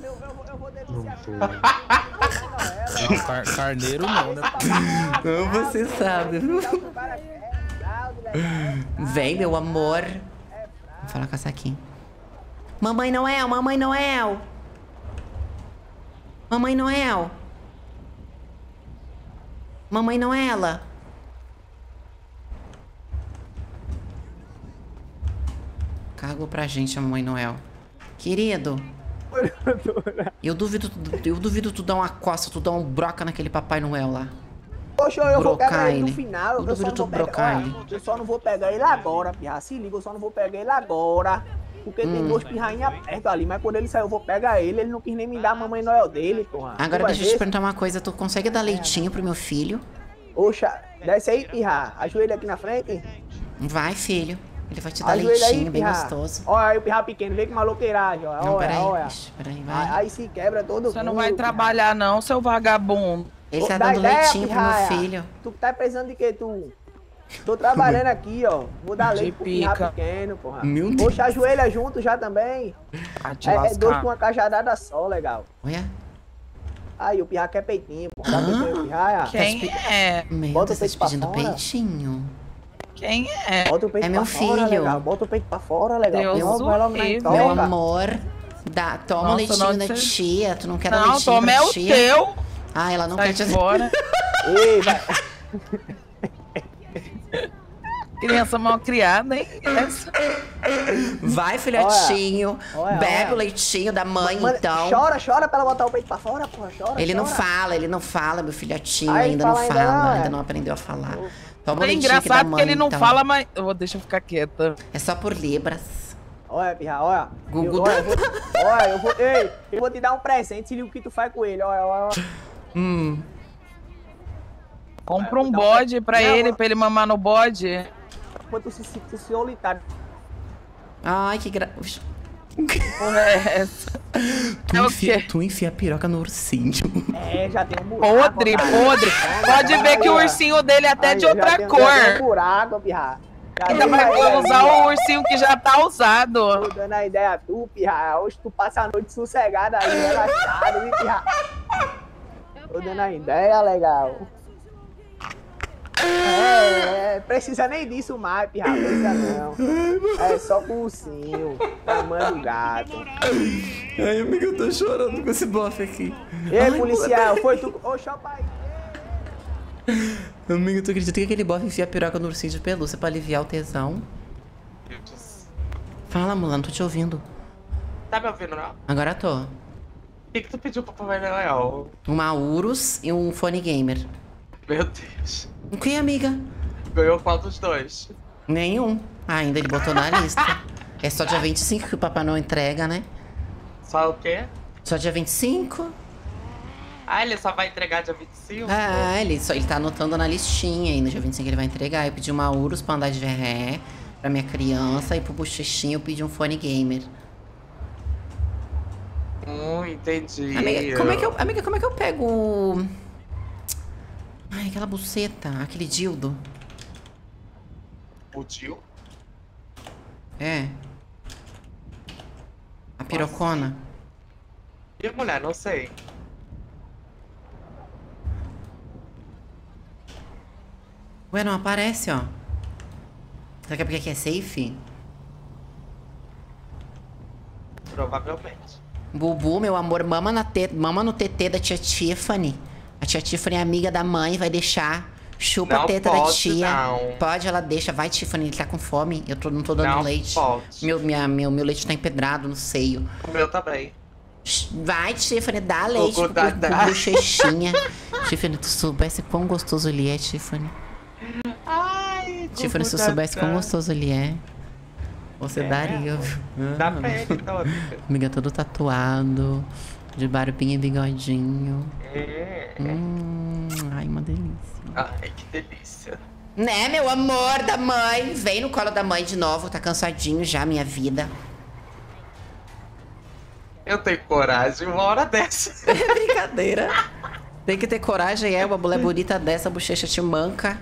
Não, car- carneiro não, né? Não, você sabe. Vem, meu amor. Vou falar com a Saquinha. Mamãe Noel, Mamãe Noel. Mamãe Noel. Mamãe Noela. Cagou pra gente a Mamãe Noel. Querido. Eu duvido, eu duvido tu dar uma coça, tu dar um broca naquele Papai Noel lá. Poxa, eu vou Brocar pegar ele no ele. final. Eu Eu só duvido não tu vou pegar, brocar olha, ele. eu só não vou pegar ele agora, pirra. Se liga, eu só não vou pegar ele agora. Porque tem Hum. duas pirrainhas perto ali. Mas quando ele sair, eu vou pegar ele. Ele não quis nem me dar a Mamãe Noel dele, porra. Agora Tu vai deixa eu te ver? perguntar uma coisa, tu consegue dar leitinho pro meu filho? Oxa, desce aí, pirra. Ajoelha aqui na frente. Vai, filho. Ele vai te dar Ajoelha leitinho, aí, bem pirra. gostoso. Olha aí o pirra pequeno, vê que maloqueiragem, ó. Não, Olha, peraí. olha. Ixi, peraí, Aí, vai. aí se quebra todo Você não mundo, vai pirra. trabalhar não, seu vagabundo. Ele tá Dá dando ideia, leitinho pro meu pirraia. filho. Tu tá precisando de quê, tu? Tô trabalhando aqui, ó. Vou dar De leite pro pirra pica. pequeno, porra. Meu Deus. Poxa, ajoelha junto já também. Vai te É, é lascar. dois com uma cajadada só, legal. Olha. Aí, o pirra quer peitinho, porra. Dá peitinho aí, o pirraia. Quem é? Meu Bota Deus, o tá peito te pra pedindo fora. peitinho. Quem é? Bota o peito É pra meu fora, filho. legal. Bota o peito pra fora, legal. Deus Não, vai logo na livre. entoca. Meu amor. Dá, toma o Nossa, leitinho não, da você- tia. Tu não quer dar Não, leitinho toma pra é o tia? teu. Ah, ela não Sai quer te fora. Ei, vai. Criança mal criada, hein? Essa. Vai, filhotinho. Olha, olha, Bebe olha. o leitinho da mãe, Manda- então. Chora, chora pra ela botar o peito pra fora, porra. Chora, Ele não chora. fala, ele não fala, meu filhotinho. Ah, ele ainda não fala ainda fala, não, ainda é? não aprendeu a falar. Toma o É leitinho aqui da engraçado mãe, que ele não então. fala, mas... Eu vou deixar eu ficar quieta. É só por libras. Olha, pirra, olha. Gugu Eu, olha, eu vou, olha, eu vou. Ei, eu vou te dar um presente, se liga o que tu faz com ele. Olha, olha, olha. Hum. Compra um bode pra Não, ele, eu- pra ele mamar no bode. Enquanto tu se sinta solitário. Ai, que gra... Porra é essa? Tu, É o enfia, quê? tu enfia a piroca no ursinho. É, já tem um buraco. Podre, cara. podre. Pode ver que o ursinho dele é até Aí, de já outra tem- cor. Já tem um buraco, pirra. Já Ainda tem vai uma ideia usar aí. o ursinho que já tá usado. Tô dando a ideia a tu, pirra. Hoje tu passa a noite sossegada aí, relaxado, viu, pirra? Tô dando a ideia, legal. É, é, precisa nem disso mais, pirra. Precisa não. É só com o ursinho. Tamanho do gato. Ai, amiga, eu tô chorando com esse bofe aqui. Ei, Ai, policial, moleque. foi tu. Ô, chopa aí. Amigo, tu acredita que aquele bofe enfia a piroca no ursinho de pelúcia pra aliviar o tesão? Fala, Mulan, tô te ouvindo. Tá me ouvindo, não? Agora tô. O que, que tu pediu pro Papai Noel? Uma Urus e um fone gamer. Meu Deus. O que, amiga? Ganhou qual dos dois? Nenhum. Ah, ainda ele botou na lista. É só dia vinte e cinco que o Papai Noel entrega, né? Só o quê? Só dia vinte e cinco? Ah, ele só vai entregar dia vinte e cinco? Ah, ele, só, ele tá anotando na listinha aí. No dia vinte e cinco ele vai entregar. Eu pedi uma Urus pra andar de verré pra minha criança. E pro bochechinho eu pedi um fone gamer. Hum, entendi. Amiga, como é que eu, amiga, como é que eu pego... Ai, aquela buceta, aquele dildo. O tio? É. A pirocona. E mulher, não sei. Ué, não aparece, ó. Será que é porque aqui é safe? Provavelmente. Bubu, meu amor, mama, na te... mama no T T da tia Tiffany. A tia Tiffany é amiga da mãe, vai deixar. Chupa Não a teta pode, da tia. não. Pode, ela deixa. Vai, Tiffany, ele tá com fome. Eu tô, não tô dando Não leite. pode. Meu, minha, meu, meu leite tá empedrado no seio. O meu também. Vai, Tiffany, dá leite pro, dá, pro, dá. pro bochechinha. Tiffany, tu soubesse quão gostoso ele é, Tiffany. Ai, Tiffany, se eu soubesse quão gostoso ele é, você É daria, viu? Dá Ah. pra ele, então, amiga. Amiga, todo tatuado, de barbinha e bigodinho. É. Hum, ai, uma delícia. Ai, que delícia. Né, meu amor da mãe? Vem no colo da mãe de novo, tá cansadinho já, minha vida. Eu tenho coragem uma hora dessa. É brincadeira. Tem que ter coragem, é, uma mulher bonita dessa, a bochecha te manca.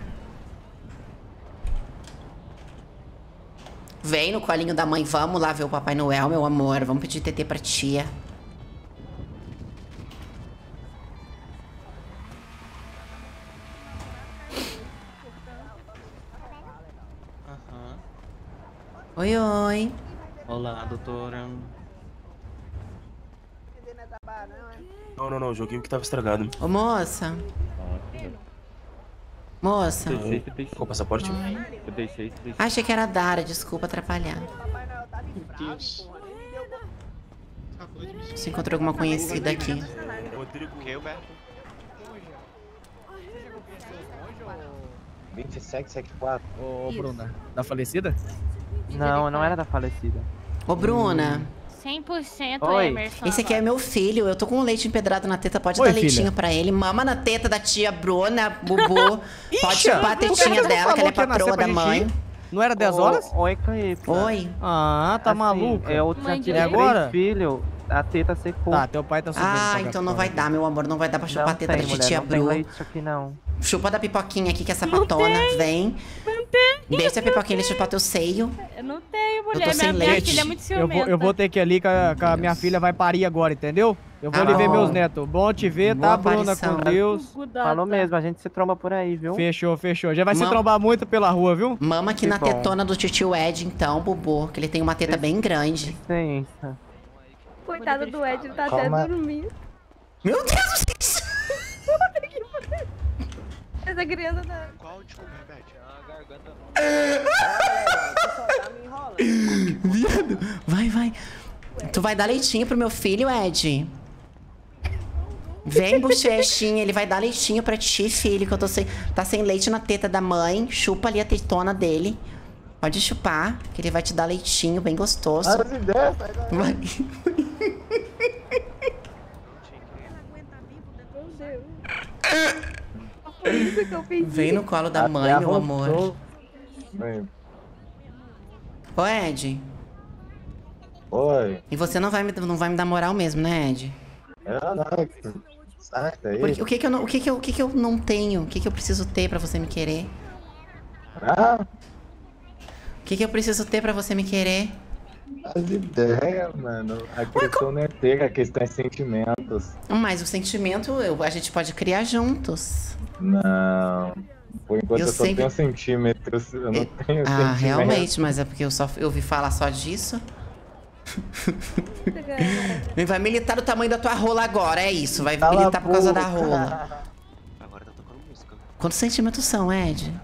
Vem no colinho da mãe, vamos lá ver o Papai Noel, meu amor. Vamos pedir T T pra tia. Aham. Oi, oi. Olá, doutora. Não, não, não, o joguinho que tava estragado. Ô, moça. Moça. Qual o passaporte? Eu deixei, deixei. Achei que era a Dara, desculpa atrapalhar. Meu Deus. Você encontrou alguma conhecida aqui? Rodrigo. O que, Humberto? vinte e sete, setenta e quatro. Ô, Bruna, da falecida? Não, não era da falecida. Ô, Bruna. cem por cento Oi. Emerson. Esse aqui é meu filho. Eu tô com leite empedrado na teta. Pode Oi, dar leitinho filha. pra ele. Mama na teta da tia Bruna, Bubu. Pode Ixi, chupar a por que tetinha você não dela, que ela é falou que ia nascer patroa pra da gente mãe. ir? Não era dez horas? Oi, Caípa. Oi. Ah, tá Assim, maluco? Eu já Mãe de tive É agora? três filhos, a teta secou. Tá, teu pai tá subindo. Ah, pra então cá, não vai pra dar, meu amor. Não vai dar pra chupar Não a teta tem, da mulher, titia não tem Bru. leite aqui não. Chupa da pipoquinha aqui, que é sapatona. Vem. Deixa a pipoquinha ele chupar teu seio. Eu não tenho, Eu tô mulher. sem Minha, minha leite. filha é muito Eu ciumenta. vou, eu vou ter que ir ali, que a, que a minha filha vai parir agora, entendeu? Eu vou Tá ali ver bom. meus netos. Bom te ver, Boa tá, Bruna? aparição. Com Deus. Falou mesmo, a gente se tromba por aí, viu? Fechou, fechou. Já vai se Mam- trombar muito pela rua, viu? Mama aqui Que na bom. tetona do tio Ed, então, Bubu. Que ele tem uma teta bem grande. Licença. Coitado do Ed, ele tá Calma. até dormindo. Meu Deus do céu! Essa criança tá... Qual o tipo, Herbert? Viado. Vai, vai. Tu vai dar leitinho pro meu filho, Ed? Vem, bochechinha. Ele vai dar leitinho pra ti, filho. Que eu tô sem... Tá sem leite na teta da mãe. Chupa ali a tetona dele. Pode chupar, que ele vai te dar leitinho bem gostoso. As ideias, sai daí. Vai. Meu Deus. Foi isso que eu pedi. Vem no colo da mãe, meu amor. Ô, Ed. Oi. E você não vai, me, não vai me dar moral mesmo, né, Ed? Eu não. Sai daí. Porque, o que que eu não, o que que eu, o que que eu não tenho? O que que eu preciso ter pra você me querer? Ah, O que que eu preciso ter pra você me querer? as ideias, mano. A questão não é ter, a questão é sentimentos. Mas o sentimento eu- a gente pode criar juntos. Não. Por enquanto Eu eu, só sempre- tenho centímetros. Eu não tenho Ah, sentimentos. realmente, mas é porque eu só eu ouvi falar só disso. Vai militar o tamanho da tua rola agora, é isso. Vai Cala militar a por causa da boca. rola. Agora tá tocando música. Quantos centímetros são, Ed?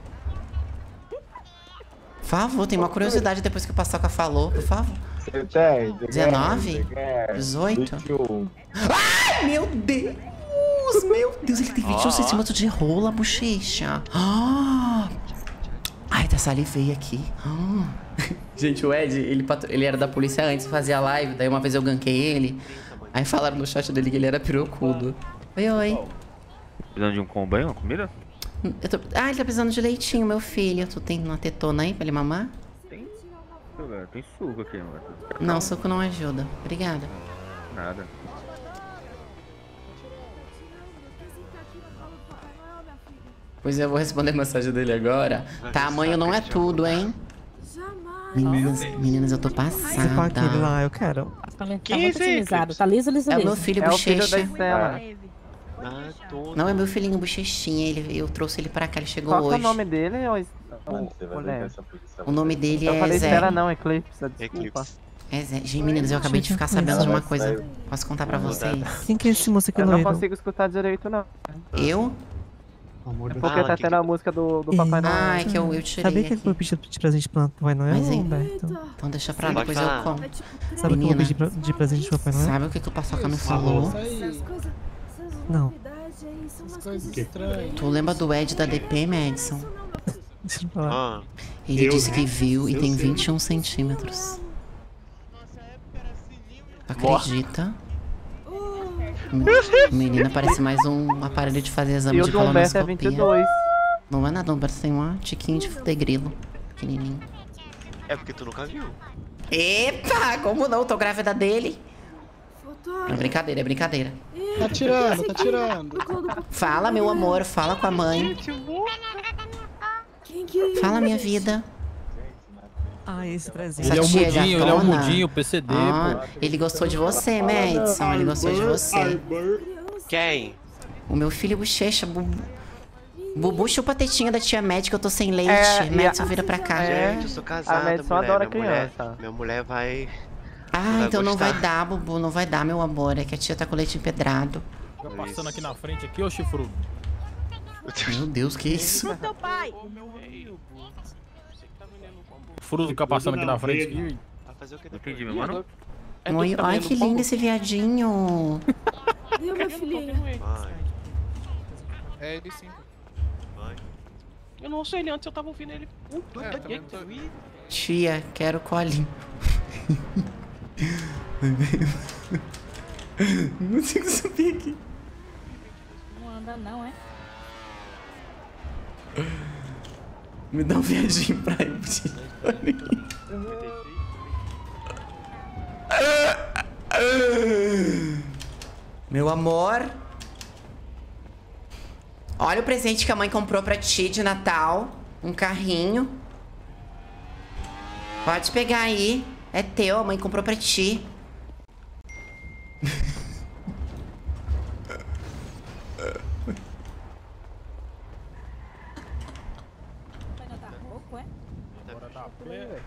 Por favor, tem uma curiosidade depois que o Paçoca falou, por favor. Você tem? dezenove? dezoito? vinte e um. Ai, meu Deus! Meu Deus, ele tem vinte e um Ó. centímetros de rola, bochecha. Ah. Ai, até salivei aqui. Ah. Gente, o Ed, ele, patro- ele era da polícia antes, fazia live. Daí uma vez eu ganquei ele. Aí falaram no chat dele que ele era pirocudo. Oi, oi. Precisando de um combo aí, uma comida? Eu tô... Ah, ele tá precisando de leitinho, meu filho. Tu tem uma tetona aí pra ele mamar? Tem. Tem suco aqui, mano. Não, suco não ajuda. Obrigada. Nada. Pois é, eu vou responder a mensagem dele agora. Tamanho não é tudo, hein? Meninas, meninas, eu tô passada. Esse paquinho lá, eu quero. Tá muito otimizado. Tá liso, liso, É o liso. meu filho É o filho bochecha. da Estela. Ah, tô... Não, é meu filhinho bochechinha. Ele, eu trouxe ele pra cá, ele chegou Qual que é hoje. o nome dele, ô... Mano, você vai mulher? ver essa posição. O nome dele Eu é falei Zé. Estela não, Eclipse, desculpa. Eclipse. É Zé. Gente, meninas, eu acabei de ficar sabendo de uma coisa. Posso contar pra vocês? Quem que é esse moço aqui Eu não loiro? consigo escutar direito, não. Eu? É porque tá tendo a música do, do Papai Noel. Ah, é que eu, eu tirei Sabia que aqui. eu pedi de presente pro Papai Noel, Mas, hein? Humberto? Então deixa pra lá, Pode depois eu falar. como. Sabe o que eu Menina, pedi pra- de presente pro Papai Noel? sabe o que, que o Paçoca me falou? Não. Tu lembra do Ed da D P, Madison? Deixa eu falar. Ah, Ele Eu, disse né? que viu e Eu tem sei. vinte e um centímetros. Acredita? Menina, parece mais um aparelho de fazer exame E o de do Humberto é colonoscopia. vinte e dois. Não é nada, o Humberto tem uma tiquinho de fuder grilo. Pequenininho. é porque tu nunca viu. Epa, como não? Tô grávida dele. É brincadeira, é brincadeira. Tá tirando, tá tirando. Fala, meu amor, fala com a mãe. Fala, minha vida. Ah, esse presente. Ele é o tia mudinho, ele é o gatona. mudinho, o P C D, Ah, pô. ele gostou de você, Madison. Ele gostou de você. Quem? O meu filho bochecha, Bubu. Bubu chupa a tetinha da tia Mad que eu tô sem leite. É, e Madison a- vira pra cá. Gente, eu sou casado, A Madison mulher. adora minha mulher, criança. minha mulher vai... Ah, vai então não gostar. vai dar, Bubu. Não vai dar, meu amor. É que a tia tá com leite empedrado. Fica passando aqui na frente aqui, ô chifrudo. Meu Deus, que isso? Teu pai. Frudo fica passando aqui na frente aqui. Vai fazer o que Não entendi, meu mano. Oi, ai, que lindo esse viadinho. Viu, meu filhinho? Vai, É ele sim. vai. Eu não sei ele antes, eu tava ouvindo ele. Uh, doido, É, tá também quieto. tô- Ih, Tia, quero colinho. Não consigo subir aqui. Não anda não, é? Me dá um viadinho pra ir. Meu amor. Olha o presente que a mãe comprou pra ti de Natal. Um carrinho. Pode pegar aí. É teu, a mãe comprou pra ti. Tá rouco, é? Agora tá a pé.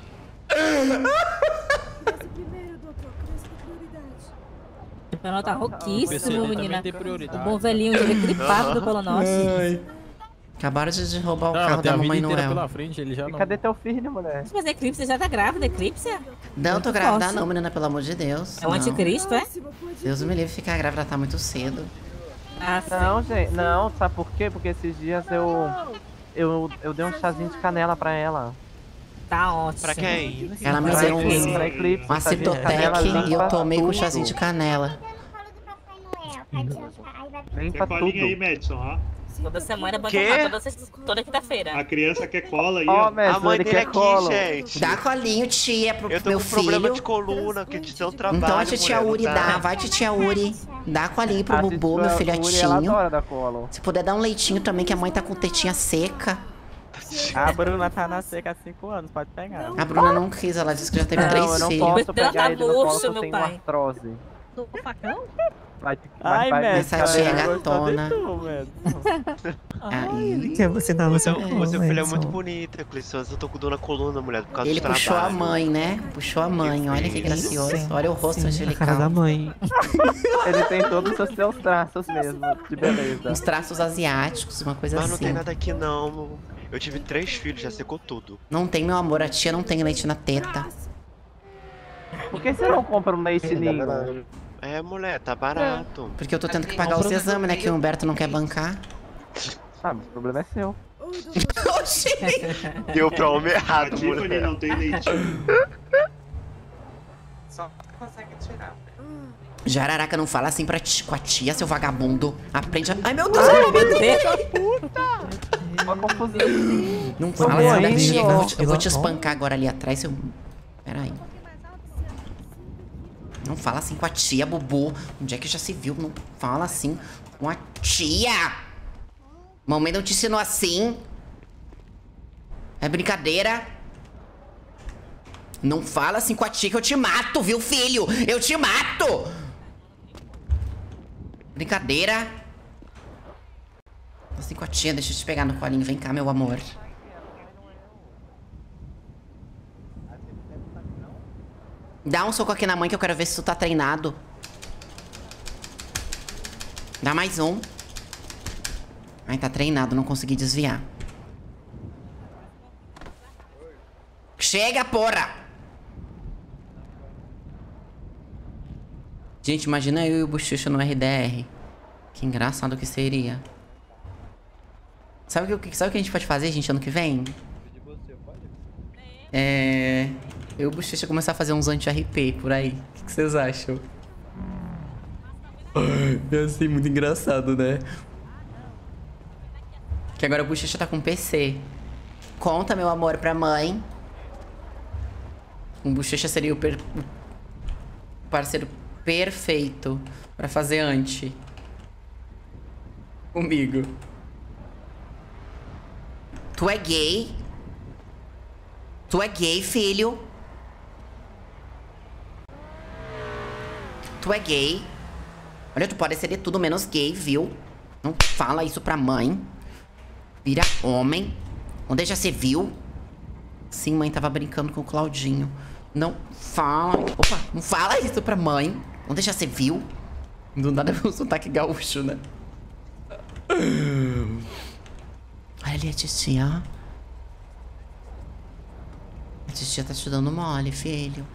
Primeiro, doutor, criança com prioridade. O Pelo tá O P C D rouquíssimo, também menina. tem O prioridade. bom velhinho dele gripado do Pelo Norte. Ai. Acabaram de roubar o Não, carro tem da a vida Mamãe inteira pela Noel. frente, ele já E não... cadê teu filho, mulher? Mas Eclipse já tá grávida, Eclipse? Não, tô Muito grávida forte. não, menina, pelo amor de Deus. É o Não. anticristo, é? Deus me livre ficar grávida, tá muito cedo. Ah, sim. Não, gente, não, sabe por quê? Porque esses dias eu. Eu, eu dei um chazinho de canela pra ela. Tá ótimo. Pra quem? Ela me Pra deu Eclipse, um, pra Eclipse, uma chazinho de canela citotec e eu limpa tomei com tudo. chazinho de canela. Limpa Tem colinha aí, tudo. Madison, ó. Toda semana é bom Quê? tomar, toda, sexta- toda quinta-feira. A criança quer cola aí, Ó, ó. Madison, A mãe ele dele quer aqui, colo. gente. Dá colinho, tia, pro Eu tô meu com problema filho. de coluna, que de seu trabalho, Então a titia mulher, Uri não tá? dá, vai titia Uri. Dá colinho pro A Bubu, meu titia Uri, ela filhotinho. adora dar colo. Se puder dar um leitinho também, que a mãe tá com tetinha seca. A Bruna tá na seca há cinco anos, pode pegar. A Bruna não quis, ela disse que já teve Não, três eu não filhos. posso Ela pegar tá ele no colo, murcho, que eu meu tenho pai. artrose. Do facão? Vai, Ai, vai, vai, Essa tia é gatona. Ai, ele quer você dar no seu Então, colo, seu filho é Madison. muito bonito, Clisson. Eu tô com dor na coluna, mulher, por causa Ele do puxou a trabalho. mãe, né? Puxou a mãe, olha que gracioso. Olha o rosto Sim, a angelical. cara da mãe. Ele tem todos os seus traços mesmo, de beleza. Uns traços asiáticos, uma coisa Mas não assim. tem nada aqui, não. Eu tive três filhos, já secou tudo. Não tem, meu amor, a tia não tem leite na teta. Por que você não compra um leite ninho? É, mulher, tá barato. Porque eu tô tendo que pagar os exames, né? Que o Humberto não quer bancar. Ah, mas o problema é seu. Oxi! Deu pra homem A errado, Tiffany mulher. não tem leitinho. Só consegue tirar. Jararaca, não fala assim pra ti, com a tia, seu vagabundo. Aprende a... Ai, meu Deus, ai, meu Deus. Uma confusão. Não fala assim da tia. Eu vou, te, eu vou te espancar agora ali atrás, seu... Pera aí. Não fala assim com a tia, Bubu. Onde é que já se viu? Não fala assim com a tia. Mamãe não te ensinou assim. É brincadeira. Não fala assim com a tia que eu te mato, viu, filho? Eu te mato. Brincadeira. Assim com a tia, deixa eu te pegar no colinho. Vem cá, meu amor. Dá um soco aqui na mãe que eu quero ver se tu tá treinado. Dá mais um. Ai, tá treinado, não consegui desviar. Chega, porra! Gente, imagina eu e o Bochecha no R D R. Que engraçado que seria. Sabe o que, sabe o que a gente pode fazer, gente, ano que vem? É... Eu e o Bochecha começar a fazer uns anti-R P por aí. O que, que vocês acham? É assim, muito engraçado, né? Que agora o Bochecha tá com P C. Conta, meu amor, pra mãe. O Bochecha seria o, per... o parceiro perfeito pra fazer anti. Comigo. Tu é gay? Tu é gay, filho? Tu é gay? Olha, tu pode ser de tudo menos gay, viu? Não fala isso pra mãe. Vira homem. Onde já você viu? Sim, mãe tava brincando com o Claudinho. Não fala... Opa, não fala isso pra mãe. Onde já você viu? Do nada é um sotaque gaúcho, né? Olha ali a titia. A titia tá te dando mole, filho.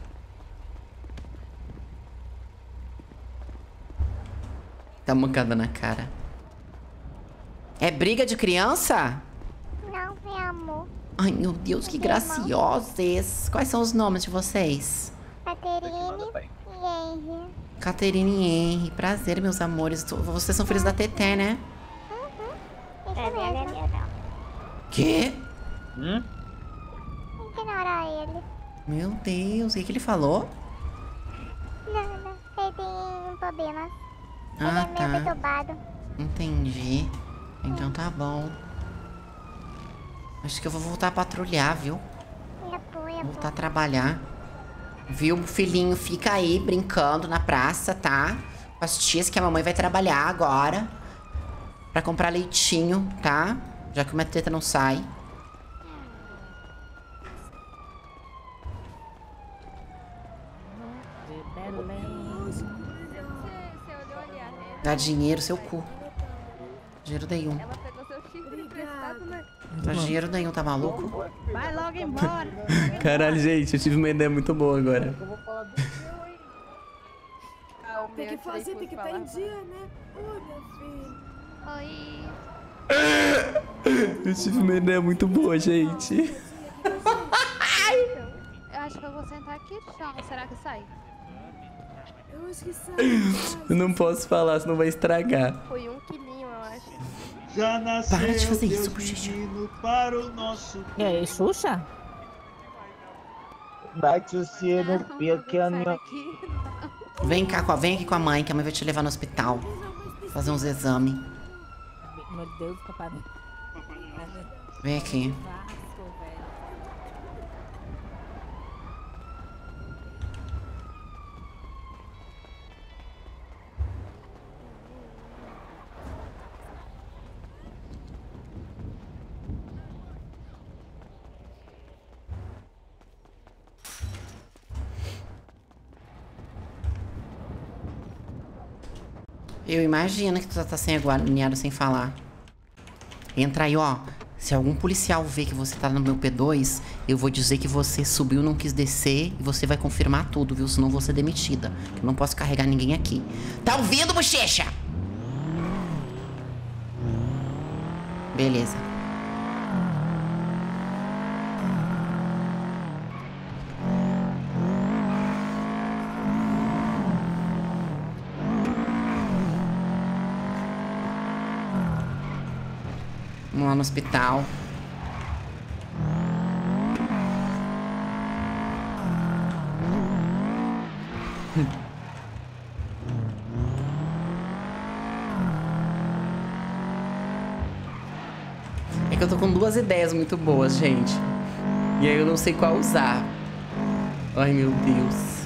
Tá mancada na cara. É briga de criança? Não, meu amor. Ai, meu Deus, que graciosos. Quais são os nomes de vocês? Caterine e Henry. Caterine e Henry. Prazer, meus amores. Vocês são filhos da Teté, né? Uhum. Isso mesmo. Quê? Hum? Ignora ele. Meu Deus, o que, que ele falou? Nada. Ele tem problemas. Ah, ele é tá. meio perturbado. Entendi. Então tá bom. Acho que eu vou voltar a patrulhar, viu? Apoia, Voltar a trabalhar. Viu, filhinho? Fica aí brincando na praça, tá? Com as tias que a mamãe vai trabalhar agora. Pra comprar leitinho, tá? Já que uma teta não sai. Dá dinheiro, seu cu. Dinheiro nenhum. Ela pegou seu chifre emprestado, né? Dá dinheiro nenhum, tá maluco? Vai logo embora. Caralho, gente, eu tive uma ideia muito boa agora. Tem que fazer, tem que estar em dia, né? Oi, meu filho. Oi. Eu tive uma ideia muito boa, gente. Eu acho que eu vou sentar aqui no chão. Será que sai? Eu acho que sai. Eu não posso falar, senão vai estragar. Foi um quilinho, eu acho. Já nasceu Para de fazer Deus isso, Bochecha. menino para o nosso... E aí, Xuxa? Bate o sino, pequeno. Vem cá, com a- vem aqui com a mãe, que a mãe vai te levar no hospital. Fazer uns exames. Meu Deus, papai. Vem aqui. Eu imagino que tu tá sem agoniado, sem falar. Entra aí, ó. Se algum policial ver que você tá no meu P dois, eu vou dizer que você subiu, não quis descer e você vai confirmar tudo, viu? Senão eu vou ser demitida. Eu não posso carregar ninguém aqui. Tá ouvindo, Bochecha? Beleza. Vamos lá no hospital. É que eu tô com duas ideias muito boas, gente. E aí eu não sei qual usar. Ai, meu Deus.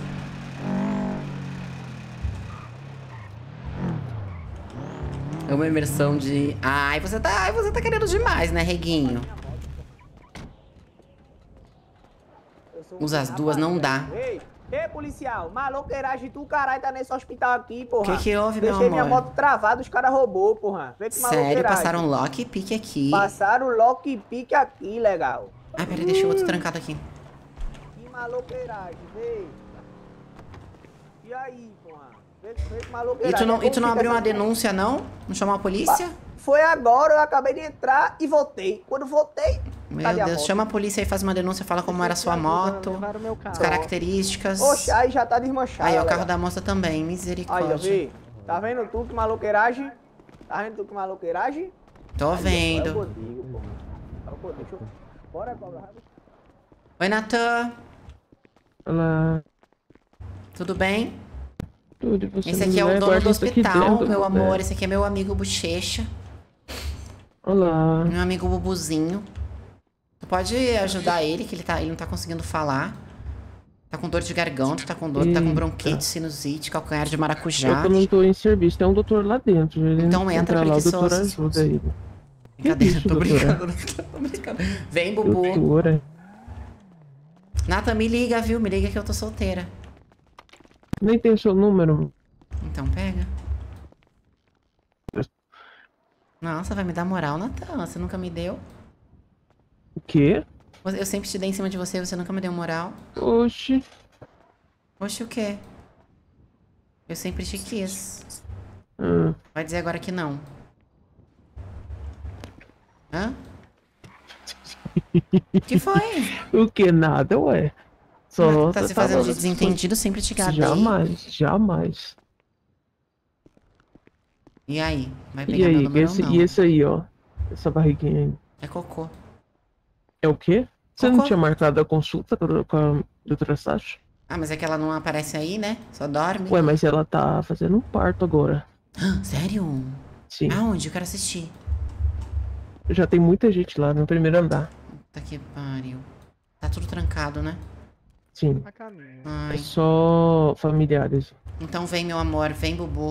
É uma imersão de... Ai, você tá, ai, você tá querendo demais, né, Reguinho? Usa as duas, não dá. Ei, ei, policial, maloqueiragem do caralho tá nesse hospital aqui, porra. Que que houve, meu Deixei minha amor? moto travada, os caras roubou, porra. Vê que Sério, maloqueiragem. passaram lock e pique aqui. Passaram lock e pique aqui, legal. Ai, peraí, deixa o outro trancado aqui. Que maloqueiragem, vê. E aí, porra? Vê, vê que maloqueiragem. E tu não, e tu não abriu uma essa... denúncia, não? Não chamou a polícia? Foi agora, eu acabei de entrar e voltei. Quando voltei, Meu cadê a Deus, moto? chama a polícia e faz uma denúncia, fala como era a sua moto, as características. Oxe, aí já tá desmanchado. Aí, ó, o carro legal. da moça também, Aí, misericórdia. ó, vê. Tá vendo tu que maloqueiragem? Tá vendo tu que maloqueiragem? Tô vendo. Aí, ó, é o Código, pô. É o Código, deixa eu- Bora, cobra. Oi, Natan. Olá. Tudo bem? Tudo, e você? Esse aqui é o Mulher, dono do guarda isso aqui hospital, dentro, meu mulher. amor. Esse aqui é meu amigo Bochecha. Olá. Meu amigo Bubuzinho. Tu pode ajudar ele, que ele, tá, ele não tá conseguindo falar. Tá com dor de garganta, tá com dor, tá com Eita. bronquite, sinusite, calcanhar de Eu maracujá. que não tô em serviço, tem um doutor lá dentro. Ele Então entra, lá, o doutor preguiçoso. ajuda ele. Brincadeira, isso, tô doutora? brincando, tô brincando. Vem, Bubu. Doutora. Nata, me liga, viu? Me liga que eu tô solteira. Nem tem seu número. Então pega. Nossa, vai me dar moral, Natan. Você nunca me deu. O quê? Eu sempre te dei em cima de você, você nunca me deu moral. Oxi. Oxe, o quê? Eu sempre te quis. Ah. Vai dizer agora que não. Hã? O que foi? O que? Nada, ué. Só Tá se fazendo de desentendido, sempre te gadei. Jamais, jamais. E aí? Vai pegar E meu aí, número esse, ou não? e esse aí, ó. Essa barriguinha aí. É cocô. É o quê? Você não Cocô. tinha marcado a consulta com a, com a doutora Sasha? Ah, mas é que ela não aparece aí, né? Só dorme. Ué, mas ela tá fazendo um parto agora. Sério? Sim. Aonde? Eu quero assistir. Já tem muita gente lá no primeiro andar. Puta que pariu. Tá tudo trancado, né? Sim. Ai. É só familiares. Então vem, meu amor. Vem, Bubu.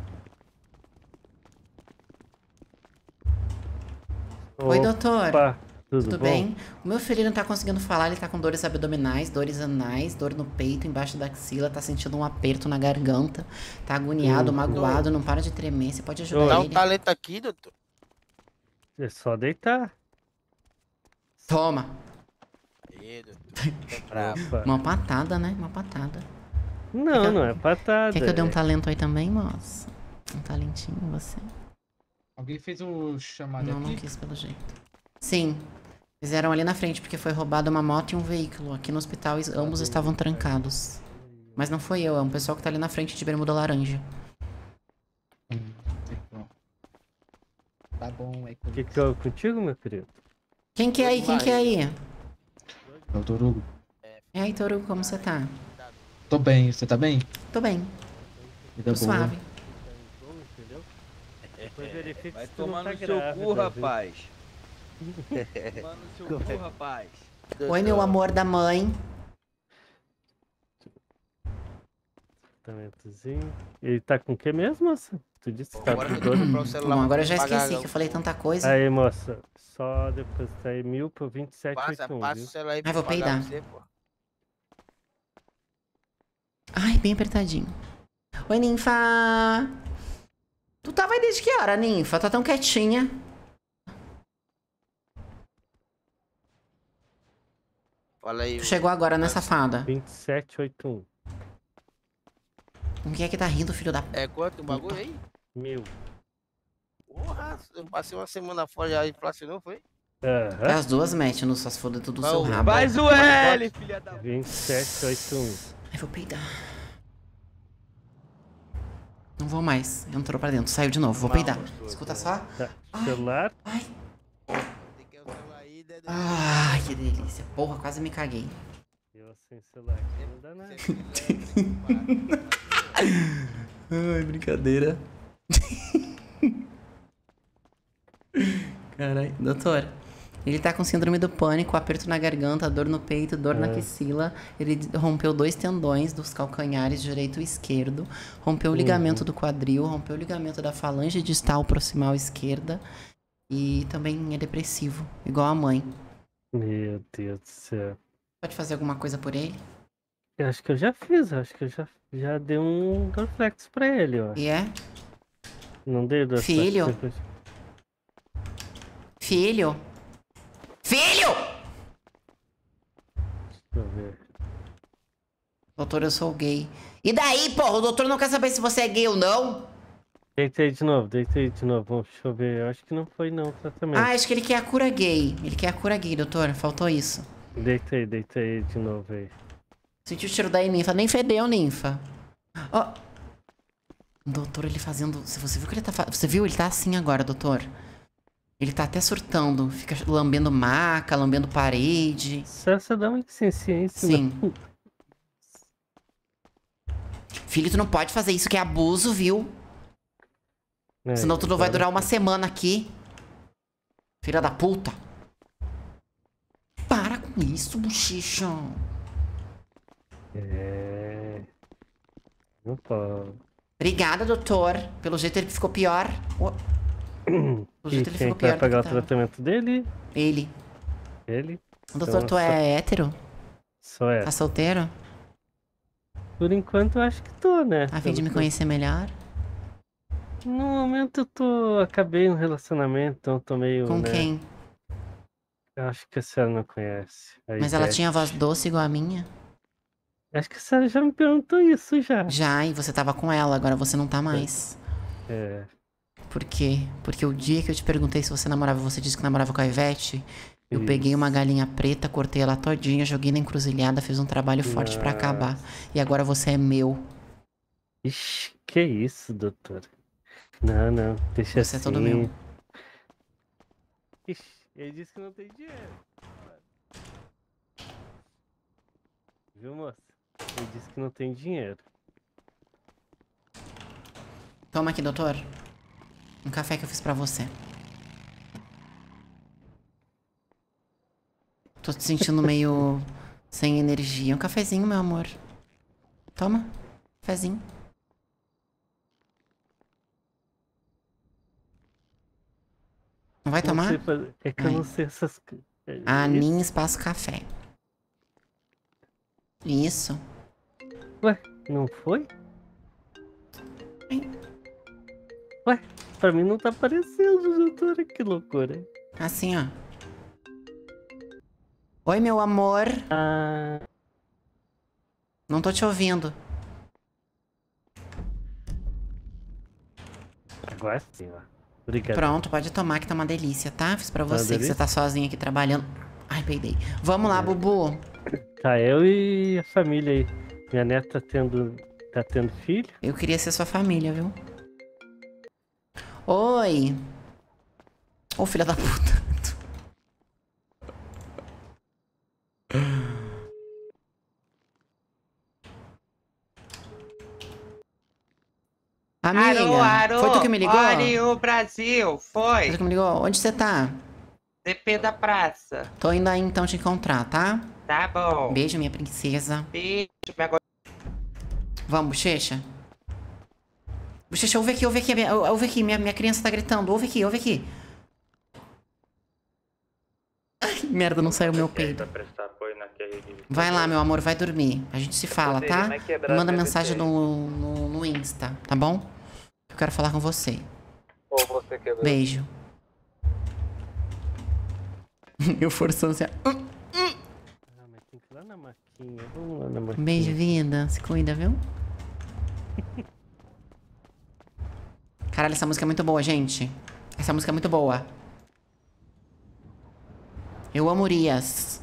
Oi, doutor. Opa, tudo, Tudo bom? bem? O meu filho não tá conseguindo falar, ele tá com dores abdominais, dores anais, dor no peito, embaixo da axila, tá sentindo um aperto na garganta, tá agoniado, Uhum. magoado, não para de tremer. Você pode ajudar Dá um ele? talento aqui, doutor. É só deitar. Toma. Aí, doutor. Opa. Uma patada, né? Uma patada. Não, Quer que eu- não é patada. Quer que eu dê um é- talento aí também, moça? Um talentinho em você? Alguém fez o chamado Não, aqui? não quis pelo jeito. Sim. Fizeram ali na frente, porque foi roubada uma moto e um veículo. Aqui no hospital, es- ambos estavam trancados. Mas não foi eu, é um pessoal que tá ali na frente de bermuda laranja. Tá bom, é Que que é contigo, meu querido? Quem que é aí? Quem que é aí? Doutor Hugo. E aí, Toru, como você tá? Tô bem, você tá bem? Tô bem. Vida Tô boa. suave. Depois verifica Vai se tu não tomar tá no seu grávida, cu, viu? rapaz. Tomar no seu cu, rapaz. Oi, meu amor da mãe. Tratamentozinho. Ele tá com o que mesmo, moça? Tu disse que tá Agora com eu dor? vou comprar o celular Bom, agora eu já pra pagar, esqueci que eu falei tanta coisa. Aí, moça. Só depositar aí mil por vinte e sete Passa, oitenta e um, passa viu? o celular aí Ai, pra vou pagar peidar. você, pô. Ai, bem apertadinho. Oi, ninfa. Tu tava aí desde que hora, ninfa? Tá tão quietinha. Fala aí. Tu chegou agora, né, safada? vinte e sete oitenta e um. Com quem é que tá rindo, filho da... É quanto o bagulho aí? Mil. Porra, eu passei uma semana fora já inflacionou, foi? É as duas metem no suas fodas tudo do seu Vai o- rabo. faz o L, filha da... vinte e sete oitenta e um. Ai, vou peidar. Não vou mais. Entrou pra dentro, saiu de novo. Vou peidar. Escuta só. Tá. Celular. Ai, que delícia. Porra, quase me caguei. Eu sem celular aqui não dá nada. Ai, brincadeira. Caralho, doutor. Ele tá com síndrome do pânico, aperto na garganta, dor no peito, dor na É. axila. Ele rompeu dois tendões dos calcanhares direito e esquerdo. Rompeu o ligamento Uhum. do quadril, rompeu o ligamento da falange distal proximal esquerda. E também é depressivo, igual a mãe. Meu Deus do céu. Pode fazer alguma coisa por ele? Eu acho que eu já fiz, eu acho que eu já, já dei um Dorflex pra ele, ó. E é? Não dei Dorflex. Filho? depois- Filho? Filho! Deixa eu ver. Doutor, eu sou gay. E daí, porra? O doutor não quer saber se você é gay ou não? Deitei de novo, deitei de novo. Vamos, deixa eu ver. Eu acho que não foi não o tratamento. Ah, acho que ele quer a cura gay. Ele quer a cura gay, doutor. Faltou isso. Deitei, deitei de novo aí. Sentiu o cheiro da ninfa. Nem fedeu, ninfa. Ó. Doutor, ele fazendo... Se você viu que ele tá... fa- Você viu? Ele tá assim agora, doutor. Ele tá até surtando. Fica lambendo maca, lambendo parede. Só você dá uma licencinha. Sim. Filho, tu não pode fazer isso, que é abuso, viu? É, Senão tu não vai agora- durar uma semana aqui. Filha da puta. Para com isso, bochicha. É... Não pode. Obrigada, doutor. Pelo jeito ele ficou pior. O- Pelo E jeito ele quem ficou que vai pior do pagar o que tava. tratamento dele? Ele. Ele? Doutor, Então, tu só- é hétero? Só é. Tá solteiro? Por enquanto eu acho que tô, né? A fim de Pelo me que- conhecer melhor? No momento eu tô. Acabei um relacionamento, então eu tô meio. Com né? quem? Eu acho que a senhora não conhece. A Mas ela Ivete. tinha voz doce igual a minha? Acho que a senhora já me perguntou isso já. Já, e você tava com ela, agora você não tá mais. É. Por quê? Porque o dia que eu te perguntei se você namorava, você disse que namorava com a Ivete. Eu Isso. peguei uma galinha preta, cortei ela todinha, joguei na encruzilhada, fiz um trabalho forte pra acabar. E agora você é meu. Ixi, que isso, doutor? Não, não, deixa Você é assim. todo meu. Ixi, ele disse que não tem dinheiro. Viu, moça? Ele disse que não tem dinheiro. Toma aqui, doutor. Um café que eu fiz pra você. Tô te sentindo meio sem energia. Um cafezinho, meu amor. Toma. Cafezinho. Não vai Não tomar? sei fazer- É que eu Ai. não sei essas coisas. Aninha Espaço Café. Isso. Ué, não foi? Ué, pra mim não tá aparecendo, doutora. Que loucura. Assim, ó. Oi, meu amor. Ah. Não tô te ouvindo. Agora sim, ó. Obrigado. Pronto, pode tomar que tá uma delícia, tá? Fiz pra Tá uma você, que você delícia? tá sozinha aqui trabalhando. Ai, peidei. Vamos lá, Bubu. Tá, eu e a família aí. Minha neta tá tendo, tá tendo filho. Eu queria ser sua família, viu? Oi. Ô, filha da puta. Amiga, Alô, alô, foi tu que me ligou? Olha o Brasil, Foi foi. tu que me ligou? Onde você tá? D P da praça. Tô indo aí então te encontrar, tá? Tá bom. Beijo, minha princesa. Beijo, minha go- Vamos, bochecha. Bochecha, ouve aqui, ouve aqui. minha- Ouve aqui, minha, minha criança tá gritando. Ouve aqui, ouve aqui. Ai, merda, não saiu meu peido. Vai lá, meu amor, vai dormir. A gente se fala, tá? Poderia, né, quebrar Me manda minha mensagem D T I. no, no, no Insta, tá bom? Eu quero falar com você. Ou você quebrou. Beijo. Eu forçando assim. ó. Ah, mas tem que ir lá na maquinha. Vamos lá na maquinha. Beijo, vida. Se cuida, viu? Caralho, essa música é muito boa, gente. Essa música é muito boa. Eu amo Urias.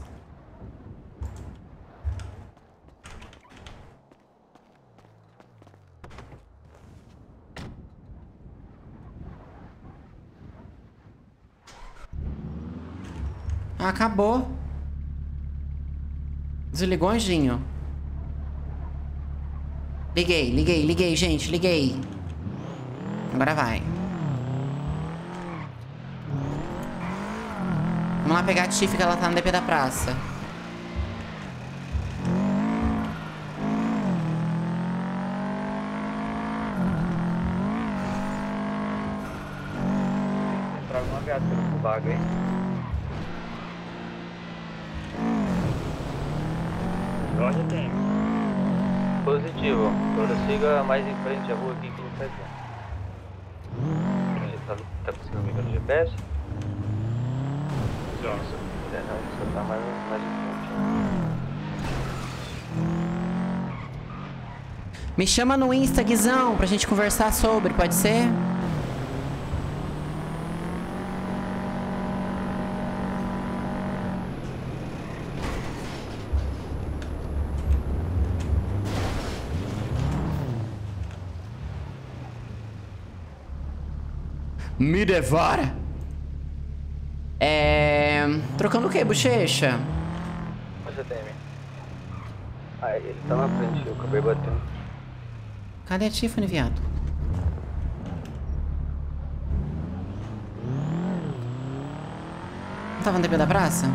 Ah, acabou. Desligou, anjinho? Liguei, liguei, liguei, gente, liguei. Agora vai. Vamos lá pegar a Tiff, que ela tá no D P da praça. Traga uma viatura pro bago, hein? Onde tem? Positivo. Prossiga mais em frente a rua aqui que não faz bem. Ele tá, tá conseguindo me ver no G P S? Isso. É, não, só tá mais, mais em frente. Me chama no Insta, Guizão, pra gente conversar sobre, pode ser? Me devora. É... Trocando o que, bochecha? Você teme. Ah, ele tá na frente, eu acabei batendo. Cadê a Tiffany, viado? Não tava no D P da praça?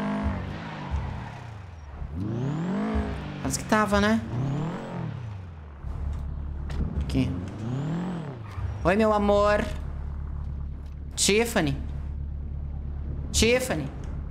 Parece que tava, né? Aqui. Oi, meu amor. Tiffany. Tiffany.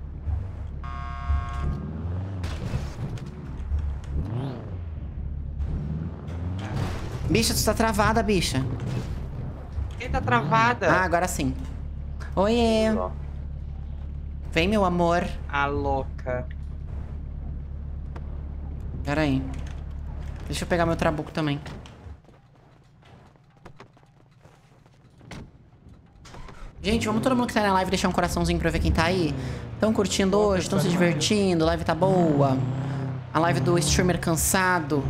Bicha, tu tá travada, bicha. Quem tá travada? Ah, agora sim. Oiê. Vem, meu amor. A louca. Pera aí. Deixa eu pegar meu trabuco também. Gente, vamos todo mundo que tá na live deixar um coraçãozinho pra ver quem tá aí. Tão curtindo hoje, tão se divertindo, a live tá boa. A live do streamer cansado.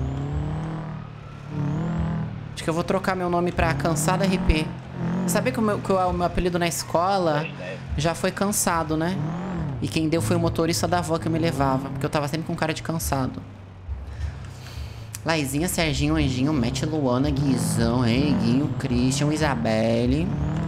Acho que eu vou trocar meu nome pra Cansado R P. Sabia que o meu, que o meu apelido na escola já foi Cansado, né? E quem deu foi o motorista da van que me levava, porque eu tava sempre com cara de cansado. Laizinha, Serginho, Anjinho, Matt, Luana, Guizão, Reguinho, Christian, Isabelle.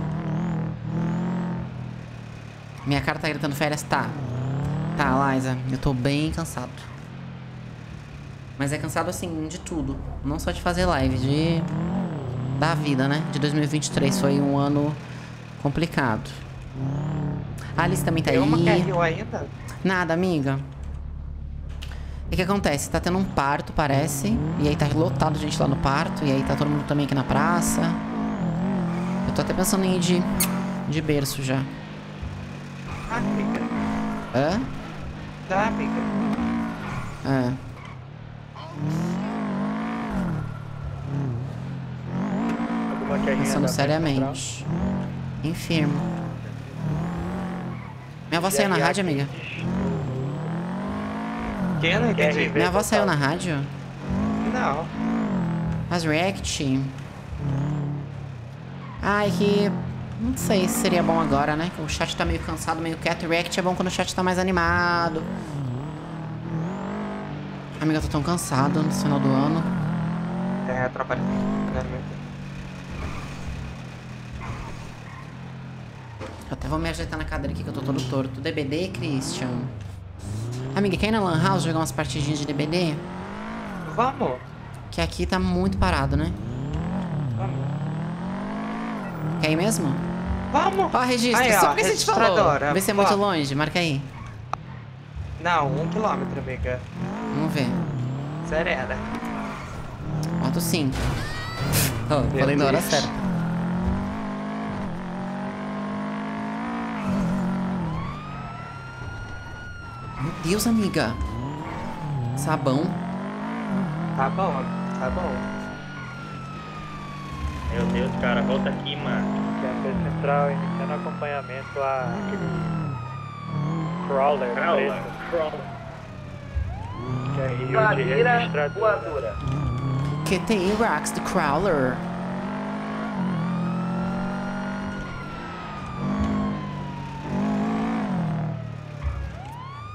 Minha cara tá gritando férias? Tá. Tá, Liza, eu tô bem cansado. Mas é cansado, assim, de tudo. Não só de fazer live, de... da vida, né? De dois mil e vinte e três foi um ano complicado. A Alice também tá aí. Tem uma caiu ainda? Nada, amiga. E o que acontece? Tá tendo um parto, parece. E aí tá lotado de gente lá no parto. E aí tá todo mundo também aqui na praça. Eu tô até pensando em ir de, de berço já. Ah, amiga. Hã? Tá, amiga. É. Pensando seriamente. Enfermo. Minha avó saiu na rádio, amiga? Quem não entendi? Minha avó saiu na rádio? Não. Faz react? Ai, que... Não sei se seria bom agora, né? Que o chat tá meio cansado, meio quieto. React é bom quando o chat tá mais animado. Amiga, eu tô tão cansado no final do ano. É, atrapalha. Eu até vou me ajeitar na cadeira aqui que eu tô todo torto. D B D, Christian? Amiga, quer ir na Lan House jogar umas partidinhas de D B D? Vamos. Que aqui tá muito parado, né? Vamos. Quer ir mesmo? Vamos. Ó, registro. Aí, Só ó, porque a gente falou. Vê se é muito Ó. longe. Marca aí. Não, um quilômetro, amiga. Vamos ver. Serena. Boto sim. Oh, Meu falei na hora Deus. certa. Meu Deus, amiga. Sabão. Tá bom, tá bom. Meu Deus, cara, volta aqui, mano. Campo Central iniciando acompanhamento a aquele crawler. Crawler. Crawler. Que é Rio de registradora. Q T E Rocks the Crawler.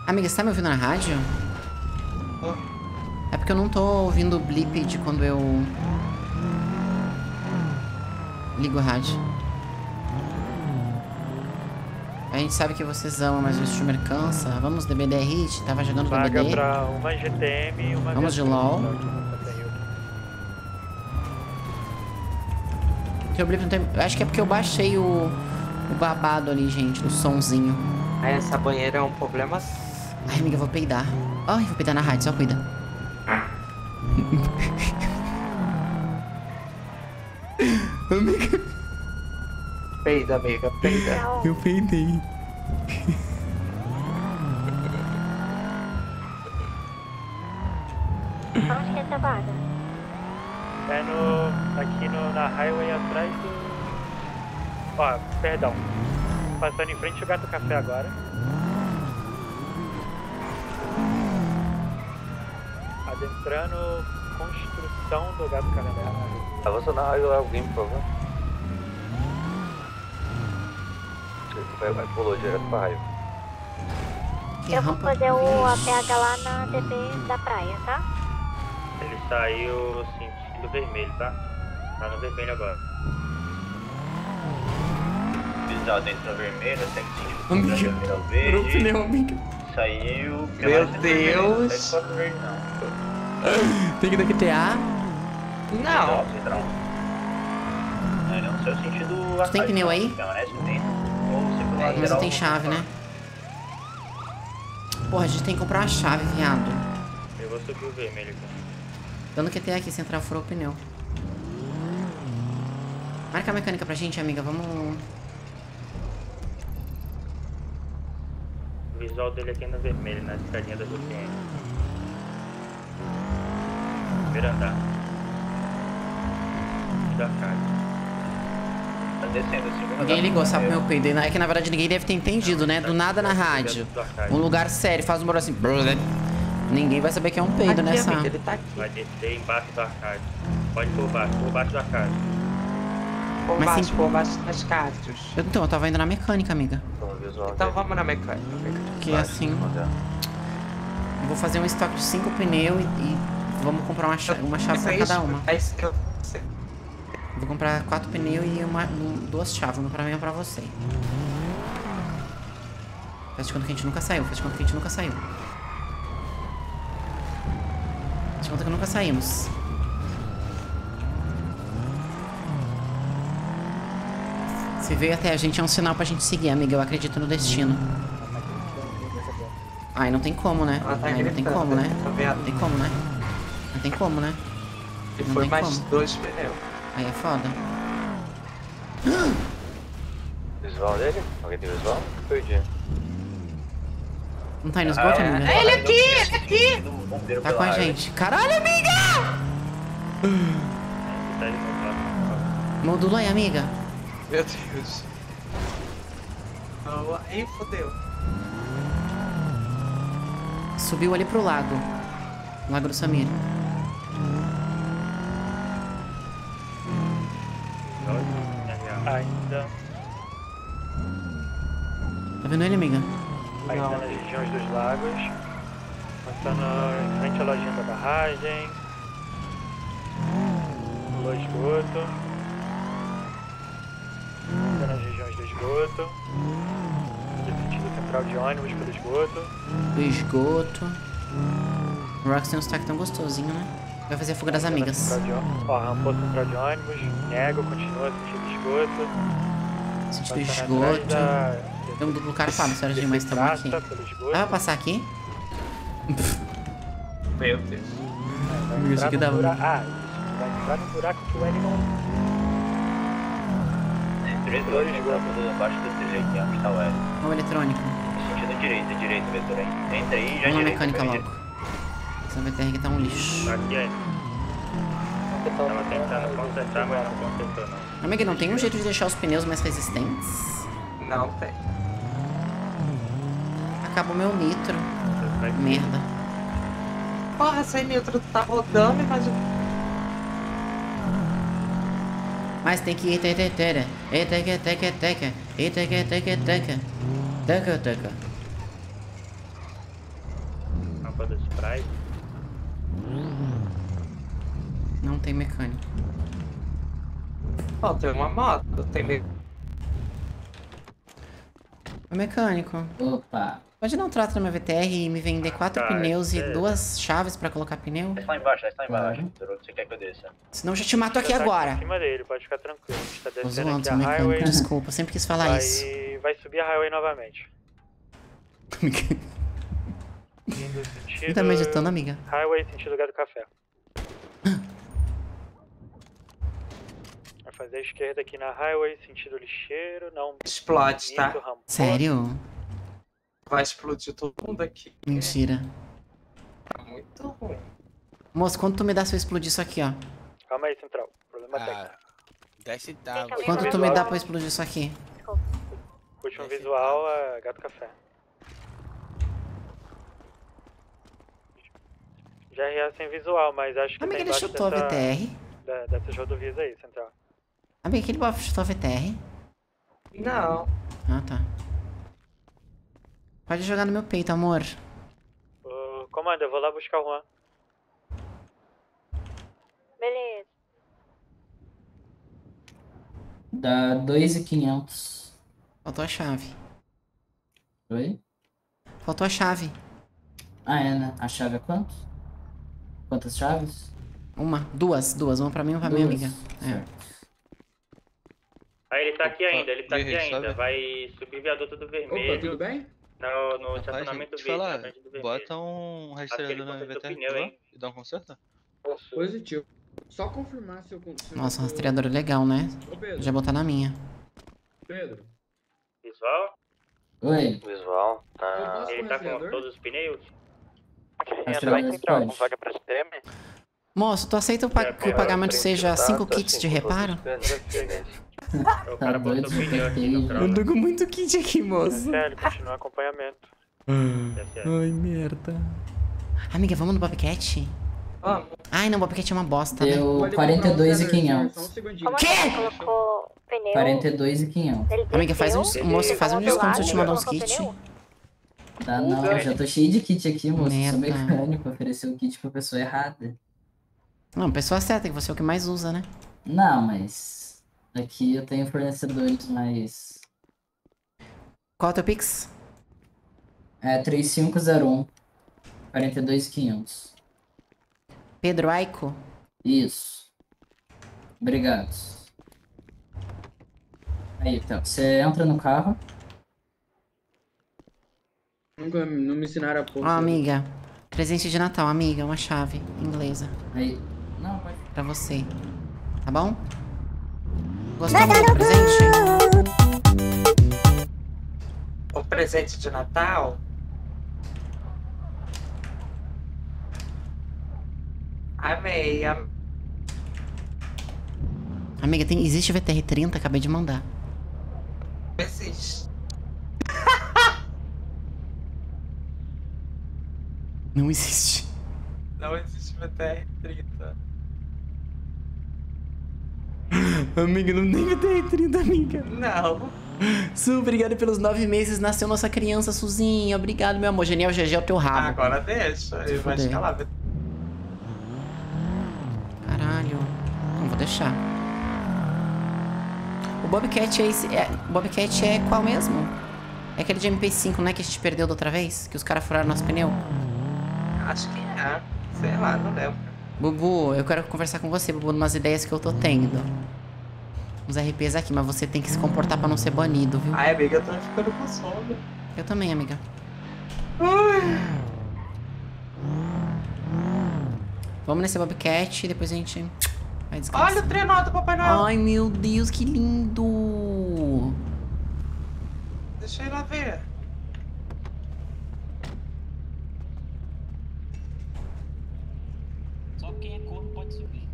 Amiga, você tá me ouvindo na rádio? É porque eu não tô ouvindo o blip de quando eu ligo o rádio. A gente sabe que vocês amam, mas o streamer cansa. Vamos D B D Hit, tava jogando Vaga D B D. pra uma G T M e uma Vamos de viatura. LOL. Teu blip não tem... Eu acho que é porque eu baixei o, o babado ali, gente, do sonzinho. Aí essa banheira é um problema. Ai, amiga, eu vou peidar. Ai, vou peidar na rádio, só cuida. Amiga. Peida, amiga, peida. Eu peidei. Onde que é essa vaga? É no... aqui no, na highway atrás do... Ó, perdão. Passando em frente ao Gato Café agora. Adentrando construção do Gato Café. Avança na highway alguém, por favor. Vai, vai, pulou direto pra raio. Eu vou fazer o A P H lá na T P da praia, tá? Ele saiu sentido vermelho, tá? Tá no vermelho agora. Visual dentro da vermelha, segue sentido Amiga, vermelho furou o pneu, amiga. Saiu... Meu Deus. Segue para o verde, não. Tem que dar Q T A. Não. Central. Não, não, seu sentido... Tu tem pneu aí? Permanece dentro. Ou você pode Mas não lateral, tem chave, né? Porra, a gente tem que comprar uma chave, viado. Eu vou subir o vermelho aqui. Dando Q T A aqui, central furou o pneu. Marca a mecânica pra gente, amiga, vamos... O visual dele aqui é no vermelho, na escadinha da G P M. Primeiro andar. Da casa. Tá descendo, segundo andar. Ninguém ligou, sabe, pro meu peido. É que na verdade ninguém deve ter entendido, né? Do nada na rádio. Um lugar sério, faz um barulho assim... Ninguém vai saber que é um peido Aqui, nessa... amiga, ele tá aqui. Vai descer embaixo do arcade. Pode por baixo, por baixo do arcade. Por Mas baixo, sim- por baixo das cartas. Eu- Então, eu tava indo na mecânica, amiga. Então vamos na mecânica. Que é assim... Eu vou fazer um estoque de cinco pneus e, e vamos comprar uma, cha uma chave pra cada uma. É isso que eu sei. Vou comprar quatro pneus e uma, um- duas chaves, uma pra mim e uma pra você. Faz de conta que a gente nunca saiu, faz de conta que a gente nunca saiu. Faz de conta que nunca saímos. Se veio até a gente é um sinal pra gente seguir, amiga. Eu acredito no destino. Ai, não tem como, né? Ela tá Ai, não tem gritando, como, né? tá vendo? Não tem como, né? Não tem como, né? E Não foi tem mais como. dois pneus. Aí é foda. Visual dele? Alguém tem visual? Perdi. Não tá aí no esgoto, Ah, amiga? é. Ele aqui, ele aqui! Tá com a gente. Caralho, amiga! Modula aí, amiga. Meu Deus. Oh, aí fodeu. Subiu ali pro lago. Lago do Samir. Ainda. Tá vendo ele, amiga? Ainda nas regiões dos lagos. Passando em frente à lojinha da barragem. Pulou esgoto. Ainda nas regiões do esgoto. No sentido central de ônibus pelo esgoto. O esgoto. O Rox tem um sotaque tão gostosinho, né? Vai fazer a fuga das amigas. Central de ônibus. Ó, rampou central de ônibus. Nego, continua sentido esgoto. Sentido esgoto. Tem um duplo carpado, sério demais, estamos aqui. Dá pra passar aqui? Meu Deus. Amiga, isso aqui dá muito. Ah, isso. Vai entrar no buraco que o L não... Vetor esgoto abaixo do T G aqui, onde está o L. Vamos eletrônico. Sentido direito, direito, vetor aí. Entra aí, já Vamos na direito. mecânica logo. Essa V T R aqui tá um lixo. Aqui é. Tava tentando consertar, mas não consertou não. Amiga, não tem um jeito de deixar os pneus mais resistentes? Não tem. Acabou meu nitro. Merda. Porra, sem nitro tá rodando, mas o... Mas tem que ir, teca, teca, teca, teca, teca, teca, teca, teca, teca, teca. Atrás. Não tem mecânico. Ó, tem uma moto, tem meio. O mecânico. Opa. Pode dar um trato na minha V T R e me vender quatro Tá, pneus e é. duas chaves pra colocar pneu? Desce lá embaixo, desce lá embaixo. Você quer que eu desça? Senão eu já te mato aqui Já tá agora. Em cima dele, pode ficar tranquilo. A gente tá Tô descendo zoando, aqui sou a mecânico. highway. Desculpa, eu sempre quis falar vai, isso. vai subir a highway novamente. Indo sentido... Tá meditando, amiga? Highway sentido lugar do café. Vai fazer a esquerda aqui na highway, sentido lixeiro, não... Explode, tá? Isso, Rambo. Sério? Vai explodir todo mundo aqui. Mentira. Tá muito ruim. Moço, quanto tu me dá se eu explodir isso aqui, ó? Calma aí, Central. Problema Ah, técnico. desce e tá. Quanto tu me dá pra explodir isso aqui? Último visual é Gato Café. G R A sem visual, mas acho que Amiga, tem ele embaixo chutou a dessa, V T R. da- dessas rodovias aí, Central. Amiga, aquele bofe chutou a V T R? Não. Ah, tá. Pode jogar no meu peito, amor. Ô, comando, eu vou lá buscar o Juan. Beleza. Dá dois mil e quinhentos. Faltou a chave. Oi? Faltou a chave. Ah, é, né? A chave é quanto? Quantas chaves? Uma, duas, duas. Uma pra mim e uma pra minha Duas. amiga. É. Ah, ele tá aqui ainda, ele tá aqui Guerreiro, ainda. sabe? Vai subir viaduto do vermelho. Opa, tudo bem? No, no Rapaz, estacionamento deixa eu verde, falar, na frente do vermelho. bota um Aquele rastreador na conserto V T R pneu, lá hein? e dá um conserto? Positivo. Só confirmar se eu consigo. Nossa, um rastreador é legal, né? Ô, Pedro. Já botar na minha. Pedro. Visual? Oi. Visual. Eu Tá. posso Ele com tá rastreador? com todos os pneus? Rastreador pode. vaga pra extrema? Moço, tu aceita o pa- que o pagamento seja cinco kits de reparo? O cara botou o pneu aqui no Eu crono. tô com muito kit aqui, moço. Sério, continua acompanhamento. Ai, merda. Amiga, vamos no Bobcat? Vamos. Ai, não, Bobcat é uma bosta, Deu né? quarenta e dois mil e quinhentos. Quê? Colocou pneu. quarenta e dois mil e quinhentos. Ele Amiga, faz um, desceu, moço, faz um ele desconto se eu te colocou mandar uns pneu. kits. Tá, não, eu já tô cheio de kit aqui, moço. Sou Merda. mecânico, ofereceu o kit pra pessoa errada. Não, pessoa certa, que você é o que mais usa, né? Não, mas aqui eu tenho fornecedores mais... Qual é o teu Pix? É três cinco zero um, quarenta e dois mil e quinhentos. Pedro Aico? Isso. Obrigado. Aí, então, você entra no carro. Nunca não me ensinaram a Ó, pôr. amiga. Presente de Natal, amiga. Uma chave inglesa. Aí. Não, pode. Pra você. Tá bom? Gostou do presente? O presente de Natal? Amei, amei. Amiga, tem, existe V T R trinta? Acabei de mandar. Existe. Não existe. Não existe V T R trinta. Amiga, não tem V T R trinta, amiga. Não. Su, obrigado pelos nove meses. Nasceu nossa criança, Suzinha. Obrigado, meu amor. Genial G G é o teu rabo. Agora deixa. Ele vai fuder. escalar. Caralho. Não vou deixar. O Bobcat é esse. É, o Bobcat é qual mesmo? É aquele de M P cinco, né? Que a gente perdeu da outra vez? Que os caras furaram nosso pneu? Acho que é. Sei lá, não lembro. Bubu, eu quero conversar com você, Bubu, umas ideias que eu tô tendo. Uns R Ps aqui, mas você tem que se comportar pra não ser banido, viu? Ai, amiga, eu tô ficando com sono. Eu também, amiga. Ai. Vamos nesse Bobcat e depois a gente vai descansar. Olha o trenó do Papai Noel. Ai, meu Deus, que lindo! Deixa eu ir lá ver. Só quem é corno pode subir.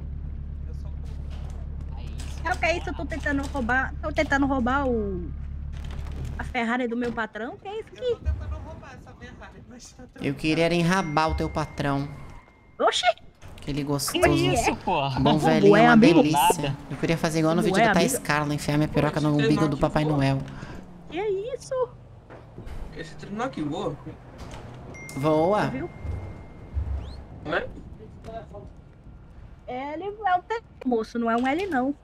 É o que é isso? Eu tô tentando roubar. Tô tentando roubar o. A Ferrari do meu patrão? Que é isso aqui? Eu tô tentando roubar essa Ferrari, mas tá tranquilo. Eu queria era enrabar o teu patrão. Oxi! Aquele gostoso. Que isso, porra? Bom Bubu velhinho, é uma amigo? delícia. Nada. Eu queria fazer igual no Bubu vídeo é da Thaís amigo? Carla, enfiar minha piroca no umbigo do Papai Noel. Que é isso? Esse trenó que voa. Voa. Viu? Né? L é um T, moço, não é um L, não.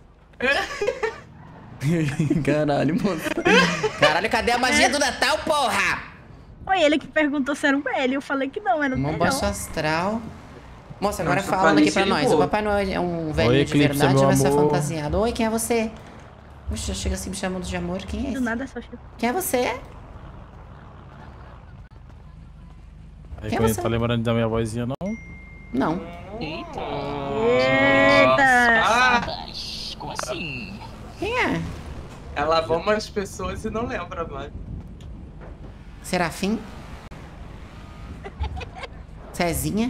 Caralho, moça. Caralho, cadê a magia do Natal, porra? Foi ele que perguntou se era um L, eu falei que não, era um T, Mão não. baixo astral. Moça, agora Nossa, falando aqui pra falei, nós. pô. O Papai Noel é um velhinho Oi, de Eclipse, verdade meu ou vai ser amor. fantasiado? Oi, quem é você? Puxa, chega assim me chamando de amor. Quem é Do esse? nada, só chega. Quem é você? Aí, Quem é Cunha, você? tá lembrando da minha vozinha, não? Não. Eita! Eita! Como assim? Quem é? Ela ama as pessoas e não lembra mais. Serafim? Cezinha?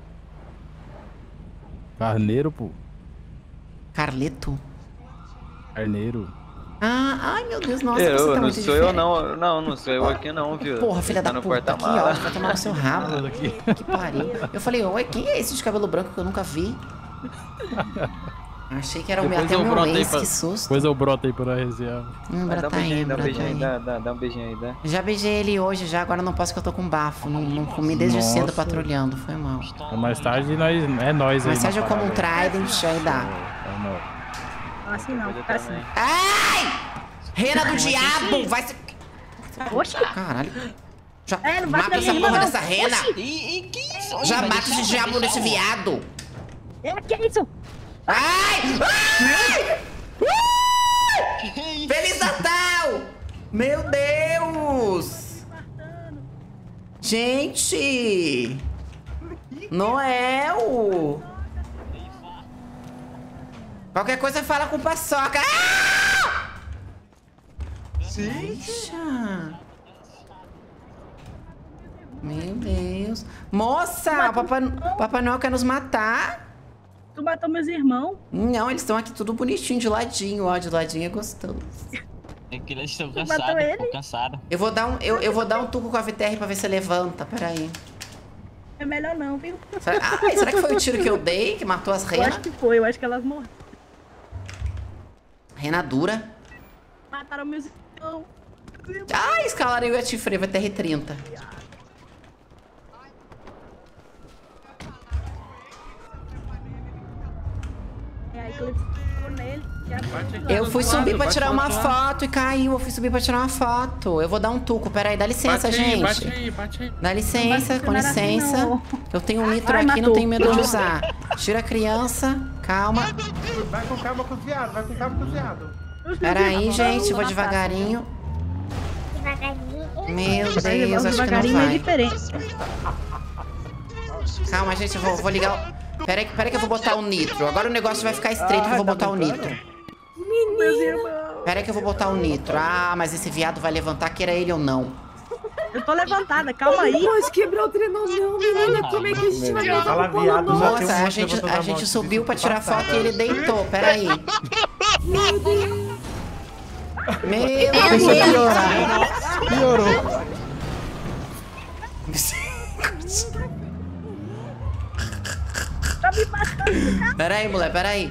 Carneiro, pô. Carleto? Carneiro. Ah, ai meu Deus, nossa, eu, você tá não muito sou diferente. eu não, não, não sou eu aqui não, viu? Porra, filha Tá da no puta, que porta-mala. ódio, vai tomar no seu rabo. Que pariu. Eu falei, oi, quem é esse de cabelo branco que eu nunca vi? Achei que era o meu, Depois até o eu meu broto aí ex, pra- que susto. Depois eu broto aí pra resenhar. Hum, Vai, dá um brota aí, beijinho aí, dá um brota beijinho aí, aí. dá, dá, dá um beijinho aí, dá. Já beijei ele hoje, já, agora não posso que eu tô com bafo. Não, não comi desde Nossa. cedo patrulhando, foi mal. Mais tarde nós, é nós aí. Mais tarde na eu como um parada trident, aí dá. aí. É nóis. Assim não, fica assim. Ai! Rena do diabo! Vai se... Oxi! Caralho. Já É, não bate mata na essa minha porra irmã, dessa não. rena! Oxi. E, e que isso? Já Vai mata deixar, esse diabo vai desse deixar. viado! É, que isso? Ai! Ai! Que isso? Feliz Natal! Meu Deus! Gente! Noel! Qualquer coisa fala com o Paçoca. Ah! Gente! Meu Deus. Moça! O Papai, Papai Noel quer nos matar. Tu matou meus irmãos. Não, eles estão aqui tudo bonitinho, de ladinho. Ó, de ladinho é gostoso. É que eles estão matou cansados, ele? pô, cansados. Eu vou dar um, eu, eu vou dar um tuco com a V T R pra ver se levanta. Peraí. É melhor não, viu? Será, ai, será que foi o tiro que eu dei que matou as Eu renas? acho que foi, eu acho que elas morreram. Rena dura. Mataram meus irmãos. Ai, escalaram eu e a Tifrei, vai ter R trinta. É aí que ele ficou nele. Eu fui subir pra tirar uma foto e caiu. Eu fui subir pra tirar uma foto. Eu vou dar um tuco. Peraí, dá licença, Bate aí, gente. bate aí, bate aí. Dá licença, Não com vai funcionar assim, licença. não. Eu tenho um nitro Ai, aqui, não matou. tenho medo de usar. Tira a criança, calma. Vai com calma com os viados, vai com calma com os viados. Peraí, gente, vou devagarinho. Devagarinho. Meu Vai levar Deus, acho que não devagarinho é vai. diferente. Calma, gente, eu vou, vou ligar o... Peraí, peraí que eu vou botar o nitro. Agora o negócio vai ficar estreito que eu vou botar o nitro. Menino. Peraí que eu vou botar o nitro. Ah, mas esse viado vai levantar, queira ele ou não. Eu tô levantada, calma aí. Pode quebrar o trenó não, menina. Como é que a gente vai levar Fala, o polo viado, nosso? já tem um Moça, a monte gente, levantando a a gente mão, subiu pra tirar passada. foto e ele deitou. Peraí. Meu Deus. Meu Começou a Deus. piorar. Piorou. Tá me matando. Peraí, mulher, peraí.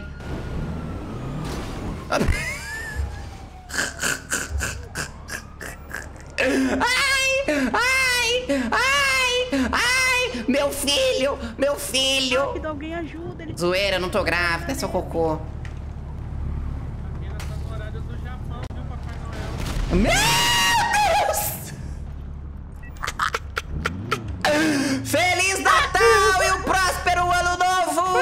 Ai, ai, ai, ai, meu filho, meu filho. Rápido, alguém ajuda. Ele... Zoeira, eu não tô grávida, é seu cocô. Meu Deus! Feliz Natal e um próspero ano novo!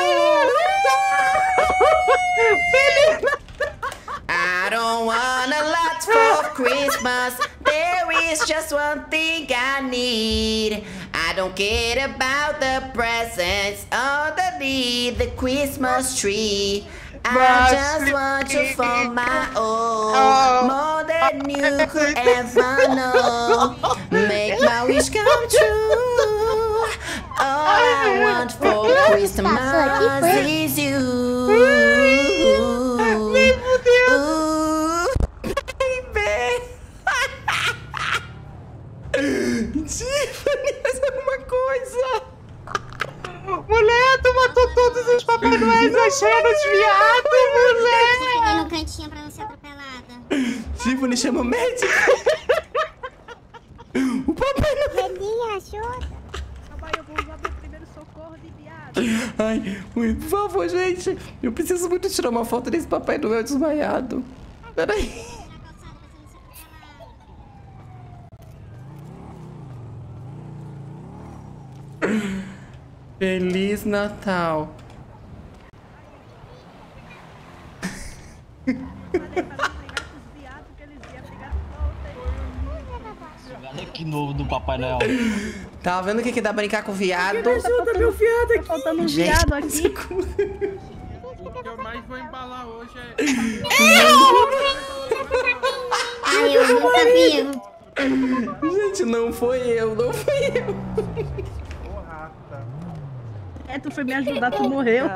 Feliz Natal! I don't want a lot for Christmas. There is just one thing I need. I don't care about the presents underneath the Christmas tree. I just want you for my own, more than you could ever know. Make my wish come true. All I want for Christmas is you. Ooh, baby. Tiffany, faz alguma coisa. Mulher, tu matou todos os Papai Noéis achando os viados, mulher! Fiquei no cantinho pra não ser atropelada. Tiffany, chama o médico. O Papai Noel. Relinha, ajuda. Calma aí, eu vou usar meu primeiro soco. Socorro de viado. Ai, ui, por favor, gente. Eu preciso muito tirar uma foto desse Papai Noel desmaiado. Peraí. Feliz Natal. Olha que novo do Papai Noel. Tá vendo o que que dá brincar com viado? Me ajuda, meu viado aqui. Tá faltando um Gente, viado aqui. O que eu mais vou embalar hoje é. Ai, eu nunca vi eu. Gente, não foi eu, não fui eu. É, tu foi me ajudar, tu morreu.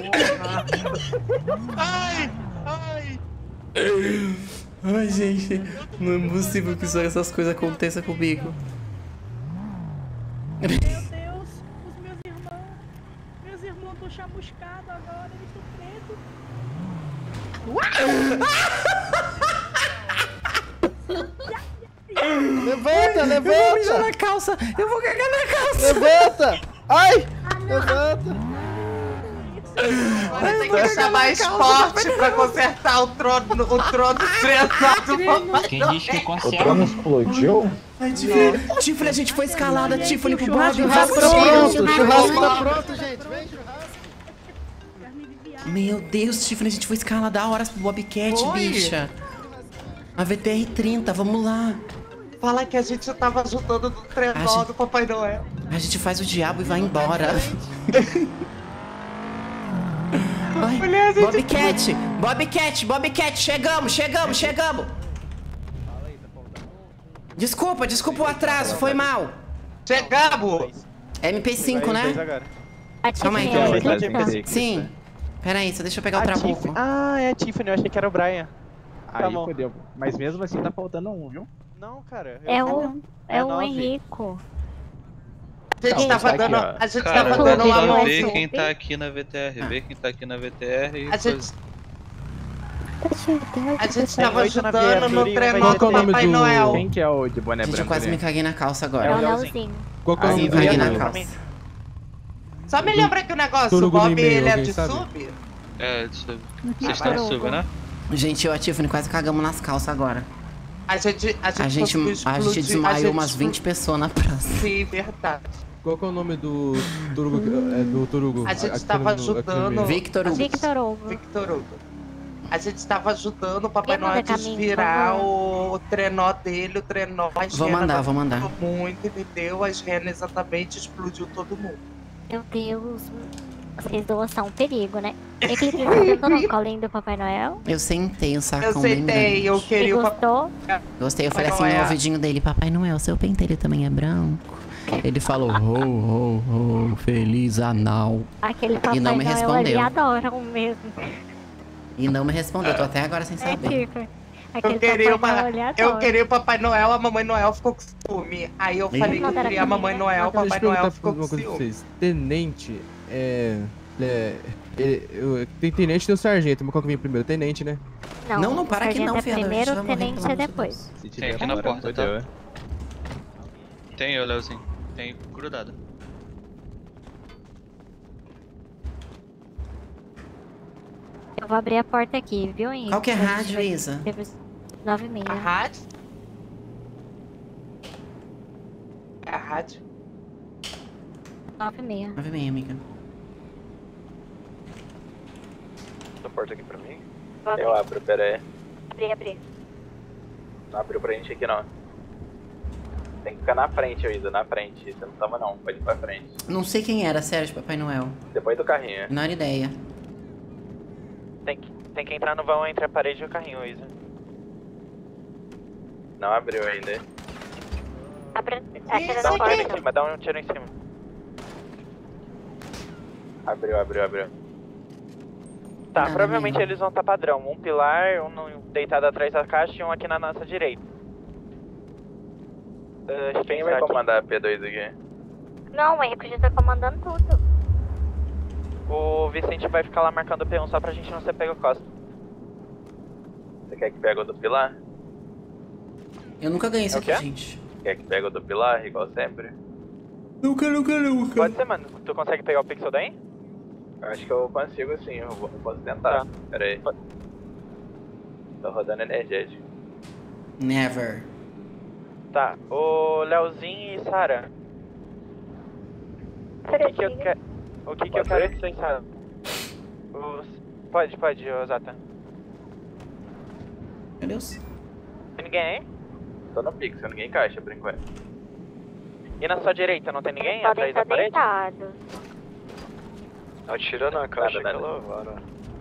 Ai, ai. Ai, gente, não é possível que só essas coisas aconteçam comigo. Meu Deus, os meus irmãos. Meus irmãos estão chamuscados agora, eles estão pretos. Levanta, levanta! Eu vou mijar na calça! Eu vou cagar na calça! Levanta! Ai! Levanta! Agora tem que chamar esporte pra consertar o trono, o trono treinado do Papai Quem disse que Noel. conserta? O trono explodiu? Ai, Tiffany, Tiffany, a gente foi escalada, Tiffany, pro Bob. Churrasco tá pronto! O churrasco tá pronto, gente! Vem, churrasco! Meu Deus, Tiffany, a gente foi escalada a horas pro Bobcat, Foi? bicha. A V T R trinta, vamos lá. Fala que a gente tava ajudando no trenó A gente- do Papai Noel. A gente faz o diabo e vai embora. Ai, Mulher, a gente- Bobcat, Bobcat, Bobcat, chegamos, chegamos, chegamos. Desculpa, desculpa o atraso, foi mal. Chegamos! M P cinco, né? Calma aí, Tiffany, calma ela aí. clica. Sim. Pera aí, só deixa eu pegar o A trabuco. Tiffany- Ah, é a Tiffany, eu achei que era o Brian. Aí bom. fodeu. Mas mesmo assim tá faltando um, viu? Não, cara. eu- É o, é o nove. Henrico. A gente Não, tava tá aqui, dando. ó. A gente Cara, tava dando uma só mão. vê Quem tá aqui na V T R, vê quem tá aqui na V T R. A gente, Deixa eu ver. a gente Tem tava oito na ajudando no viaturinha, trenó vai do ter- Papai Noel. Quem que é o de boné Gente, eu branco? quase ali? me caguei na calça É agora. o Leozinho. Qual que é o Quase me nome caguei dele? na calça. Só me lembra que o negócio, o Turugo no Bob e-mail, ele é alguém de sabe? sub? É, de sub. Uhum. Vocês estão de sub, né? Gente, eu e a Tiffany quase cagamos nas calças agora. A gente, a gente, A gente, conseguiu a explodir, gente desmaiou gente umas vinte pessoas na praça. Sim, verdade. Qual que é o nome do Turugo? É, do Turugo? A gente Aqui tava no- aqui no ajudando. e-mail. Victor Hugo. Victor Hugo. Victor Hugo. A gente estava ajudando o Papai Quem Noel a manda caminho, desvirar por o, o trenó dele, o trenó. As Vou renas mandar, vou bateram mandar. muito, entendeu? As renas exatamente explodiu todo mundo. Meu Deus. Vocês dois são um perigo, né? E que você sentou no colinho do Papai Noel? Eu sentei o sacão Eu bem sentei, grande. eu E queria o Papai gostou? Gostei, eu falei Papai assim no Noel. ouvidinho dele, Papai Noel, seu pentelho também é branco. Ele falou, ho, ho, ho, feliz anal. Aquele Papai não me Noel respondeu. ali adoram mesmo. E não me respondeu, tô até agora sem É, saber. tipo, aquele Eu queria, Papai uma, Noel ali eu adora. queria o Papai Noel, a Mamãe Noel ficou com ciúme. Aí eu Ih. falei que eu Mandaram queria a Mamãe comida. Noel, o Deixa Papai eu perguntar Noel ficou uma com coisa pra ciúme. vocês. Tenente, é... é, é eu- tem tenente e tem o sargento, mas qual que vem primeiro? Tenente, né? Não, Não, não, para o aqui não, sargento é fiada, a gente primeiro, vai o morrer, tenente pelo é amor de depois. Se Tem aqui na porta, tá? fodeu, é. Tem eu, Leozinho. Tem grudado. Eu vou abrir a porta aqui, viu, Henrique? Qual que é a Pra gente rádio, ver- Isa? Nove e meia. A rádio? É a rádio? Nove e meia. Nove e meia, amiga. Essa porta aqui pra mim? Vou abrir. Eu abro, pera aí. Abrir, abrir. Não abriu pra gente aqui não. Tem que ficar na frente, Isa, na frente. Você não tava não, pode ir pra frente. Não sei quem era, sério, de Papai Noel. Depois do carrinho. Menor ideia. Tem que, tem que entrar no vão entre a parede e o carrinho, Isa. Não abriu ainda. Abre. Atira Dá na um tiro em porta. cima, dá um tiro em cima. Abriu, abriu, abriu. Tá, Nada, provavelmente amigo. eles vão estar padrão. Um pilar, um no- deitado atrás da caixa e um aqui na nossa direita. Uh, Quem vai comandar a P dois aqui? Não, o Henrique já tá comandando tudo. O Vicente vai ficar lá marcando o P um só pra gente não ser pego costa. Você quer que pegue o do pilar? Eu nunca ganhei isso É o aqui, quê? gente. Quer que pegue o do pilar, igual sempre? Nunca, nunca, nunca. Pode ser, mano. Tu consegue pegar o pixel daí? Acho que eu consigo sim, eu, vou, eu posso tentar. Tá. Pera aí. Tô rodando energético. Never. Tá, o Leozinho e Sara. O que que eu quero... O que que eu quero que vocês saibam? Os... Pode, pode, Zata. Meu Deus. Tem ninguém aí? Tô no pixel, ninguém encaixa por enquanto. E na sua direita, não tem ninguém Podem atrás da estar parede? deitados. Atira na caixa Nada, que nada. ela vara.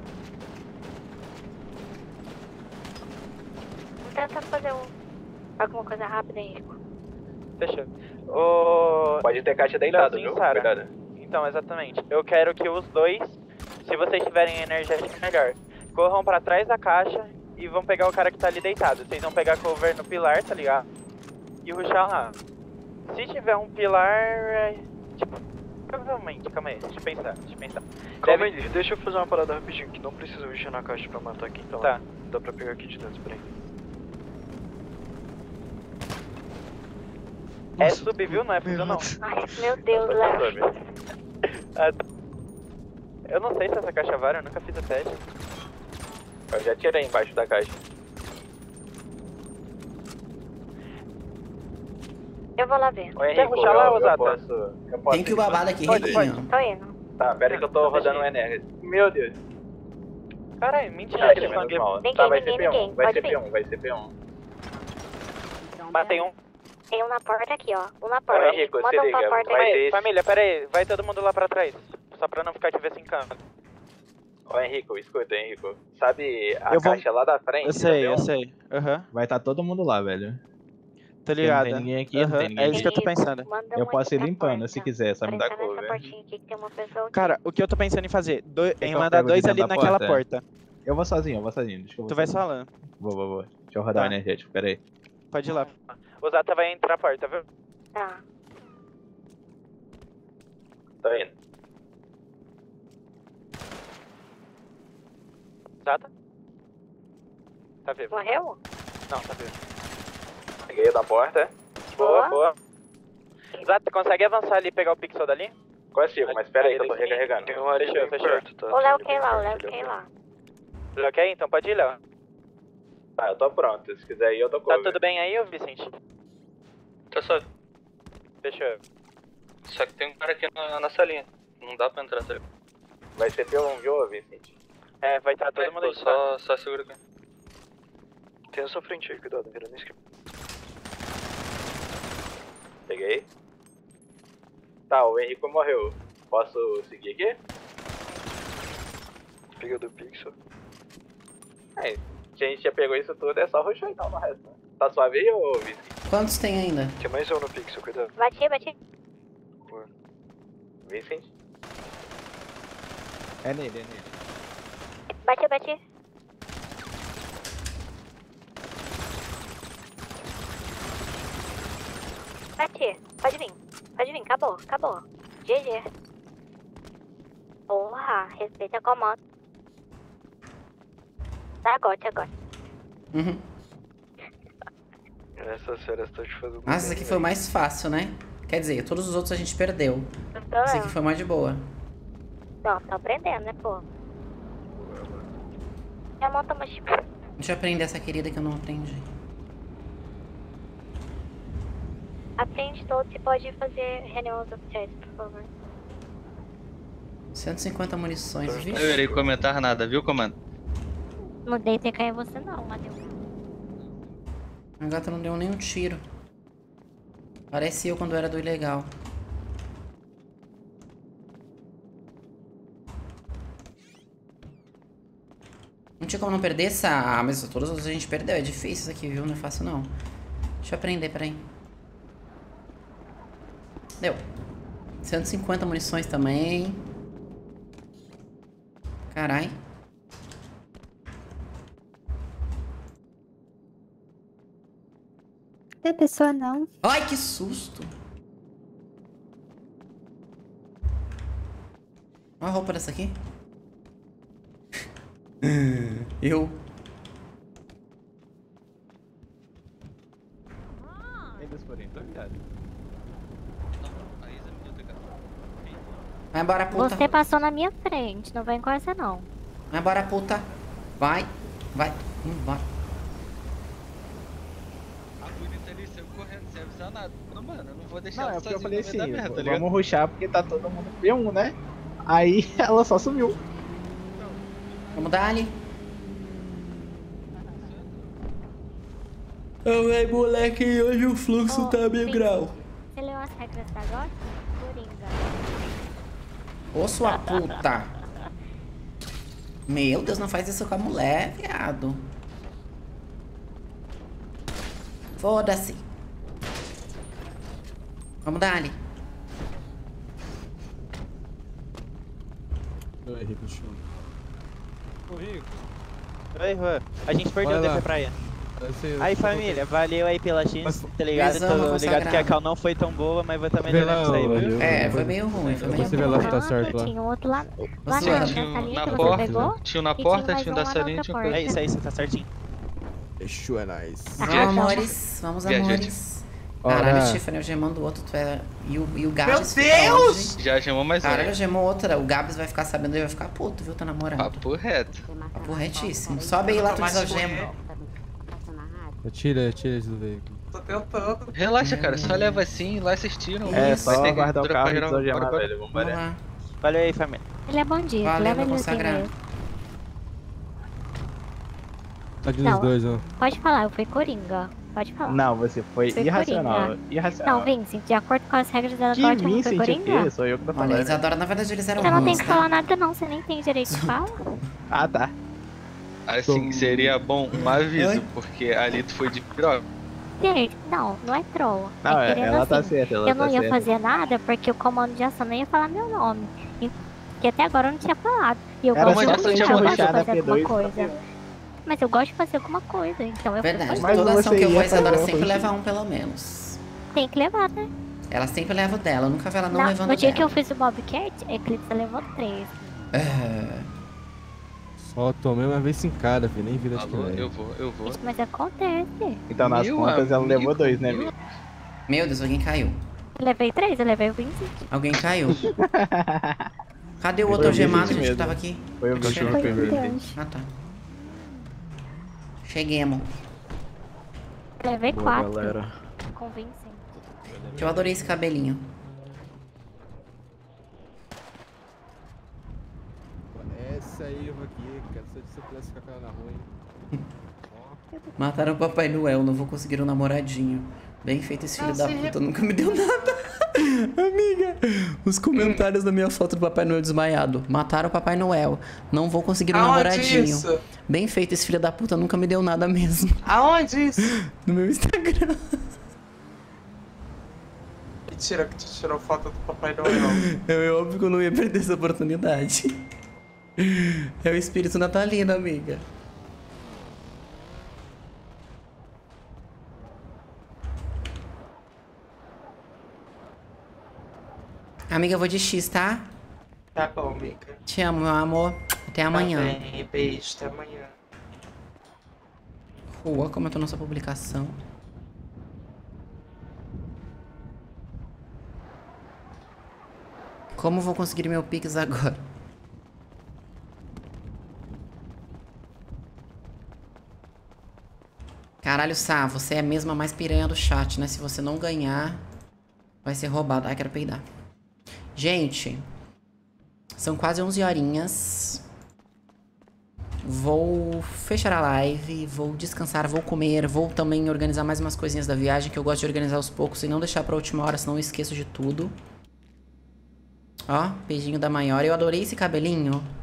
Vou tentar fazer um... alguma coisa rápida, Henrico. Deixa. O... Pode ter caixa deitado, Leozinho viu? e Sara. Cuidado. Então, exatamente. Eu quero que os dois, se vocês tiverem energético melhor, corram pra trás da caixa e vão pegar o cara que tá ali deitado. Vocês vão pegar cover no pilar, tá ligado? E rushar lá. Se tiver um pilar, é... tipo, provavelmente, calma aí, deixa eu pensar, deixa eu pensar. Calma Deve... aí, deixa eu fazer uma parada rapidinho, que não precisa mexer na caixa pra matar aqui, então. Tá. Dá pra pegar aqui de dentro, peraí. É sub, viu? Não é fusão, não. Ai, meu Deus, Léo. Ah, tá. Eu não sei se essa caixa vara, eu nunca fiz o teste. Eu já tirei embaixo da caixa. Eu vou lá ver. Ô, Henrique, rushar lá, eu, eu Osata? posso, eu posso Tem que o babado aqui, Pode, Riquinho. Tô indo. Tá, pera aí que eu tô rodando um energia. Meu Deus. Caralho, mentira. Ah, que eles menos estão mal. Ninguém, Tá, vai ninguém, ser P um, ninguém. vai Pode ser vir. P um, vai ser P um. Matei um. Tem um na porta aqui, ó. Um na Ô, porta. Henrico, se Manda um pra liga, porta vai aí. ter- Família, pera aí, vai todo mundo lá pra trás. Só pra não ficar te ver sem câmera. Ô Henrico, escuta, Henrico. Sabe a Eu vou- caixa lá da frente? Eu sei, do P um? eu sei. Aham. Vai estar todo mundo lá, velho. Tô Porque ligado. Não tem ninguém aqui, não Aham, tem ninguém é isso que eu tô Isso, pensando. manda Eu um posso ir aqui pra limpando porta. se quiser, só me dá Pra entrar cor, nessa velho. portinha aqui que tem uma pessoa aqui. Cara, o que eu tô pensando em fazer? Do... Quer Em que eu mandar pego de dois dentro ali da naquela porta? porta. Eu vou sozinho, eu vou sozinho. Deixa que eu vou Tu vai sozinho. falando. Vou, vou, vou. Deixa eu rodar Tá. o energético, pera aí. Pode ir lá. O Zata vai entrar a porta, viu? Tá. Tô indo. Zata? Tá vivo. Morreu? Não, tá vivo. Peguei da porta. Boa, boa. Zata, consegue avançar ali e pegar o pixel dali? Consigo, mas pera aí que eu tô recarregando. Tem um área Fechou, bem fechou. perto, tá? O Léo quer ir lá, o Léo quer ir lá. Léo quer ir? Então pode ir, Léo. Tá, eu tô pronto. Se quiser ir, eu tô Tá cover. tudo bem aí, ô Vicente? Tá suave. Fechou. Só que tem um cara aqui na, na salinha. Não dá pra entrar, tá ligado? Vai ser P um, viu, Vicente? É, vai estar todo É, mundo pô, aí. só, só segura aqui. Tem a sua frente aí, cuidado, virando esquerda. Peguei. Tá, o Henrico morreu. Posso seguir aqui? Pega do pixel. É, se a gente já pegou isso tudo, é só rushar então no resto. Né? Tá suave aí, ô Vicente? Quantos tem ainda? Tem mais um no pixel, cuidado. Bati, bati. Vicente? É nele, é nele. Bati, bati. Bati. Pode vir. Pode vir. Acabou. Acabou. G G. Porra. Respeita a comando. Tá, agora, agora. Uhum. Essa série está te fazendo. Nossa, essa aqui foi o mais fácil, né? Quer dizer, todos os outros a gente perdeu. Essa aqui foi mais de boa. Não, tá aprendendo, né, pô? Minha mão tá machucada. Deixa eu aprender essa querida que eu não aprendi. Aprende todos e pode fazer reuniões oficiais, por favor. cento e cinquenta munições, viu? Eu irei comentar nada, viu, comando? Não dei T K em você não, Matheus. A gata não deu nenhum tiro. Parece eu quando era do ilegal. Não tinha como não perder essa... Ah, mas todas as a gente perdeu. É difícil isso aqui, viu? Não é fácil, não. Deixa eu aprender, peraí. Deu. cento e cinquenta munições também. Carai. Não é pessoa não. Ai, que susto. Olha a roupa dessa aqui. Eu. Ainda se forem, tô ligado. Vai embora, puta. Você passou na minha frente, não vai encostar não. Vai embora, puta. Vai. Vai. Embora. A bonita ali saiu correndo sem avisar nada. Não, mano, eu não vou deixar Não, ela é porque eu sozinha falei no assim, meio da merda, tá ligado? vamos rushar porque tá todo mundo P um, né? Aí ela só sumiu. Vamos dar ali. Ai, moleque, hoje o fluxo Ô, tá mil Vincent, grau. Você leu as regras da G O T? Coringa. Ô, sua puta. Meu Deus, não faz isso com a mulher, viado. Foda-se. Vamos dar ali. Oi, Rico, show. Ô, Rico. Oi, Juan. A gente perdeu Vai o lá. D P praia. Eu sei, eu Aí, sei. família, valeu aí pela X, tá ligado? Besão, Tô vou ligado que a consagrar. cal não foi tão boa, mas vou também Vê melhorar lá, isso aí, ô, viu? É, foi meio ruim, foi meio Você vê lá se tá ruim. certo lá. Tinha um outro lá, lá Você na, vai. na Tinha um salinha na que você porta, pegou. tinha um na e tinha porta, mais tinha um um da lá na salinha, outra tinha um porta. É isso aí, você tá certinho. Fechou, é nóis. Vamos, Ah, amores. Vamos, Viajante. amores. Ora. Caralho, Tiffany, eu gemando o outro, tu é... E o, e o Gabs Meu fica Deus! onde? Já chamou mais Caralho, um. gemou outra. O Gabs vai ficar sabendo e vai ficar puto, viu, tá namorando. Papo reto. Papo retíssimo. Sobe aí lá, tu diz a gema. Tira, tira isso do veículo. Tô tentando. Relaxa, cara, só leva assim, lá vocês tiram. É, Isso, só vai ter que guardar o dropar carro e geral. desalgemar, Bora, bora. velho. Vamos Vambora. lá. Valeu aí, família. Ele é bandido, Valeu, leva vou ele assim consagrar. mesmo. Tá de Não. nos dois, ó. Pode falar, eu fui Coringa. Pode falar. Não, você foi Foi irracional. Coringa. Irracional. Não, Vincent, de acordo com as regras da Que G O T, eu não fui Vincent o Coringa. quê? Sou eu que tô Olha, falando. Isadora, na verdade eles eram Você não tem ruins, que tá? falar nada não, você nem tem direito de fala. Ah, tá. Assim, seria bom um aviso, porque ali tu foi de piroca. Gente, não, não é troll. Não, é é- querendo ela tá assim, certa, ela eu não tá ia certa. fazer nada porque o comando de ação não ia falar meu nome. E- Que até agora eu não tinha falado. E eu Era gosto só de você fazer, tinha eu gosto de rushado a fazer P dois alguma pra coisa. Mas eu gosto de fazer alguma coisa, então eu Verdade, fui Mas toda ação você que eu vou, a ia Isadora fazer um sempre rush. leva um, pelo menos. Tem que levar, né? Ela sempre leva o dela, eu nunca vi ela não, Não, levando no o dia dela. que eu fiz o Bobcat, a Eclipse levou três. É. Só tomei uma vez em cada, filho. Nem vida de Alô, que eu vou, eu vou. Mas acontece. Então nas Meu contas ela amigo. levou dois, né, amigo? Meu Deus, alguém caiu. Eu levei três, eu levei o Vincent. Alguém caiu. Cadê o Foi outro o algemado, Vincent gente, que mesmo. tava aqui? Foi o Achei. Vincent Foi o primeiro. Vincent. Ah, tá. Cheguemos. Levei Boa, quatro. galera. Com o Vincent. Eu adorei esse cabelinho. Essa aí eu vou aqui, cara. Se você pudesse ficar com ela na rua, hein? Mataram o Papai Noel, não vou conseguir um namoradinho. Bem feito esse filho da puta, nunca me deu nada. Amiga, os comentários da minha foto do Papai Noel desmaiado. Mataram o Papai Noel, não vou conseguir um Aonde namoradinho. isso? Bem feito esse filho da puta, nunca me deu nada mesmo. Aonde isso? No meu Instagram. Mentira que tu tirou foto do Papai Noel. É óbvio que eu não ia perder essa oportunidade. É o espírito natalino, amiga. Amiga, eu vou de X, tá? Tá bom, amiga. Te amo, meu amor. Até amanhã. Tá bem, beijo, até amanhã. Rua, comentou nossa publicação. Como vou conseguir meu Pix agora? Caralho, Sá, você é mesmo a mais piranha do chat, né? Se você não ganhar, vai ser roubado. Ai, quero peidar. Gente, são quase onze horinhas. Vou fechar a live, vou descansar, vou comer, vou também organizar mais umas coisinhas da viagem, que eu gosto de organizar aos poucos e não deixar pra última hora, senão eu esqueço de tudo. Ó, beijinho da maior. Eu adorei esse cabelinho.